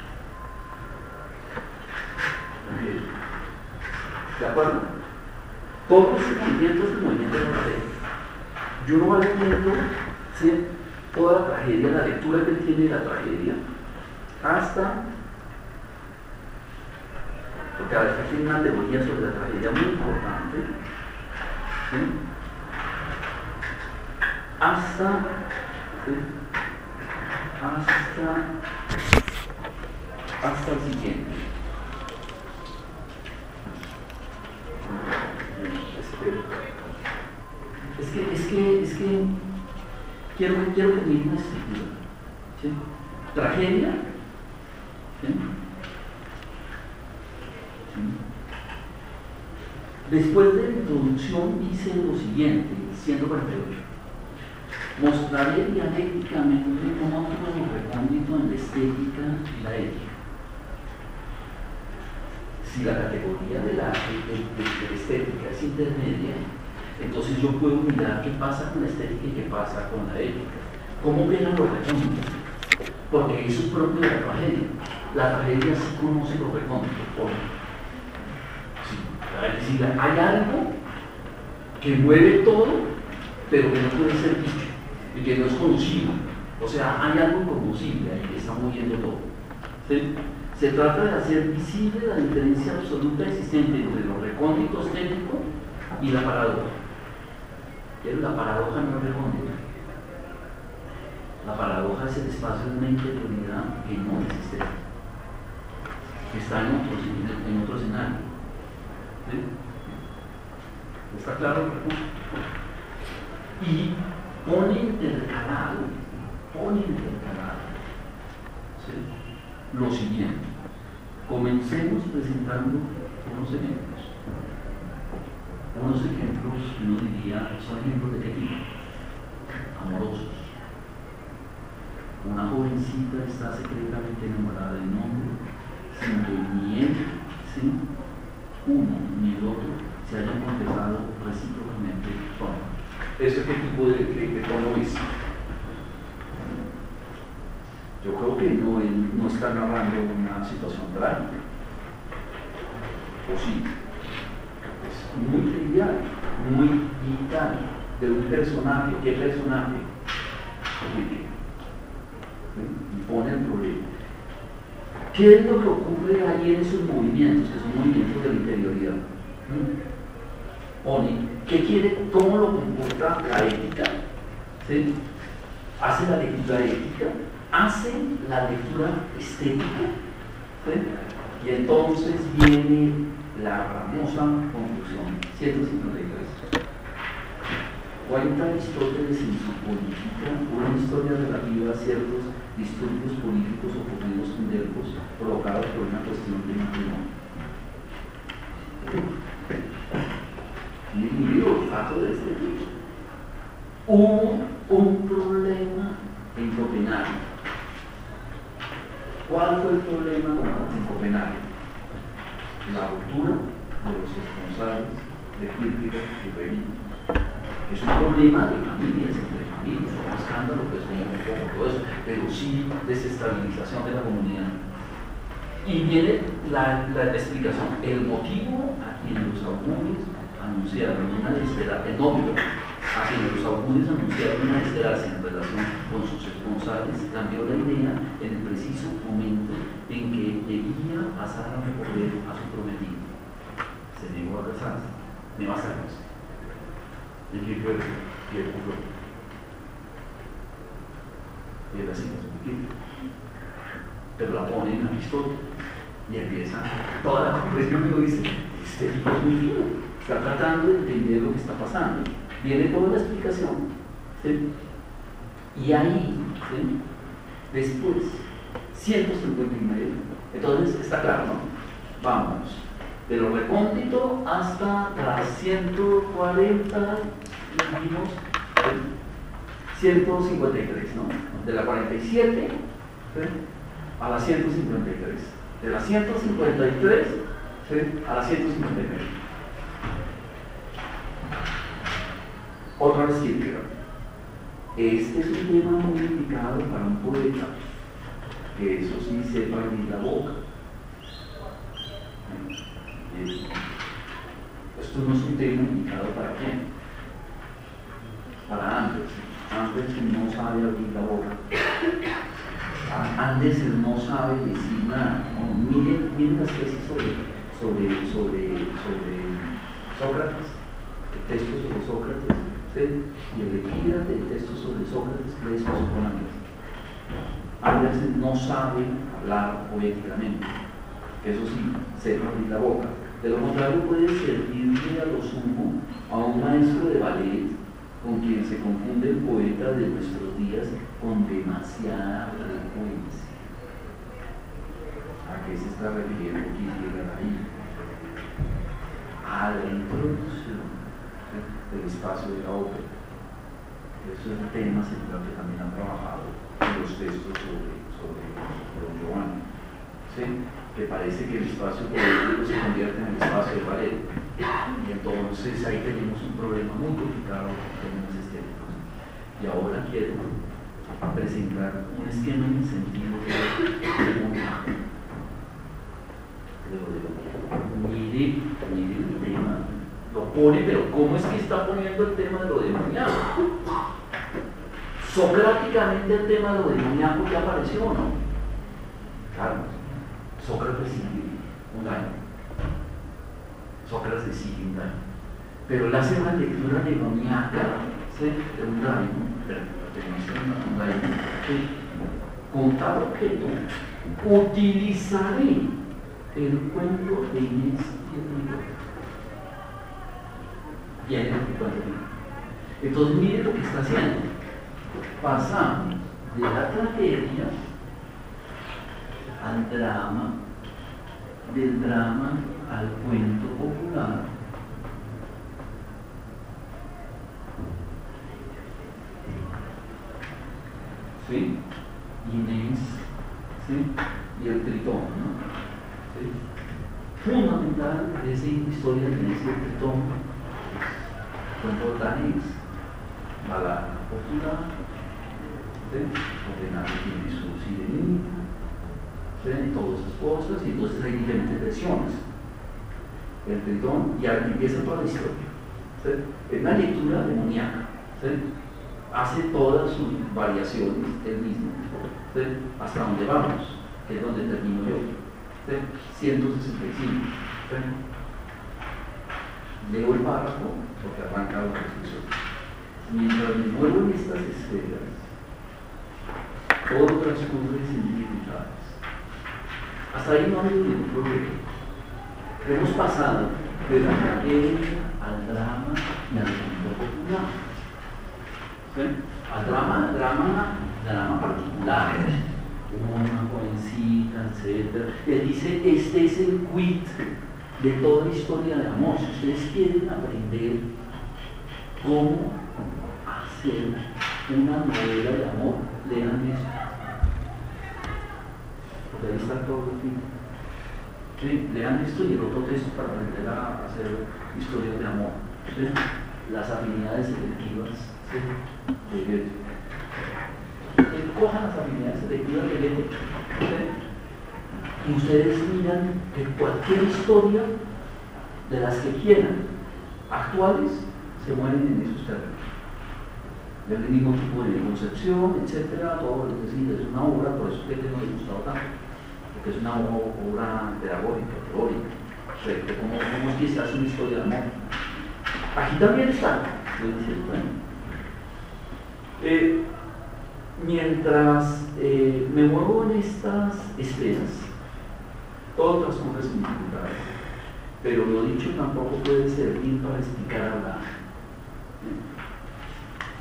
Tragedia. ¿De acuerdo? Todo ese movimiento es el movimiento de la tragedia. Yo no argumento, ¿sí? Toda la tragedia, la lectura que él tiene de la tragedia, hasta, porque a veces tiene una teoría sobre la tragedia muy importante, ¿sí? hasta, ¿sí? hasta, hasta el siguiente. Es que, es que, es que quiero, quiero que miren una estructura, ¿sí? Tragedia, ¿sí? ¿Sí? Después de la introducción dice lo siguiente, ciento cuarenta y ocho. Mostraré dialécticamente cómo actúa lo recóndito en la estética y la ética. Si la categoría de la, de, de, de la estética es intermedia, entonces yo puedo mirar qué pasa con la estética y qué pasa con la ética. ¿Cómo operan los recónditos? Porque eso es propio de la tragedia. La tragedia sí conoce los recónditos. Sí. Es decir, hay algo que mueve todo, pero que no puede ser dicho y que no es conocido. O sea, hay algo conocible ahí que está moviendo todo. ¿Sí? Se trata de hacer visible la diferencia absoluta existente entre lo recóndito estético y la paradoja. Pero la paradoja no es recóndita. La paradoja es el espacio de una interioridad que no existe, que está en otro, en otro escenario. ¿Sí? ¿Está claro? Y pone intercalado, pone intercalado, ¿sí? Lo siguiente. Comencemos presentando unos ejemplos. Unos ejemplos, uno diría, son ejemplos de qué tipo? Amorosos. Una jovencita está secretamente enamorada de un hombre sin que ni él, ¿sí? uno ni el otro se hayan confesado recíprocamente su amor. ¿Eso qué tipo de, de, de tono es? Yo creo que no, él no está narrando una situación trágica. O sí, es muy trivial, muy vital de un personaje. ¿Qué personaje? Y pone el problema. ¿Qué es lo que ocurre ahí en esos movimientos, que son movimientos de la interioridad? Pone, ¿qué quiere? ¿Cómo lo comporta la ética? ¿Sí? Hace la lectura ética, hace la lectura estética, ¿sí? Y entonces viene la famosa conclusión, ciento cincuenta y tres. Cuenta Aristóteles en su Política una historia relativa a ciertos disturbios políticos ocurridos en Delfos provocados por una cuestión de matrimonio. Y el olfato de este tipo. Hubo un problema en Copenhague. ¿Cuál fue el problema en Copenhague? La ruptura de los responsables de Kierkegaard y Berlín. Es un problema de familias, entre familias, un escándalo, pues como un poco todo eso, pero sí desestabilización de la comunidad. Y viene la, la explicación, el motivo a quien los augures anunciaron una desesperada, el novio, a quien los augures anunciaron una desesperada en relación con sus responsables, cambió la idea en el preciso momento en que debía pasar a recoger a su prometido. Se negó a casarse, me va a casarse. ¿Y qué fue? ¿Qué ocurrió? Y era así, pero la pone en Aristóteles y empieza toda la comprensión y lo dice, este tipo es muy fino, está tratando de entender lo que está pasando. Viene toda la explicación, ¿sí? Y ahí, ¿sí? Después, ciento cincuenta y nueve, entonces está claro, ¿no? Vamos, de lo recóndito hasta las ciento cuarenta, dijimos, ciento cincuenta y tres, ¿no? De la cuarenta y siete, ¿sí? A la ciento cincuenta y tres, de la ciento cincuenta y tres, ¿sí? A la ciento cincuenta y nueve. Otra vez Kierkegaard. Este es un tema muy indicado para un poeta, que eso sí sepa abrir la boca. Esto no es un tema indicado para quién, para Andersen. Andersen no sabe abrir la boca. Andersen no sabe decir nada. No, miren, miren las tesis sobre, sobre, sobre, sobre Sócrates, el texto sobre Sócrates, ¿sí? Y el epígrafe del texto sobre Sócrates, que es Andersen. Andersen no sabe hablar poéticamente, que eso sí, sepa abrir la boca. De lo contrario, puede servirle a lo sumo a un maestro de ballet con quien se confunde el poeta de nuestros días con demasiada frecuencia. ¿A qué se está refiriendo Kierkegaard ahí? A la introducción del espacio de la ópera. Eso es un tema central que también han trabajado en los textos sobre, sobre Don Giovanni, ¿sí? Que parece que el espacio poético se convierte en el espacio de ballet. Y entonces ahí tenemos un problema muy complicado en términos estéticos. Y ahora quiero presentar un esquema en el sentido de demoníaco. Mire, mire el tema, lo pone, pero ¿cómo es que está poniendo el tema de lo demoníaco? Socráticamente el tema de lo demoníaco ya apareció, ¿no? Claro. Sócrates sigue un año. Sócrates sigue un año. Pero él hace una lectura demoníaca, ¿sí? De un año, pero un año, ¿sí? Con tal objeto, utilizaré el cuento de Inés y el Viene el cuento de Inés. Entonces, mire lo que está haciendo. Pasamos de la tragedia al drama, del drama al cuento popular, ¿sí? Inés, ¿sí? Y el Tritón, ¿no? ¿Sí? Fundamental de esa historia de Inés y el Tritón, cuento danés, balada popular, ¿sí? Donde nadie tiene su sirenita, ¿sí? Todas esas cosas, y entonces hay diferentes versiones. El Tritón, y aquí empieza toda la historia, ¿sí? Es una lectura demoníaca, ¿sí? Hace todas sus variaciones él mismo, ¿sí? Hasta donde vamos, que es donde termino yo, ¿sí? ciento sesenta y cinco, ¿sí? Leo el párrafo porque arranca la reflexión. Mientras me muevo en estas esferas, todo transcurre sin dificultades. Hasta ahí no ha habido ningún problema. Hemos pasado de la tragedia al drama y al mundo popular. ¿Sí? Al drama, drama, drama particular, una jovencita, etcétera. Él dice, este es el quid de toda historia de amor. Si ustedes quieren aprender cómo hacer una novela de amor, lean esto. Porque ahí está todo el fin. ¿Sí? Lean esto y el otro texto para aprender a hacer historias de amor. ¿Sí? Las afinidades selectivas, ¿sí? De Goethe. Cojan las afinidades selectivas de Goethe, ¿sí? Y ustedes miran que cualquier historia de las que quieran, actuales, se mueven en esos términos. Del mismo tipo de concepción, etcétera, todo lo que sí, es una obra, por eso que no le gustado tanto. Porque es una obra pedagógica, teórica, de cómo, cómo es que se hace una historia de amor. Aquí también está, lo dice el bueno. Eh, mientras eh, me muevo en estas esferas, todo transcurre sin dificultades, pero lo dicho tampoco puede servir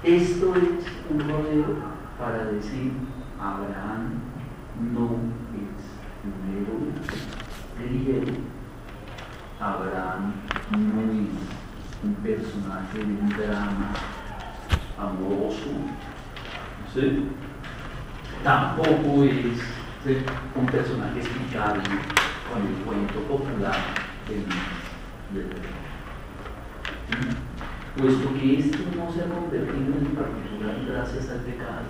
Esto es un rodeo para decir Abraham no es un héroe religioso. Abraham no es un personaje de un drama amoroso, ¿sí? Tampoco es, ¿sí?, un personaje explicable con el cuento popular del del ¿sí? Puesto que esto no se ha convertido en particular gracias al pecado.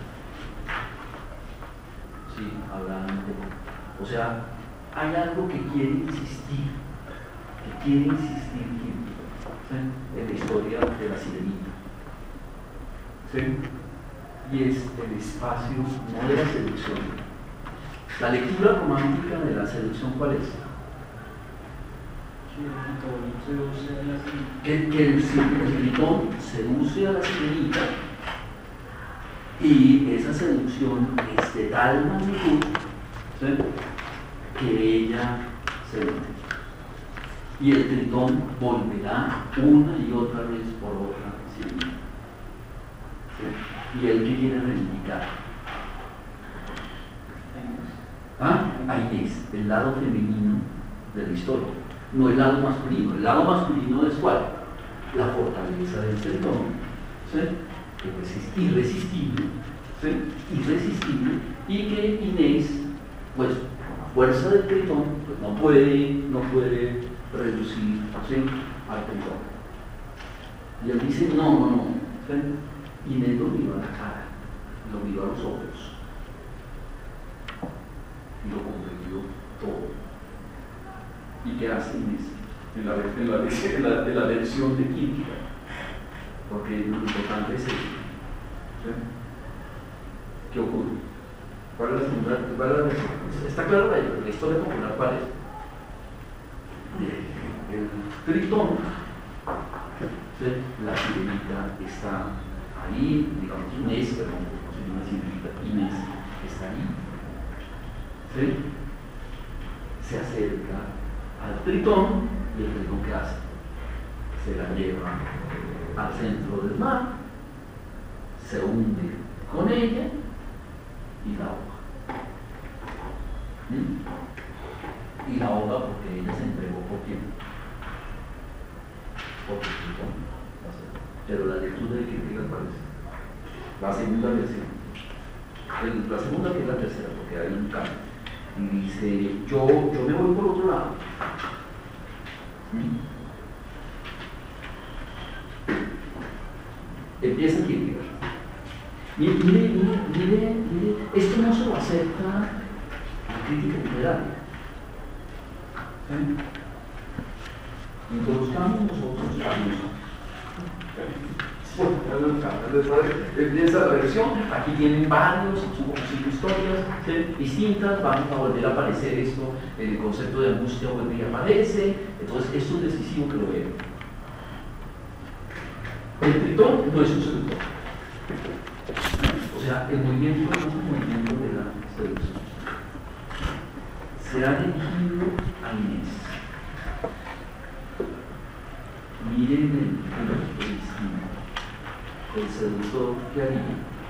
Sí, Abraham, o sea, hay algo que quiere insistir, que quiere insistir ¿sí?, en la historia de la sirenita. ¿Sí? Y es el espacio no de la seducción. La lectura romántica de la seducción, ¿cuál es? Que, que el, el Tritón seduce a la sirenita y esa seducción es de tal magnitud, ¿sí?, que ella se hunde. Y el Tritón volverá una y otra vez por otra sirenita. ¿Sí? Y él que quiere reivindicar ¿ah? a Inés, el lado femenino de la historia, no el lado masculino. El lado masculino es ¿cuál? La fortaleza del Tritón, ¿sí?, que es irresistible, ¿sí?, irresistible, y que Inés, pues con la fuerza del Tritón, pues no puede, no puede reducir, ¿sí?, al Tritón. Y él dice, no, no, no, ¿sí? Inés lo miró a la cara, lo miró a los ojos y lo comprendió todo. ¿Y qué hace Inés? En la, en la, en la, en la lección de Kierkegaard, porque lo importante es eso. ¿Sí? ¿Qué ocurre? ¿Cuál es la segunda? ¿Cuál es la, está claro la, la historia popular cuál es? El Tritón, ¿sí?, la sirenita está ahí, digamos Inés, perdón, no soy una sirenita, Inés está ahí, ¿sí?, se acerca al Tritón y el Tritón, ¿qué hace? Se la lleva al centro del mar, se hunde con ella y la ahoga. ¿Mm? Y la ahoga porque ella se entregó por tiempo. Por Tritón. Pero la lectura de Kierkegaard parece la segunda versión. La segunda que es la tercera, porque hay un cambio. Y dice, yo, yo me voy por otro lado. ¿Mm? Empieza Kierkegaard. Mire, mire, mire, mire, mire, esto no se lo acepta la crítica literaria. ¿Sí? Introduzcamos nosotros la música. Empieza la versión, aquí tienen varios, son como cinco historias, ¿sí?, distintas, vamos a volver a aparecer esto, el concepto de angustia vuelve y aparece, entonces esto es decisivo que lo vean. El Tritón no es un seductor, o sea, el movimiento no es un movimiento de la seducción, se ha dirigido a Inés. Miren el, el, el, el seductor que haría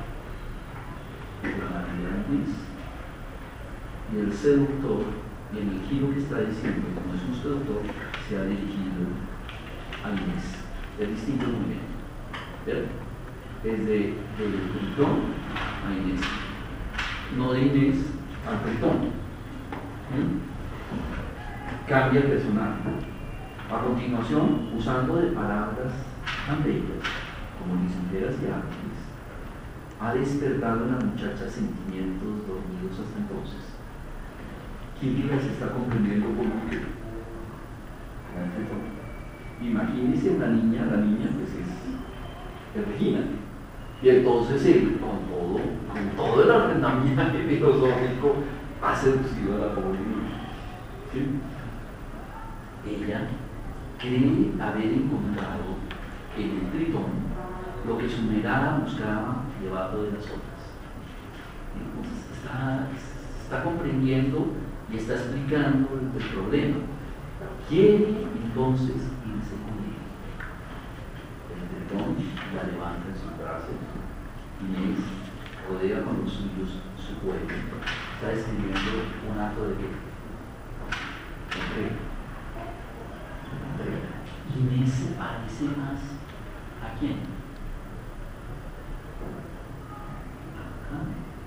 de la María Inés, y el seductor, y en el giro que está diciendo, como es un seductor, se ha dirigido a Inés. Es distinto el movimiento, ¿verdad? Es de, de Tritón a Inés, no de Inés al Tritón. ¿Mm? Cambia el personaje. A continuación, usando de palabras tan bellas como ligeras y ángeles, ha despertado en la muchacha sentimientos dormidos hasta entonces. Kierkegaard se está comprendiendo como que imagínense una niña, la niña pues es, es Regina, y entonces él, con todo, con todo el arrendamiento filosófico, ha seducido a la pobre niña. ¿Sí? Ella cree haber encontrado en el Tritón lo que su mirada buscaba debajo de las otras. Entonces está, está comprendiendo y está explicando el, el problema. Quiere entonces irse con él. El Tritón la levanta en sus brazos Inés rodea con los suyos su pueblo. Está describiendo un acto de qué? Entrega. Entrega. Inés se parece más ¿a quién? A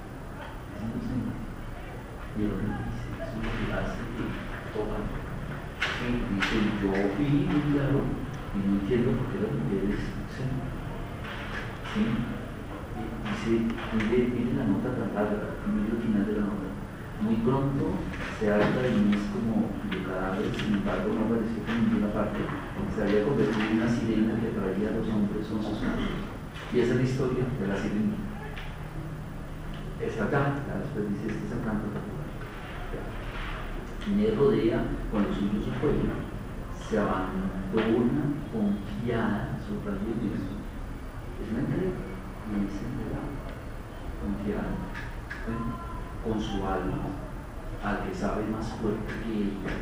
y el hombre dice, eso es lo que hace que toman. Dice, yo fui muy claro y no entiendo por qué las mujeres se ¿sí? Dice, mire, mire la nota tan larga, mire el final de la nota. Muy pronto se habla de Inés como de cadáveres, sin embargo no apareció por ninguna parte, porque se había convertido en una sirena que traía a los hombres con sus manos. Y esa es la historia de la sirena. Esa acá, después dice, este es el canto popular. Inés rodea con los suyos su pueblo, se abandona confiada, subrayo en eso. Es una entrega, y es entregada, confiada, ¿sí? Con su alma, al que sabe más fuerte que ella.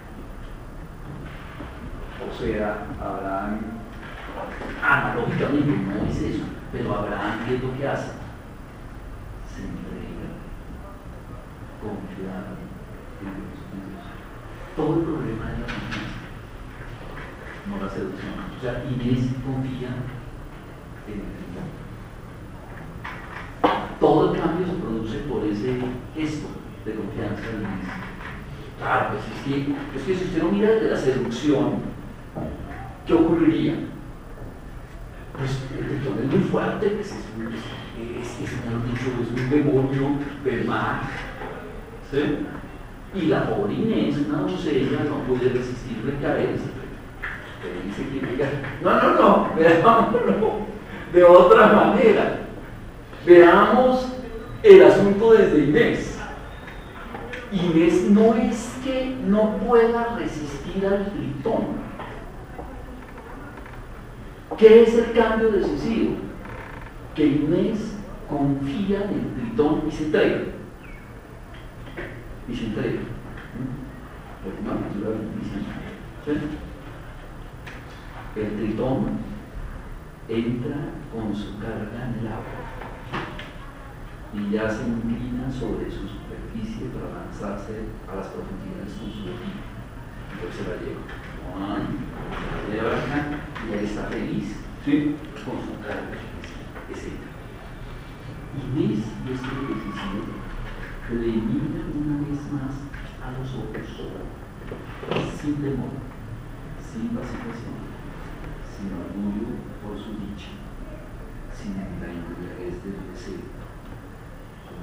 O sea, Abraham, analógicamente no es eso, pero Abraham, ¿qué es lo que hace? Se entrega, confiado en Dios, en Dios. Todo el problema de la confianza, no la seducción. O sea, Inés confía en el Señor. Todo el cambio se produce por ese gesto de confianza en Inés. Claro, pues es que, es que si usted no mira desde la seducción, ¿qué ocurriría? Pues el Tritón es muy fuerte, pues es un, es, es, es, es un demonio del mar, ¿sí? Y la pobre Inés, una doncella, no puede resistir recaerse. Pero dice que diga, no, no, no, veámoslo de otra manera. Veamos el asunto desde Inés. Inés no es que no pueda resistir al Tritón. ¿Qué es el cambio decisivo? Que Inés confía en el Tritón y se entrega. Y se entrega. El Tritón entra con su carga en el agua y ya se inclina sobre su superficie para lanzarse a las profundidades con su boquilla. Entonces se la lleva. Se la lleva acá y ahí está feliz, ¿sí? Con su carga, etcétera. Inés, y esto es decisivo, le mira una vez más a los ojos, sin temor, sin vacilación, sin orgullo por su dicha, sin la embriaguez del deseo, con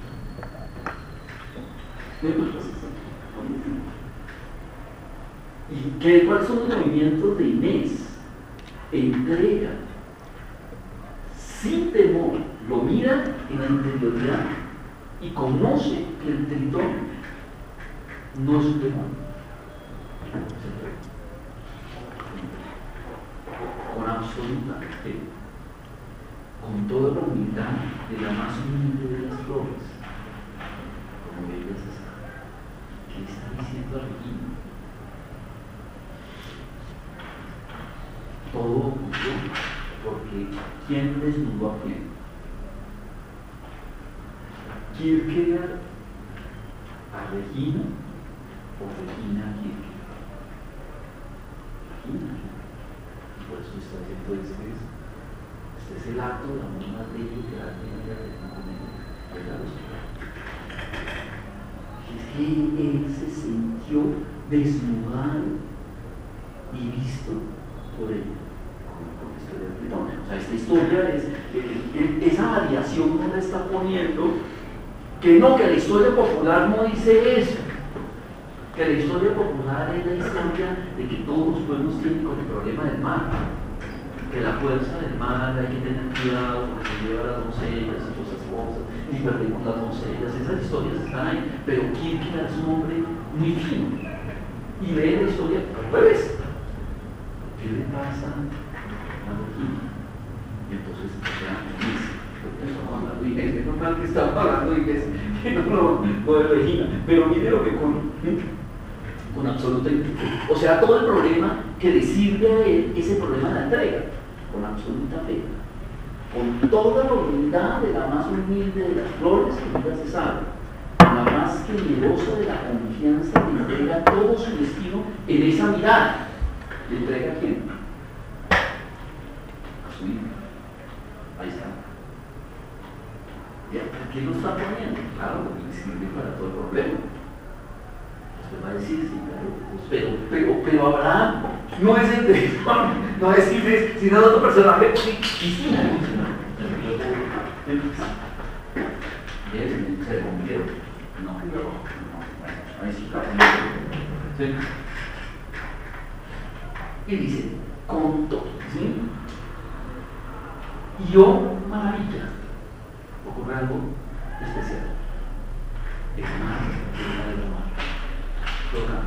absoluta. ¿Y qué, cuáles son los movimientos de Inés? Entrega, sin temor, lo mira en la interioridad y conoce que el Tritón no es un demonio. Con absoluta fe, con toda la humildad de la más humilde de las flores, como ellas están. ¿Qué está diciendo Regina? Todo ocurrió porque ¿quién desnudó a quién? ¿Kierkegaard a Regina o Regina a Kierkegaard? Regina. Por eso está haciendo este es, este es el acto de amor más bello que alguien haya tenido con él. Es que él se sintió desnudado y visto por él. Con la historia de Tritón. O sea, esta historia es, eh, esa variación no la está poniendo. Que no, que la historia popular no dice eso, que la historia popular es la historia de que todos los pueblos tienen con el problema del mar, que la fuerza del mar hay que tener cuidado porque se lleva las doncellas y todas esas cosas, y perdemos las doncellas, esas historias están ahí, pero Kierkegaard es un hombre muy fino, y lee la historia al revés. ¿Qué le pasa a Regina? Y entonces, o sea, dice, estamos hablando de Inés, es normal que estamos hablando de Inés, que no, no, no de Regina, pero mire lo que con, con absoluta o sea, todo el problema que le sirve a él es el problema de la entrega, con absoluta fe, con toda la humildad de la más humilde de las flores que nunca se sabe, la más generosa de la confianza, le entrega todo su destino en esa mirada. ¿Le entrega a quién? A su hijo. Ahí está. ¿Por qué lo está poniendo? Claro, porque le sirve para todo el problema. Usted va a decir, sí, claro, pues, pero, pero, pero Abraham no es el de no es Silvestre, sino otro personaje. Sí, sí, sí. Y es el se convirtió. No, pero, no, bueno, ahí sí está. ¿Sí? Y dice, con todo, ¿sí? Y yo, maravilla, ocurre algo especial. Es más, es la mar. Toca.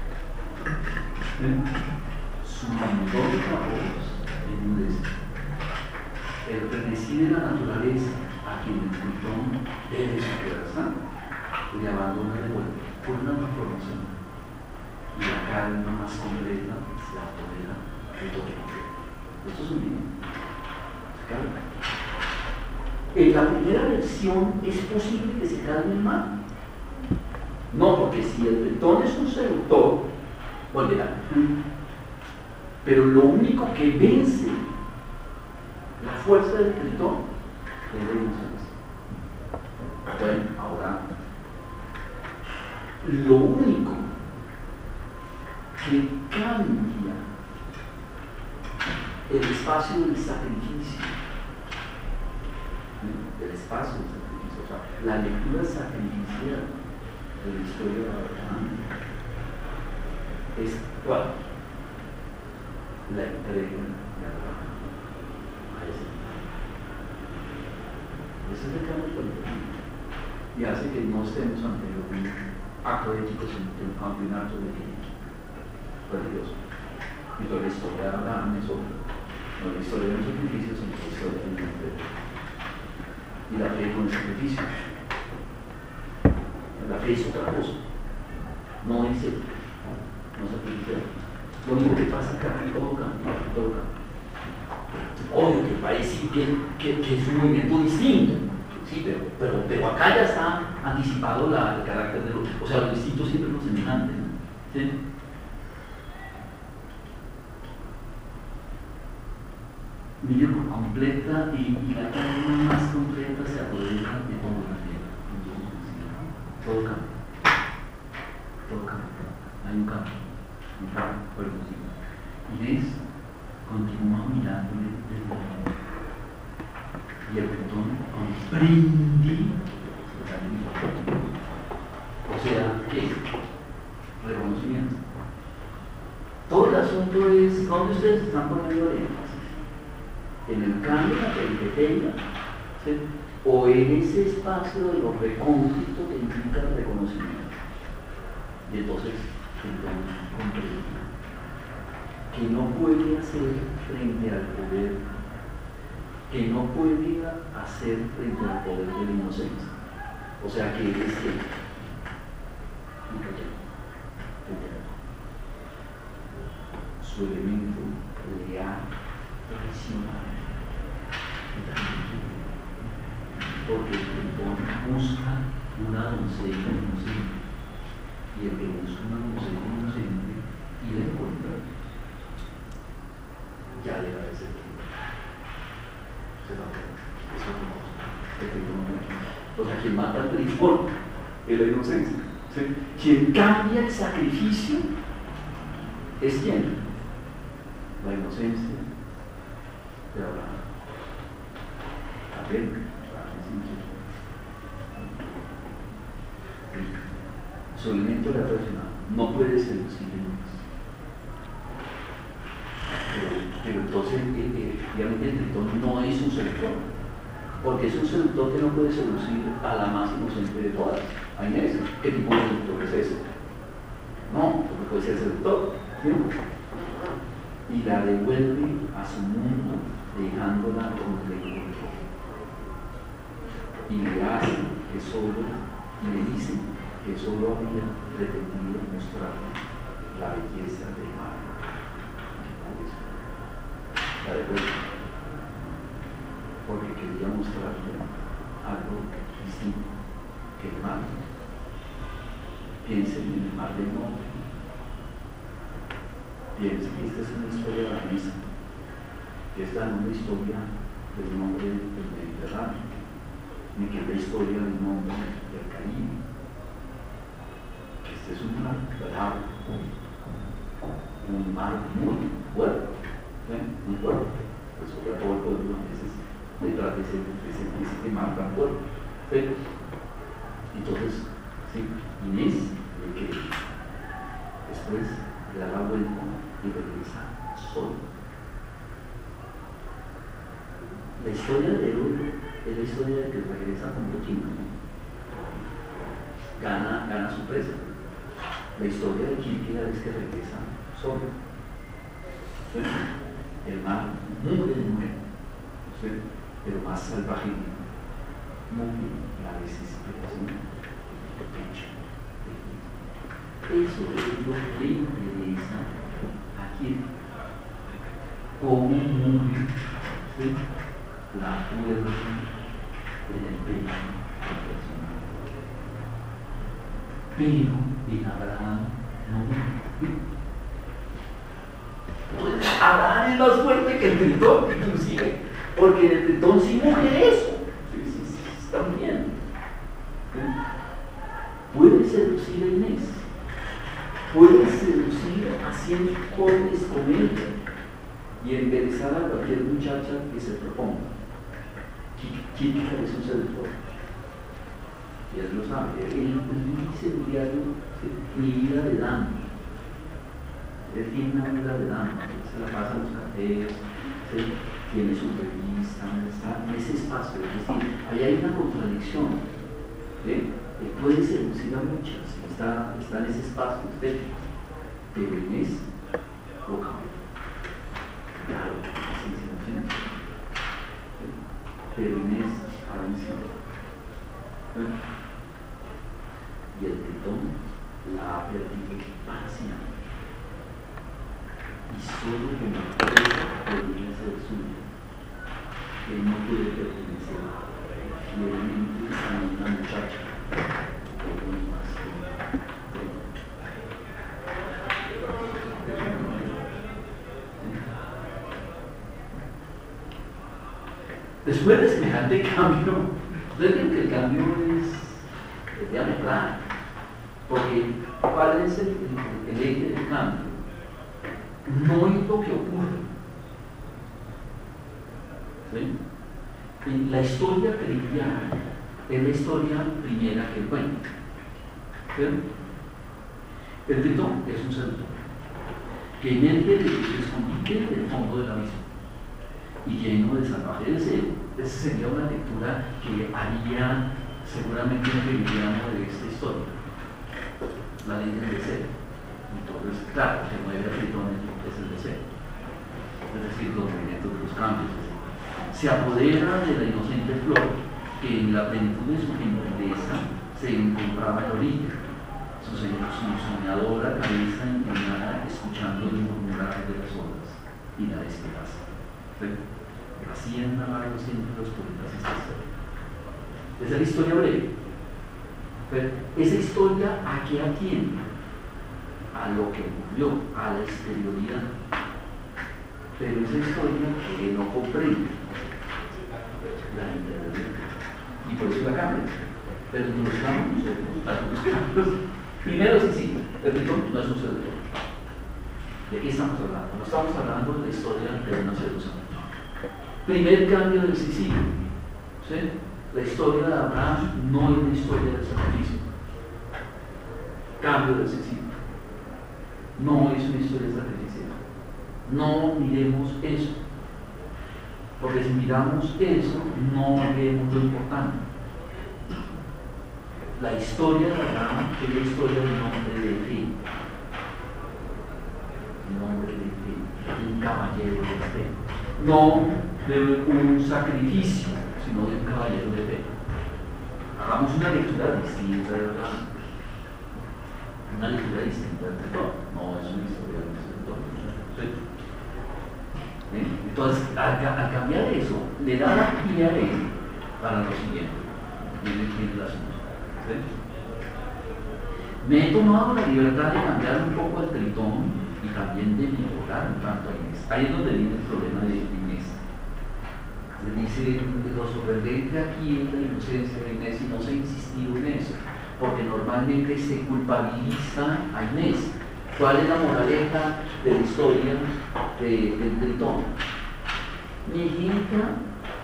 Su mandónica voz enmudece. El frenesí de la naturaleza, a quien el tritón debe su fuerza, le abandona de vuelta por una transformación. Y la calma más completa se apodera de todo. Esto es un libro. Calma. En la primera versión es posible que se calme el mar. No, porque si el tritón es un seductor, volverá. Pero lo único que vence la fuerza del tritón es la inocencia. Bueno, ahora, lo único que cambia el espacio del sacrificio, el espacio del sacrificio, o sea, la lectura sacrificial de la historia de Abraham es cuál? La entrega de Abraham a ese. Ese es el cambio político y hace que no estemos ante un acto ético, sino ante un acto de religioso. Y toda la historia de Abraham es otra. No la historia de los sacrificios, sino la historia de la entrega. Y la fe con el sacrificio. La fe es otra cosa. No es el, no se aplica. Lo único que pasa acá, todo cambia, todo cambia. Obvio que parece que, que, que es un movimiento distinto, sí, pero, pero, pero acá ya está anticipado la, el carácter de lo, o sea, lo distinto siempre es lo semejante, ¿no? ¿Sí? Mira, completa y, y la calma más completa se apodera de todo la tierra. Todo cambia. Todo cambia. Hay un cambio. Un cambio por el motivo. Inés continúa mirándole del mundo. Y el botón comprendí. O sea, ¿qué? Reconocimiento. Todo el asunto es dónde ustedes están poniendo el énfasis. En el cambio que tenga, ¿sí? O en ese espacio de lo recóndito que implica el reconocimiento. Y entonces, entonces comprende que no puede hacer frente al poder, que no puede hacer frente al poder de la inocencia. O sea que es que su elemento le ha traicionado. Porque el que busca una doncella inocente y el que busca una doncella inocente y la encuentra, ya deja de ser se va a ver. Eso no. O sea, quien mata al trifón es la inocencia. ¿Sí? Quien cambia el sacrificio es quien? La inocencia de Abraham. También. Su elemento le ha traicionado. No puede seducir más. Pero, pero entonces, eh, efectivamente, el tritón no es un seductor. Porque es un seductor que no puede seducir a la más inocente de todas. A Inés. ¿Qué tipo de seductor es ese? No, porque puede ser seductor. ¿Sí? Y la devuelve a su mundo, dejándola con el cuerpo. Y le hace que solo, le dice que solo había pretendido mostrarle la belleza de María. La devuelve. Por quería mostrarle algo distinto, que el mar. Piensen en el mar del norte. Piensen que esta es una historia danesa, que esta no es una historia del nombre del Mediterráneo, ni que es la historia del nombre del Caribe. Este es un mar bravo, un mar muy fuerte, ¿eh? muy fuerte. Pues sobre todo el pueblo a veces detrás de ese, de ese, de ese mar tan fuerte. ¿Sí? Entonces, sí, Inés, de que después le da la vuelta y regresa solo. La historia de él es la historia de que regresa con botín, gana, gana su presa. La historia de Kierkegaard es que regresa solo. ¿Sí? El mar muere de nuevo, ¿sí? Pero más salvaje, muere la desesperación del pecho. Eso es lo que le interesa a Kierkegaard. Cómo muere, ¿sí? La fuerza del empeño personal. Pero en Abraham no muere. Pues Abraham es más fuerte que el Tritón, inclusive, porque el Tritón sí muere eso. Sí, sí, sí, está bien. ¿Sí? Puede seducir a Inés, puede seducir haciendo cortes con ella y enderezar a cualquier muchacha que se proponga. Kierkegaard es un seductor, y él lo sabe. Él dice en diario, mi vida de dama. Él tiene una vida de dama, se la pasa en los cafés, ¿sí? Tiene su revista, está en ese espacio. Es decir, ahí hay una contradicción. ¿Sí? Él puede seducir a muchas, está, está en ese espacio estético, pero Inés lo cambia. Claro, sí, sí, sí. Pero Inés ha vencido. ¿Sí? Y el Tritón la ha perdido para siempre. Y solo con la fuerza podría ser suya. Él no puede pertenecer fielmente a una muchacha o un más. Después de semejante cambio, ustedes ven que el cambio es, es diametral, porque ¿cuál es el, el, el eje del cambio? No es lo que ocurre. ¿Sí? La historia cristiana es la historia primera que cuenta. ¿Sí? El Tritón es un seductor que emerge de los escondites del fondo del abismo y lleno de salvaje deseo. Esa sería una lectura que haría seguramente un hegeliano de esta historia, la ley del deseo. Entonces, claro, que mueve a Tritón es el deseo, es decir, los movimientos de los cambios. Se apodera de la inocente flor que en la plenitud de su gentileza se encontraba en la orilla, su, su soñadora cabeza inclinada escuchando el murmurar de las olas y la esperanza. ¿Sí? Así han narrado siempre los poetas esta historia. Esa es la historia breve. Pero esa historia, ¿a qué atiende? A lo que ocurrió, a la exterioridad. Pero esa historia que no comprende la interioridad. Y por eso la cambia. Pero nos buscamos nosotros. Primero, sí, sí, el Tritón no es un seductor. ¿De qué estamos hablando? No estamos hablando de la historia de una seducción. Primer cambio del Sicilia. ¿Sí? La historia de Abraham no es una historia del sacrificio. Cambio del Sicilia. No es una historia sacrificial. No miremos eso. Porque si miramos eso, no vemos lo importante. La historia de Abraham es la historia del hombre de fe. El hombre de fe. Un caballero de fe. No de un sacrificio, sino de un caballero de fe. Hagamos una lectura distinta de Abraham. Una lectura distinta del Tritón. No es una historia del Tritón. ¿Sí? ¿Eh? Entonces, al, al cambiar eso, le da la pie a él para lo siguiente. Miren, miren el asunto. ¿Sí? Me he tomado la libertad de cambiar un poco el tritón y también de mejorar un tanto a Inés. Ahí es donde viene el problema de Inés. Se dice, lo sorprendente aquí es la inocencia de Inés y no se ha insistido en eso, porque normalmente se culpabiliza a Inés. ¿Cuál es la moraleja de la historia de, del tritón? Mi hijita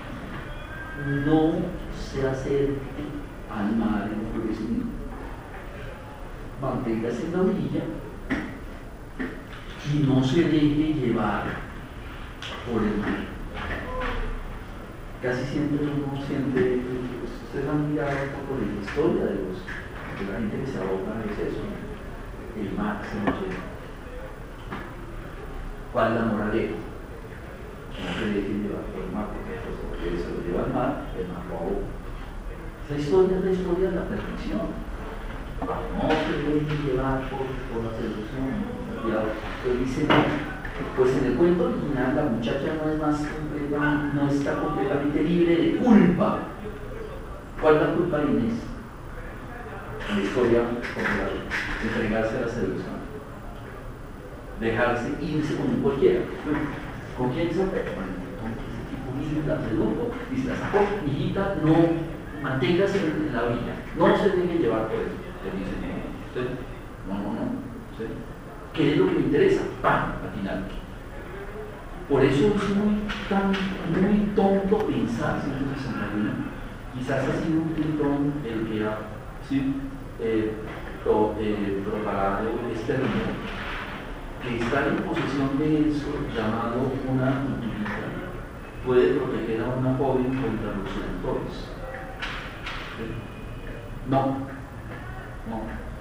no se acerque al mar enfurecido. Manténgase en la orilla y no se deje llevar por el mar. Casi siempre uno siente, ustedes han mirado un poco de la historia de, los, de la gente que se ahoga, es eso, el mar se nos lleva. ¿Cuál es la moraleja? No se deje llevar por el mar, porque pues, se lo lleva al mar, el mar lo ahoga. Esa historia es la historia de la perfección. No se deje llevar por, por la seducción. Pues dice, pues en el cuento original la muchacha no es más completa, no está completamente libre de culpa. ¿Cuál es la culpa de Inés? En la historia popular, entregarse a la seducción, dejarse irse con cualquiera. ¿Con quién se fue? Con ese tipo de la sedujo y se la sacó. Hijita, no, manténgase en la orilla, no se deje llevar por eso. Le dice, no, no, no, ¿sí? ¿Qué es lo que me interesa? ¡Pam! Al final. Por eso es muy, tan, muy tonto pensar, ciento sesenta y uno, quizás ha sido un tritón el que ha ¿sí? eh, pro, eh, propagado este rumor, que estar en posesión de eso, llamado una culturita, puede proteger a una joven contra los seductores. ¿Sí? No. No.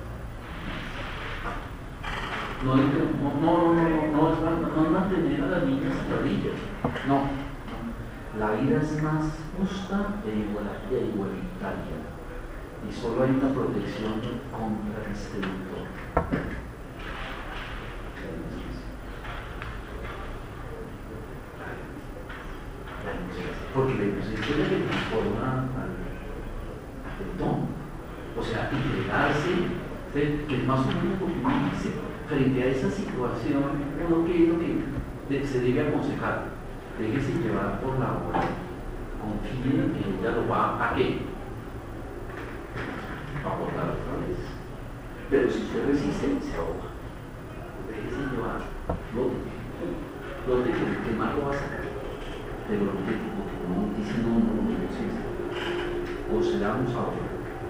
No, no, no, no, no, no, es, no es mantener a las niñas en la orilla. No. La vida es más justa e igualitaria. Y solo hay una protección contra el seductor. Porque la inocencia es la que transforma al tritón. O sea, entregarse, ¿sí? Que es más o menos lo que uno dice. Frente a esa situación, uno que es lo que se debe aconsejar, déjese llevar por la hora, confíe en que ella lo va a qué, a abordar otra vez. Pero si usted resiste, se ahoga. Déjese llevar, lo de que el mar lo va a sacar. Pero lo que uno dice no, no, no, no existe. O seramos ahora.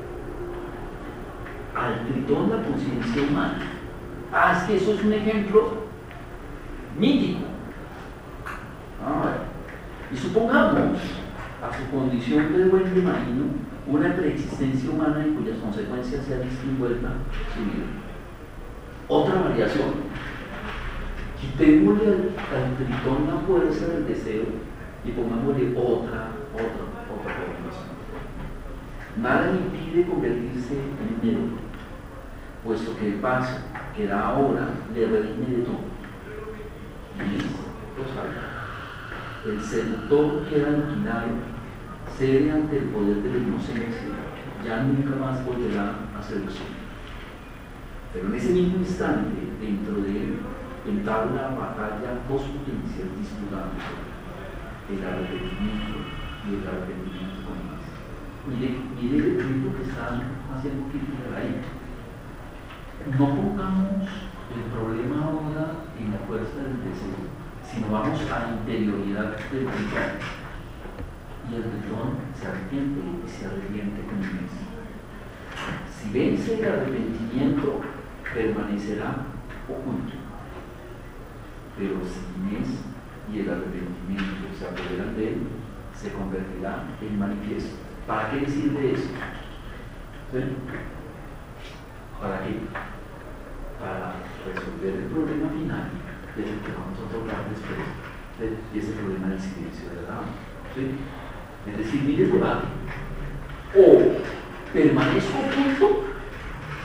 Al tritón la conciencia humana. Ah, es que eso es un ejemplo mítico. Ah, y supongamos a su condición de duende marino una preexistencia humana en cuyas consecuencias se ha visto envuelta su vida. Otra variación. Quitémosle al, al tritón la fuerza del deseo y pongámosle otra, otra, otra combinación. Nada impide convertirse en héroe, puesto que el paso que da ahora le redime de todo. Y lo sabe. El seductor queda aniquilado, cede ante el poder de la inocencia, ya nunca más volverá a seducir. Pero en ese mismo instante, dentro de él, entabla batalla dos potencias disputándose, el arrepentimiento y el arrepentimiento con más. Mire, mire el ejemplo que están haciendo crítica ahí. No pongamos el problema ahora en la fuerza del deseo, sino vamos a la interioridad del tritón. Y el tritón se arrepiente y se arrepiente con Inés. Si vence el arrepentimiento, permanecerá oculto. Pero si Inés y el arrepentimiento se apoderan de él, se convertirá en manifiesto. ¿Para qué decirle eso? ¿Sí? ¿Para qué? Para resolver el problema final, que es el que vamos a tocar después, ¿sí? Y ese problema del silencio de la dama. ¿Sí? Es decir, mire el debate. O permanezco oculto,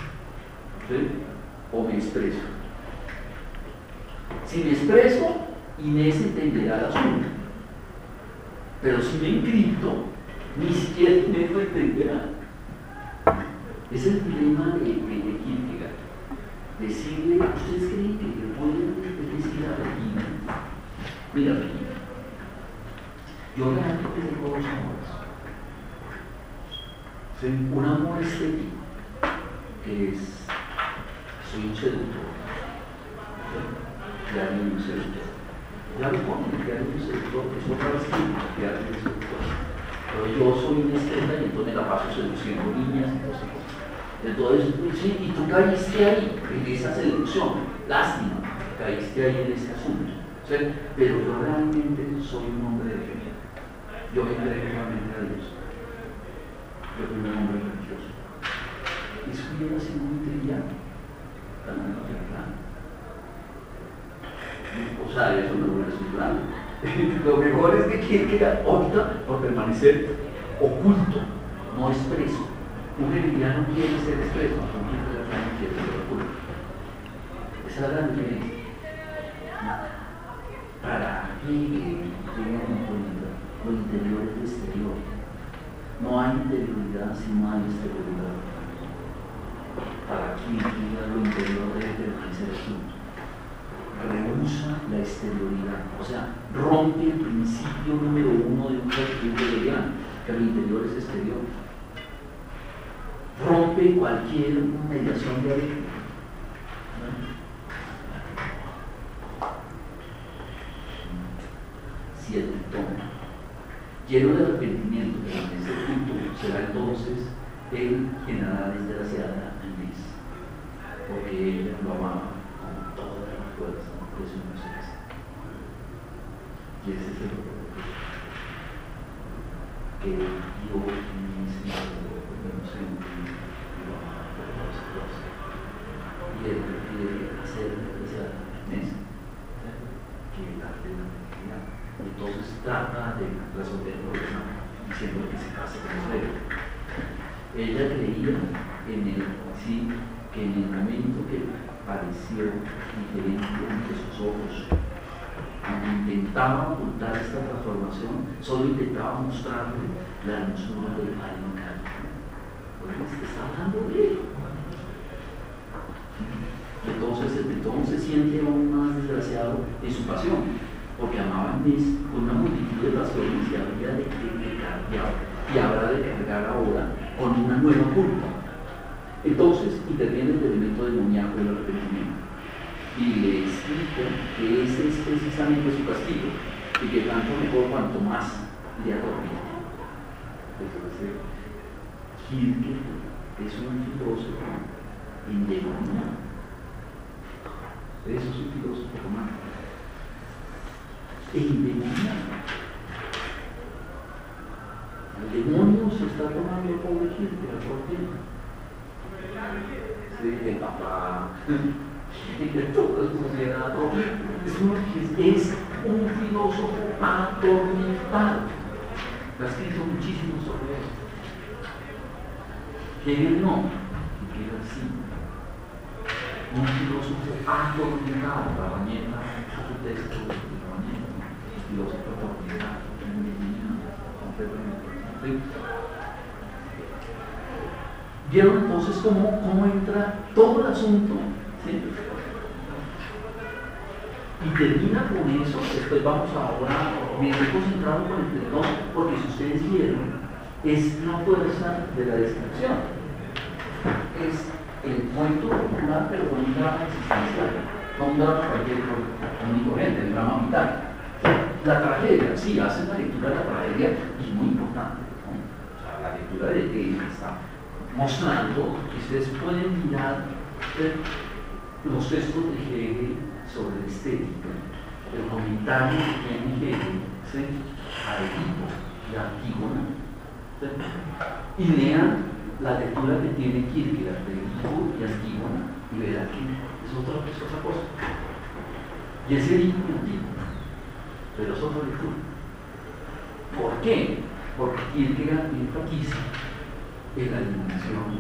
¿sí? O me expreso. Si me expreso, Inés entenderá el asunto. Pero si me encripto, ni siquiera Inés lo entenderá. Es el dilema de, de, de Kierkegaard. Decirle, ¿ustedes creen que le pueden decir a Regina? Mira, Regina, yo realmente tengo dos amores. ¿Sí? Un amor estético, que es, soy un seductor. ¿Sí? Diario un seductor. Ya lo ponen, diario un seductor, que es otra vez que diario un seductor. Pero yo soy un esteta y entonces me la paso seduciendo niñas y cosas. Entonces, sí, y tú caíste ahí, en esa seducción. Lástima, caíste ahí en ese asunto. ¿Sí? Pero yo realmente soy un hombre de fe. Yo me entrego realmente a Dios. Yo soy un hombre religioso. Eso hubiera sido muy trivial. O sea, eso no hubiera sido claro. Lo mejor es que Kierkegaard opta por permanecer oculto, no expreso. Un hegeliano no quiere ser expreso, un hegeliano no quiere ser oculto. Esa es la gran diferencia. Para Hegel, lo interior es lo exterior. No hay interioridad si no hay exterioridad. Para Kierkegaard, lo interior debe permanecer oculto. Rehúsa la exterioridad, o sea, rompe el principio número uno de un perfil hegeliano, que lo interior es exterior. Rompe cualquier mediación dialéctica. Siete, toma. Lleno de arrepentimiento, pero en ese punto será entonces el general desgraciada Inés, porque ella lo amaba con toda la fuerza de su inocencia. Y ese es el problema que dio en ese momento inocente y lo amaba por todas las cosas. Y él prefiere hacer esa Inés que darle la mentira. Entonces trata de resolver el problema diciendo que se case con él. Ella creía en el, sí, que en el momento que pareció diferente ante sus ojos, cuando intentaba ocultar esta transformación, solo intentaba mostrarle la hermosura del alma cálido. Pues está hablando de él. Entonces el Bretón se siente aún más desgraciado en su pasión, porque amaba a Inés con una multitud de pasiones y habría de, de, de cargar, y habrá de cargar ahora con una nueva culpa. Entonces interviene el elemento demoníaco del arrepentimiento y le explica que ese es precisamente su castigo y que tanto mejor cuanto más le atormenta. Entonces, Kierkegaard es un filósofo endemoniado. Eso es un filósofo romántico. Endemoniado. El demonio se está tomando el pobre Kierkegaard por tiempo. Sí, el papá, de toda la sociedad. Es un, es un filósofo atormentado. Ha escrito muchísimo sobre esto. Hegel no, Hegel sí. Un filósofo atormentado, la mañana, su texto de la mañana, un filósofo atormentado, completamente. ¿Sí? ¿Vieron entonces cómo, cómo entra todo el asunto? ¿Sí? Y termina con eso. Después vamos ahora, me estoy concentrado con el Bretón, porque si ustedes vieron, es la fuerza de la descripción. Es el cuento popular, pero con un drama existencial, no un drama cualquier común y corriente, el drama vital. La tragedia, sí, hacen la lectura de la tragedia y es muy importante, ¿no? O sea, la lectura de que está mostrando que ustedes pueden mirar eh, los textos de Hegel sobre la estética, el comentario que tiene Hegel, ¿sí?, a Edipo y a Antígona, ¿sí?, y lean la lectura que tiene Kierkegaard de Edipo y Antígona y verán que es otra, es otra cosa. Y es Edipo y Antígona, pero es otra lectura. ¿Por qué? Porque Kierkegaard enfatiza en la dimensión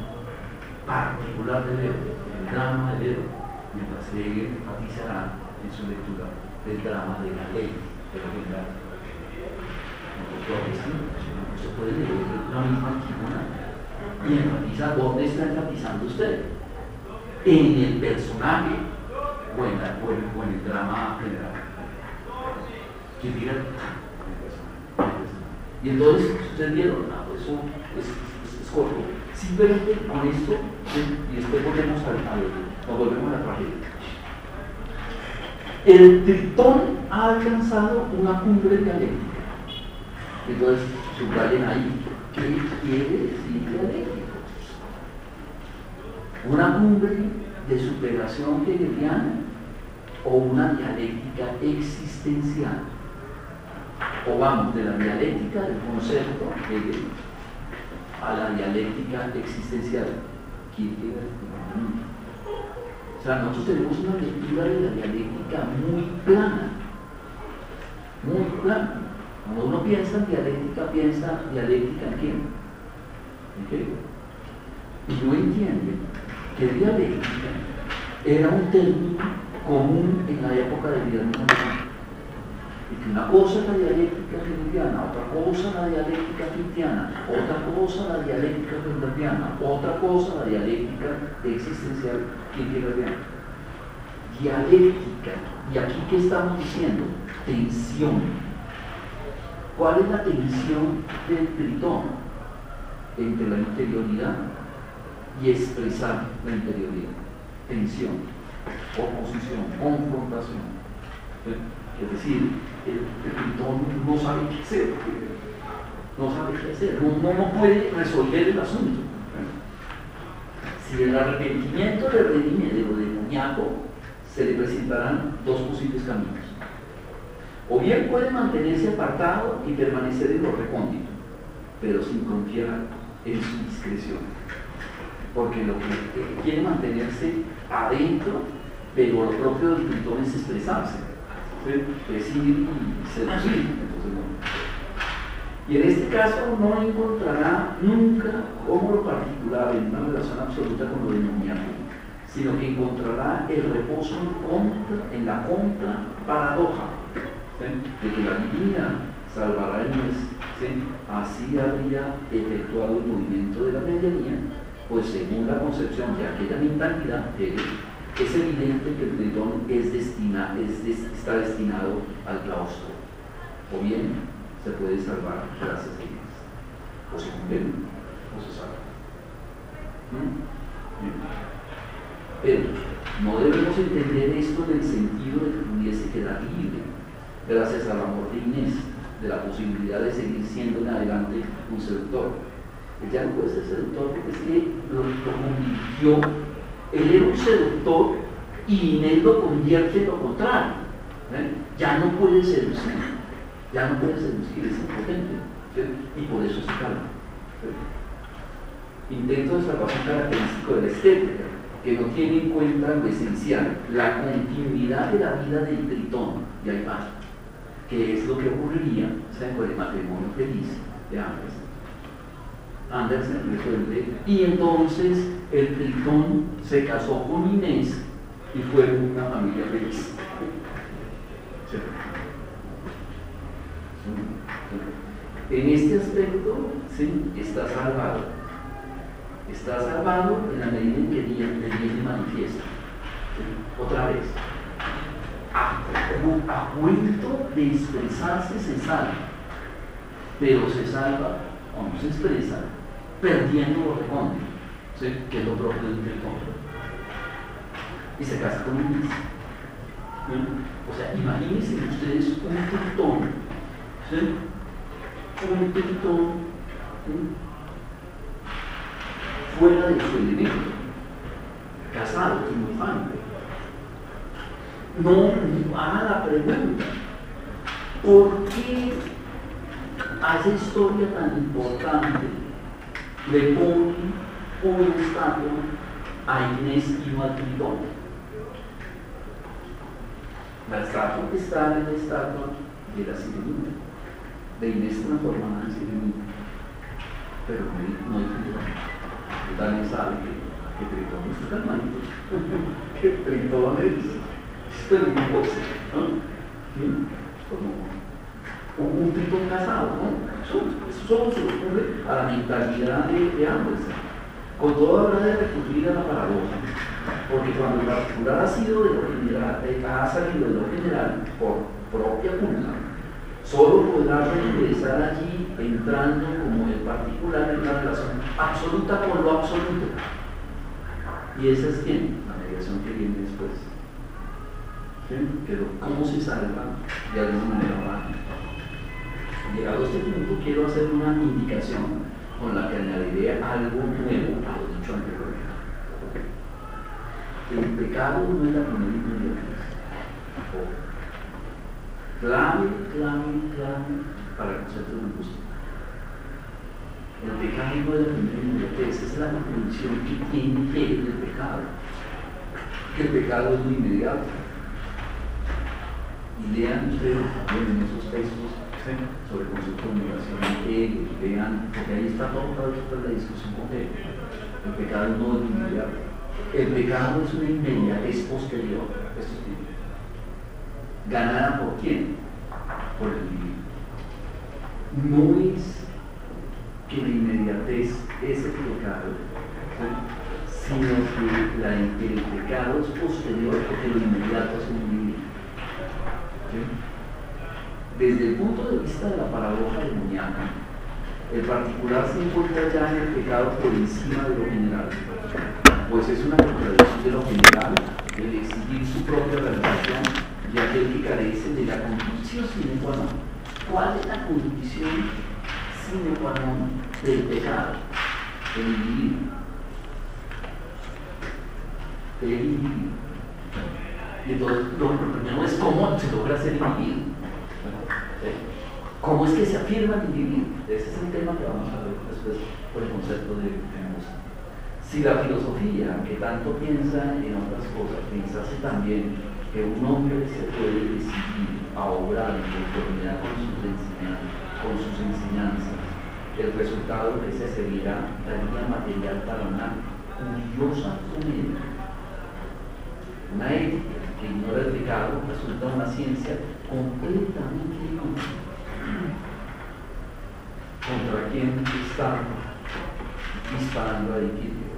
particular del héroe, el drama del héroe, mientras Hegel enfatizará en su lectura del drama de la ley, de la verdad. No se puede leer la misma tribuna y enfatiza dónde está enfatizando usted, en el personaje o en, la, o en, o en el drama general. ¿Quién diga? Y entonces ustedes vieron, ah, pues eso es, es, es corto. Simplemente con esto, ¿sí? Y después volvemos al, al, nos volvemos a la tragedia. El Tritón ha alcanzado una cumbre dialéctica. Entonces, subrayen ahí, ¿qué quiere decir dialéctico? ¿Una cumbre de superación hegeliana o una dialéctica existencial? O vamos, de la dialéctica del concepto Hegel a la dialéctica existencial. Kierkegaard. O sea, nosotros tenemos una lectura de la dialéctica muy plana, muy plana. Cuando uno piensa en dialéctica, piensa dialéctica en quién? ¿En qué? Y no entiende que dialéctica era un término común en la época de vida humana. Y que una cosa es la dialéctica hegeliana, otra cosa la dialéctica cristiana, otra cosa la dialéctica hegeliana, otra cosa la dialéctica existencial hegeliana. Dialéctica, y aquí ¿qué estamos diciendo? Tensión. ¿Cuál es la tensión del Tritón? Entre la interioridad y expresar la interioridad. Tensión, oposición, confrontación. Es decir, el, el Tritón no sabe qué hacer, no sabe qué hacer, no, no puede resolver el asunto. Si el arrepentimiento le redime de lo demoníaco, se le presentarán dos posibles caminos. O bien puede mantenerse apartado y permanecer en lo recóndito, pero sin confiar en su discreción. Porque lo que quiere mantenerse adentro, pero lo propio del Tritón es expresarse, ¿sí? Es ir y seducir. Entonces, no. Y en este caso no encontrará nunca como lo particular en una relación absoluta con lo demoníaco, sino que encontrará el reposo en, contra, en la contra paradoja, ¿sí? De que la divinidad salvará el mes, ¿sí? Así habría efectuado el movimiento de la medianía, pues según la concepción de aquella mentalidad, es evidente que el Tritón es destina, es des, está destinado al claustro, o bien se puede salvar gracias a ellas, o se condena o se salva. ¿Mm? Pero no debemos entender esto en el sentido de que pudiese quedar libre, gracias al amor de Inés, de la posibilidad de seguir siendo en adelante un seductor. Él ya no puede ser seductor porque es que lo, lo convirtió, él era un seductor y Inés lo convierte en lo contrario. ¿eh? Ya no puede seducir, ya no puede seducir, es impotente, ¿sí? Y por eso se calma. ¿sí? Intento de salvación característico de la estética, que no tiene en cuenta lo esencial, la continuidad de la vida del Tritón, y ahí va, que es lo que ocurriría, ¿saben? Con el matrimonio feliz de Andersen. Andersen resuelve, y entonces el Tritón se casó con Inés y fue una familia feliz. ¿Sí? En este aspecto, ¿sí? Está salvado. Está salvado en la medida en que el bien manifiesta. ¿Sí? Otra vez, a, a cuento de expresarse se salva, pero se salva o no se expresa perdiendo lo recóndito, ¿sí? Que es lo propio del Tritón. Y se casa con un Inés. ¿Sí? O sea, imagínense ustedes un Tritón, ¿sí? Un Tritón, ¿sí? Fuera de su elemento, casado, triunfante. No haga la pregunta, ¿por qué a esa historia tan importante le ponen una estatua a Inés y no al Tritón? La estatua que está en la estatua de la sirenita, de Inés transformada en sirenita, pero no, no hay Tritón. También sabe que, que Tritón es calmante, que Tritón es peligroso, ¿no? ¿sí? Como un, un tipo casado, ¿no? Eso, eso solo se le ocurre a la mentalidad de, de Anderson. Con todo habrá de recurrir a la paradoja, porque cuando el particular ha sido de lo general, eh, ha salido de lo general por propia culpa, solo podrá regresar allí entrando como el particular en una relación absoluta con lo absoluto. Y esa es quién, la mediación que viene después. ¿Sí? Pero ¿cómo se salva de alguna manera mágica? Llegado a este punto, quiero hacer una indicación con la que añadiré algo nuevo a lo dicho anteriormente. El pecado no es la primera inmediatez. Clave, clave, clave para el concepto de angustia. El pecado no es la primera inmediatez, esa es la condición que tiene que el pecado. Que el pecado es lo inmediato. Y lean ustedes también en esos textos sobre el concepto de negación de Hegel, vean, porque ahí está toda la discusión con Hegel. El pecado no es inmediato. El pecado es una inmediatez posterior. Esto es bien. ¿Ganada por quién? Por el individuo. No es que la inmediatez es el pecado, ¿sí? Sino que la, el pecado es posterior porque lo inmediato es el individuo. ¿Sí? Desde el punto de vista de la paradoja demoníaca, el particular se encuentra ya en el pecado por encima de lo general, pues es una contradicción de lo general, el exigir su propia realización, ya que el que carece de la condición sine qua non. ¿Cuál es la condición sine qua non del pecado? El individuo. El individuo. Y entonces, lo primero es cómo se logra ser individuo. ¿Cómo es que se afirma el individuo? Ese es el tema que vamos a ver después por el concepto de angustia. Si la filosofía, que tanto piensa en otras cosas, pensase también que un hombre se puede decidir a obrar en conformidad con sus enseñanzas, con sus enseñanzas, el resultado que se seguirá daría material para una curiosa comedia. Una ética que ignora el pecado resulta una ciencia completamente inútil. ¿Contra quién está disparando a Equilibrio?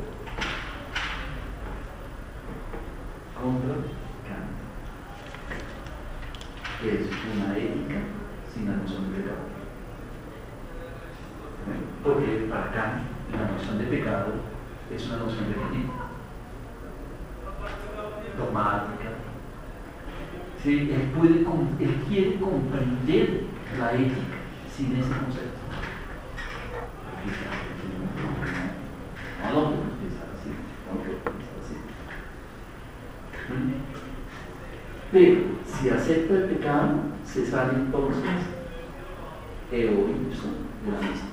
Contra Kant, que es una ética sin la noción de pecado. Porque para Kant la noción de pecado es una noción de equilibrio, dogmática. Sí, él, puede, él quiere comprender la ética sin ese concepto. No lo podemos pensar así, no lo podemos pensar así. Pero si acepta el pecado, se sale entonces egoísmo de la misma.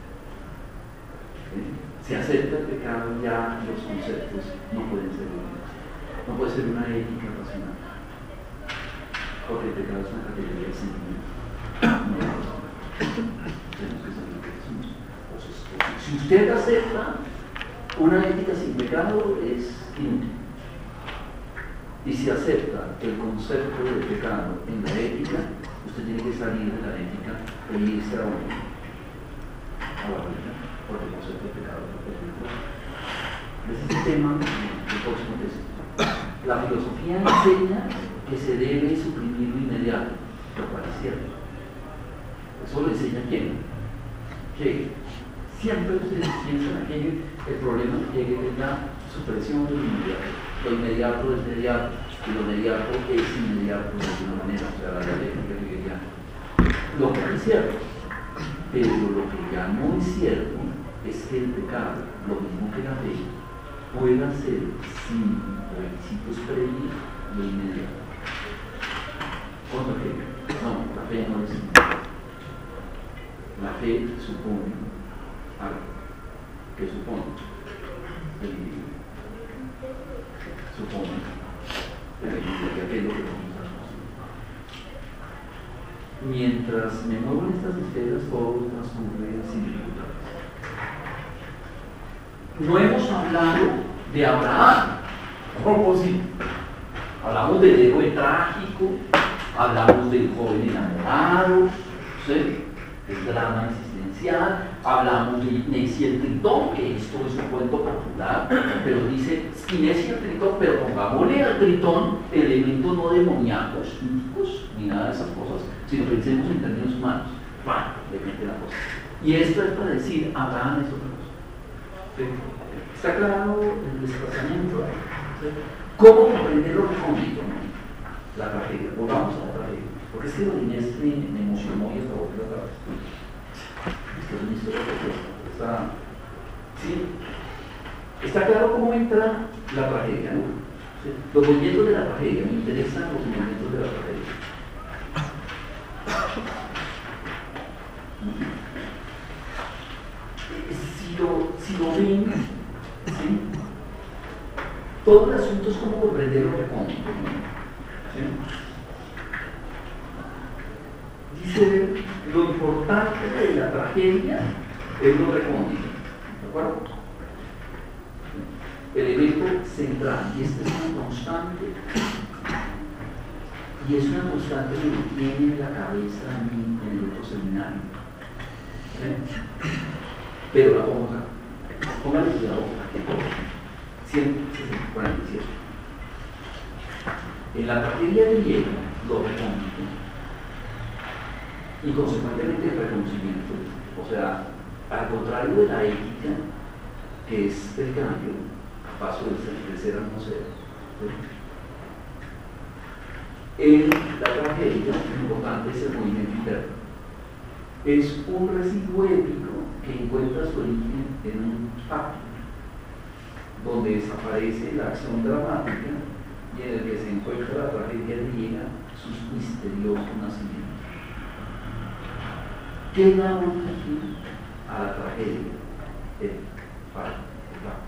Si acepta el pecado, ya los conceptos no pueden ser únicos. No puede ser una ética racional. Porque el pecado es una categoría de sentimiento. No es razón. Tenemos que saber lo que somos. Si usted acepta una ética sin pecado, es inútil. Y si acepta el concepto de pecado en la ética, usted tiene que salir de la ética e irse a, un, a la vida, porque el concepto de pecado es perfecto. Ese es el tema del próximo texto. La filosofía enseña que se debe suprimir lo inmediato, lo cual es cierto. Eso lo enseña quién? Que siempre ustedes piensan que el problema que es la supresión de lo inmediato. Lo inmediato es inmediato y lo inmediato es inmediato de alguna manera, o sea, la dialéctica hegeliana. Lo que es cierto, pero lo que ya no es cierto es que el pecado, lo mismo que la fe, pueda ser sin requisitos previos lo inmediato. ¿Cuánto fe? No, la fe no es inmediata. La fe supone algo. ¿Qué supone? El individuo. Supone el individuo, que es lo que vamos a conseguir. Mientras me muevo en estas esferas, todo transcurre sin dificultades. No hemos hablado de Abraham. ¿Cómo sí? Hablamos del héroe trágico, hablamos del joven enamorado, ¿sí? El drama existencial, hablamos de Inés y el Tritón, que esto es un cuento popular, pero dice Inés y el Tritón, pero pongámosle al Tritón elementos no demoníacos, míticos, ni nada de esas cosas, sino pensemos en términos humanos. Bueno, le mete la cosa. Y esto es para decir, Abraham es otra cosa. ¿Sí? ¿Está claro el desplazamiento? ¿Sí? ¿Cómo comprender lo recóndito? La tragedia. Volvamos a la tragedia. Porque es que lo de Inés me, me emocionó y hasta volvió otra vez. Esto es una historia que está. ¿Sí? Está claro cómo entra la tragedia, ¿no? ¿Sí? Los movimientos de la tragedia, me interesan los movimientos de la tragedia. Si lo, si lo ven, ¿sí? Todo el asunto es como comprender lo recóndito, ¿no? ¿Sí? Dice, lo importante de la tragedia es lo recóndito, ¿de acuerdo? El elemento central, y esta es una constante, y es una constante que me tiene en la cabeza a mí en el otro seminario. ¿Sí? Pero la pongo acá. Póngale cuidado aquí. ciento cuarenta y siete. En la tragedia griega, lo recóndito, y consecuentemente el reconocimiento, o sea, al contrario de la ética, que es el cambio, a paso de ser, de ser a no ser. En la tragedia, lo importante es el movimiento interno. Es un residuo épico que encuentra su origen en un acto, donde desaparece la acción dramática y en el que se encuentra la tragedia griega, sus misteriosos nacimientos. ¿Qué da origen a la tragedia? El pacto, el pacto.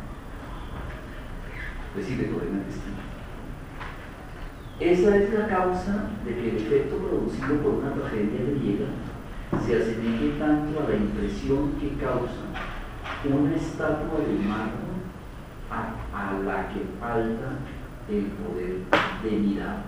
Decide sobre el destino. Esa es la causa de que el efecto producido por una tragedia griega se asemeje tanto a la impresión que causa una estatua de mármol a, a la que falta el poder de mirar.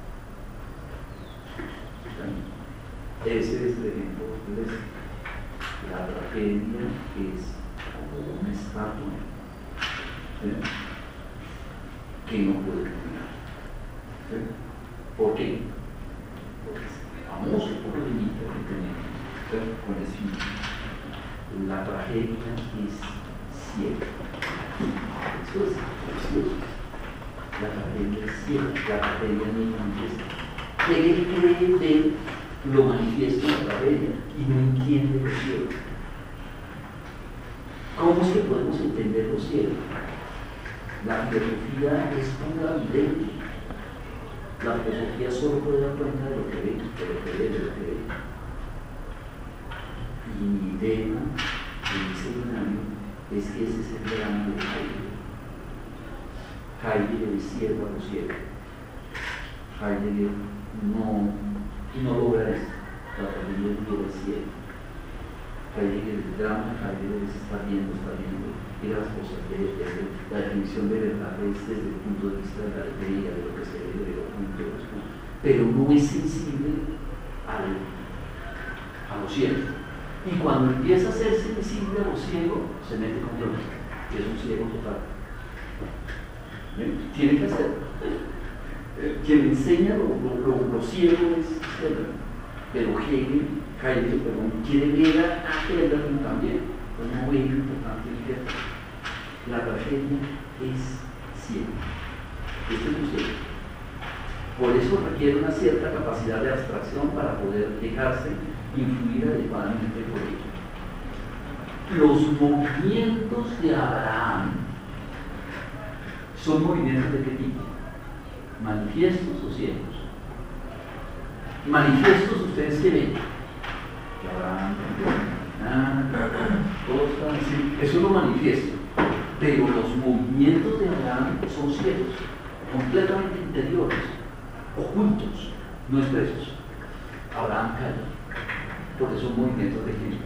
Ese es el ejemplo. Entonces, la tragedia es como una estatua, ¿sí?, que no puede mirar. ¿Sí? ¿Por qué? Porque es famoso por el límite que tenemos, ¿sí?, con el fin. La tragedia es ciega. Eso es precioso. La tragedia es ciega. La tragedia no manifiesta. Él cree ver lo manifiesto en la tragedia y no entiende lo ciego. ¿Cómo es que podemos entender lo ciego? La filosofía es pura evidente. La filosofía solo puede dar cuenta de lo que ve, de lo que ve, de lo que ve. Y mi idea en mi seminario es que ese es el drama de Heidegger. Heidegger es ciego a lo ciego. Heidegger no, no logra eso. La tragedia no es ciego. Heidegger, el drama de Heidegger es estar viendo, estar viendo. Y las cosas de, de, de la definición de verdad es desde el punto de vista de la alegría, de lo que se ve, de lo oculto, de los puntos, pero no es sensible al, a lo ciego. Y cuando empieza a ser sensible a lo ciego, se mete con Dios, y es un ciego total. ¿Bien? Tiene que hacerlo. Quien enseña lo, lo, lo, lo ciego es Hegel, pero Hegel, Heidegger, perdón, quiere ver a Hegel también, pues no ve lo importante de Hegel. La tragedia es ciega. Esto es un ciego. Por eso requiere una cierta capacidad de abstracción para poder dejarse influir adecuadamente por ello. Los movimientos de Abraham son movimientos de qué tipo? ¿Manifiestos o ciegos? Manifiestos, ustedes qué ven. Que Abraham, ah, todos están así. Eso lo manifiesto. Pero los movimientos de Abraham son ciegos, completamente interiores, ocultos, no expresos. Abraham calla, porque son movimientos de género.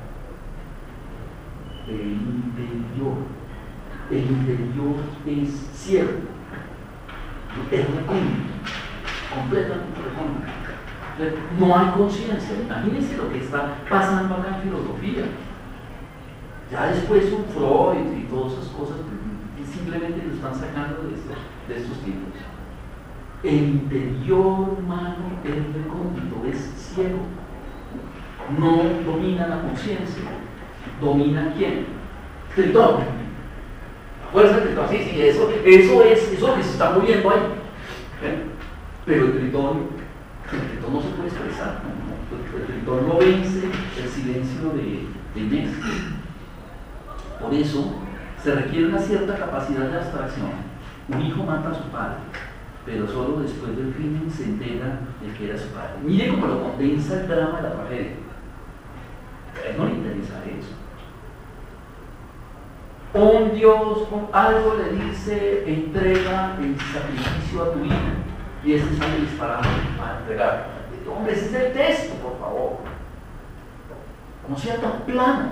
El interior, el interior es ciego, es recóndito, completamente recóndito. No hay conciencia. Imagínense lo que está pasando acá en filosofía. Ya después un Freud y todas esas cosas simplemente lo están sacando de estos, de estos tipos. El interior humano es recóndito, es ciego. No domina la conciencia. ¿Domina quién? Tritón. La fuerza del Tritón. Sí, sí, eso, eso es eso que se está moviendo ahí. ¿Eh? Pero el Tritón, el Tritón no se puede expresar. ¿No? El Tritón no vence el silencio de, de Inés. Por eso se requiere una cierta capacidad de abstracción. Un hijo mata a su padre, pero solo después del crimen se entera de que era su padre. Mire cómo lo condensa el drama de la tragedia. A él no le interesa eso. Un Dios, algo le dice, entrega el sacrificio a tu hijo, y ese sale disparado a entregar. Hombre, ese es el texto, por favor. No sea tan plano.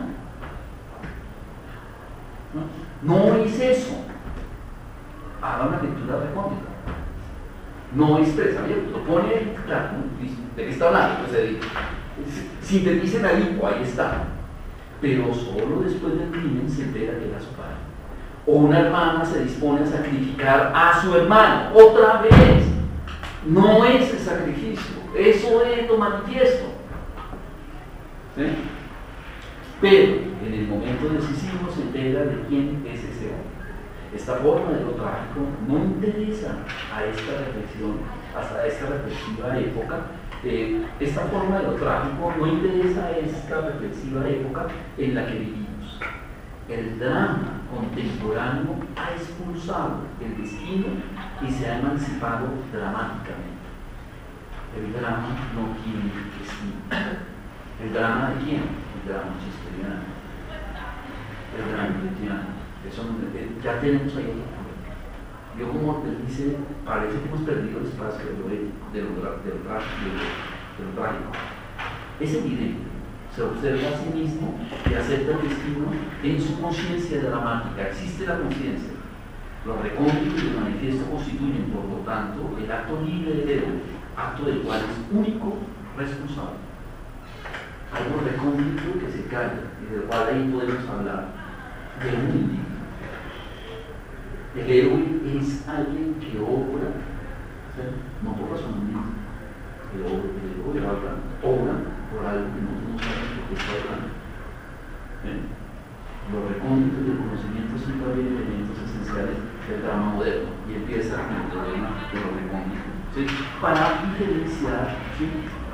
No, no es eso. Haga una lectura recóndita. No expresa, bien, lo pone, claro, ¿de qué está hablando? Pues, eh, sinteticen ahí, o ahí está. Pero solo después del crimen se entera que era su padre. O una hermana se dispone a sacrificar a su hermano, otra vez. No es el sacrificio, eso es lo manifiesto. ¿Sí? Pero en el momento decisivo se entera de quién es ese hombre. Esta forma de lo trágico no interesa a esta reflexión, hasta esta reflexiva época. Eh, esta forma de lo trágico no interesa a esta reflexiva época en la que vivimos. El drama contemporáneo ha expulsado el destino y se ha emancipado dramáticamente. El drama no tiene destino. ¿El drama de quién? El drama shakespeariano. El drama cristiano. Eso, ya tenemos ahí otra cosa. Yo, como les dice, parece que hemos perdido el espacio de lo, de lo, de lo, de lo, trágico, de lo trágico. Es evidente. Se observa a sí mismo y acepta el destino en su conciencia dramática. Existe la conciencia. Lo recóndito y el manifiesto constituyen, por lo tanto, el acto libre heredero, acto del cual es único responsable. Algo recóndito que se calla y del cual ahí podemos hablar de un individuo. El héroe es alguien que obra, ¿sí? No por razonamiento, el héroe obra, obra por algo que nosotros no sabemos por qué está obrando. ¿Sí? Los recónditos del conocimiento son también elementos esenciales del drama moderno y empieza con el problema de los recónditos, ¿sí? Para diferenciar, ¿sí?,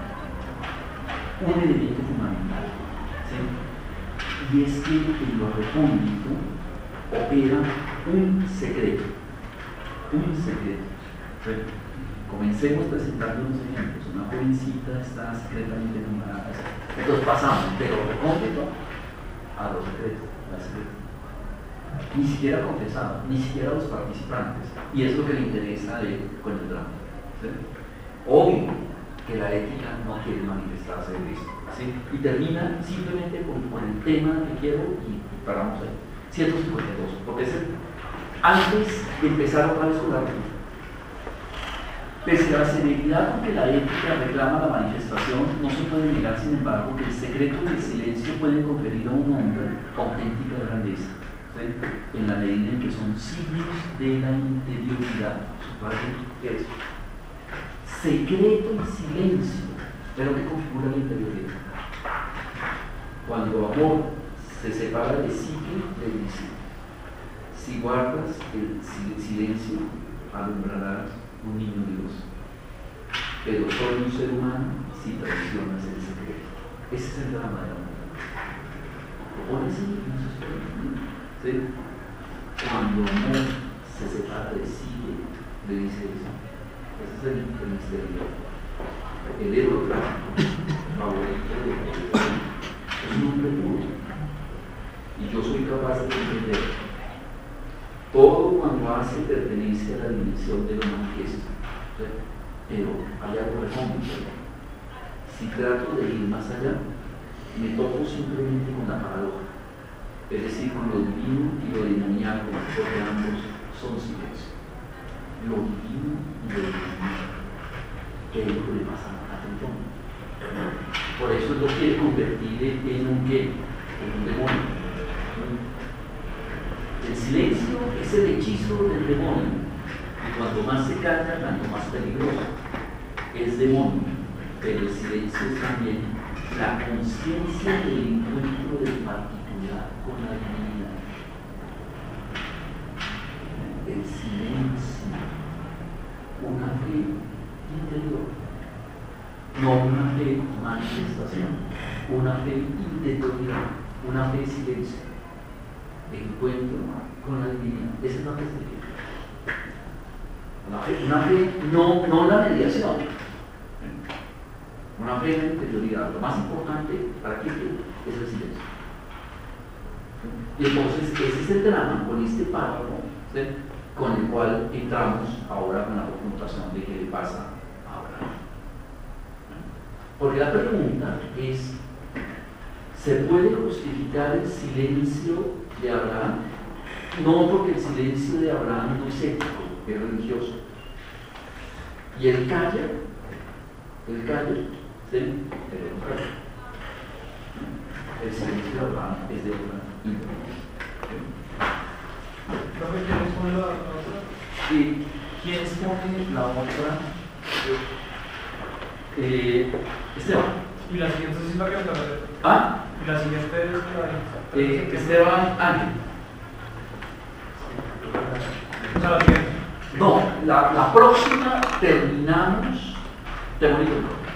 un elemento fundamental, ¿sí? Y es que en lo recóndito opera un secreto, un secreto. ¿Sí? Comencemos presentando unos ejemplos. Una jovencita está secretamente enamorada. Entonces pasamos de lo recóndito a lo secreto, la secreta. Ni siquiera confesado, ni siquiera los participantes. Y es lo que le interesa a él con el drama. ¿Sí? Obvio que la ética no quiere manifestarse de esto, ¿sí? Y termina simplemente con, con el tema que quiero y, y paramos ahí. ciento cincuenta y dos, porque es el, antes de empezar otra vez con la ruta. Pese a la severidad con que la ética reclama la manifestación, no se puede negar, sin embargo, que el secreto y el silencio pueden conferir a un hombre auténtica grandeza, ¿sí?, en la medida en que son signos de la interioridad. Subrayo eso. Secreto y silencio es lo que configura la interioridad. Cuando amor se separa de psique, le dice: si guardas el silencio, alumbrarás un niño Dios. Pero soy un ser humano si traicionas el secreto. Ese es el drama de la mujer. Lo pone así, no se espera. ¿Sí? Cuando amor se separa de psique, le dice eso. Ese es el, el misterio. El héroe favorito de la es un hombre puro. Y yo soy capaz de entender. Todo cuando hace pertenece a la dimensión de lo manifiesto. ¿Sí? Pero hay algo recóndito. Si trato de ir más allá, me toco simplemente con la paradoja. Es decir, con lo divino y lo demoníaco, porque ambos son silencio. Lo divino y lo demoníaco. ¿Qué es lo que le pasa a atención. Por eso lo quiere convertir en un qué, en un demonio. El silencio es el hechizo del demonio. Y cuanto más se calla, tanto más peligroso. Es demonio, pero el silencio es también la conciencia del encuentro del particular con la divinidad. El silencio, una fe interior, no una fe manifestación, una fe interioridad, una fe silencio, encuentro con la divinidad. Esa es la fe espiritual. Una fe, una fe no, no la mediación, una fe en la interioridad. Lo más importante para que es el silencio. Y entonces ese es el drama con este párrafo, ¿sí?, con el cual entramos ahora con la confrontación de qué le pasa a Abraham. Porque la pregunta es, ¿se puede justificar el silencio de Abraham? No, porque el silencio de Abraham no es ético, es religioso. Y el calla, el calla, ¿sí?, el contrario. El silencio de Abraham es de otra índole. ¿Quiénes ponen la otra? ¿Y quiénes ponen la otra? Eh, Esteban. Y la siguiente es la que me toca. ¿Ah? Y la siguiente es la de. Eh, Esteban Ángel. O sea, la siguiente. No, la, la próxima terminamos. Te bonito.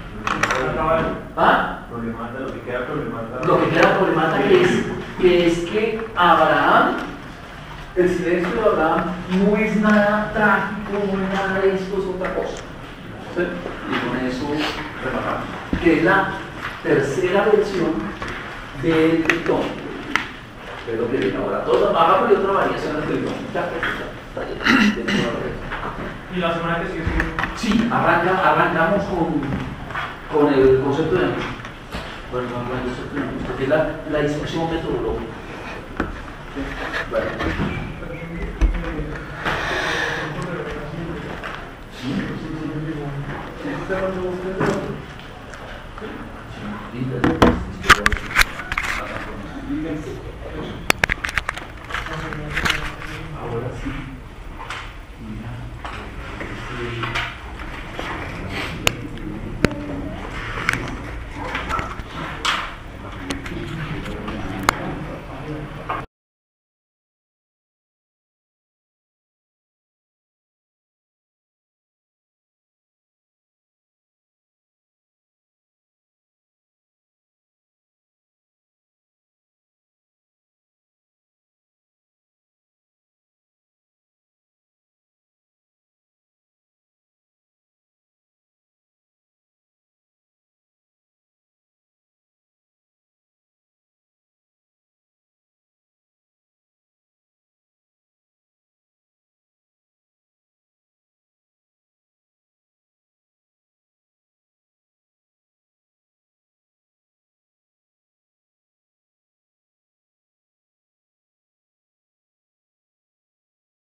¿Ah? Problemática, lo que queda problemática. Lo que queda problemática es, que es que Abraham, el silencio de Abraham no es nada trágico, no es nada de esto, es otra cosa. ¿Sí? Y con eso rematamos. Que es la tercera versión del tritón. Es lo que viene ahora. Todos hagamos otra variación del tritón. Y la semana que sigue. Sí, arranca, arrancamos con, con el concepto de angustia. Bueno, con el concepto de angustia, que es la, la discusión metodológica. Bueno. Sí, ahora sí.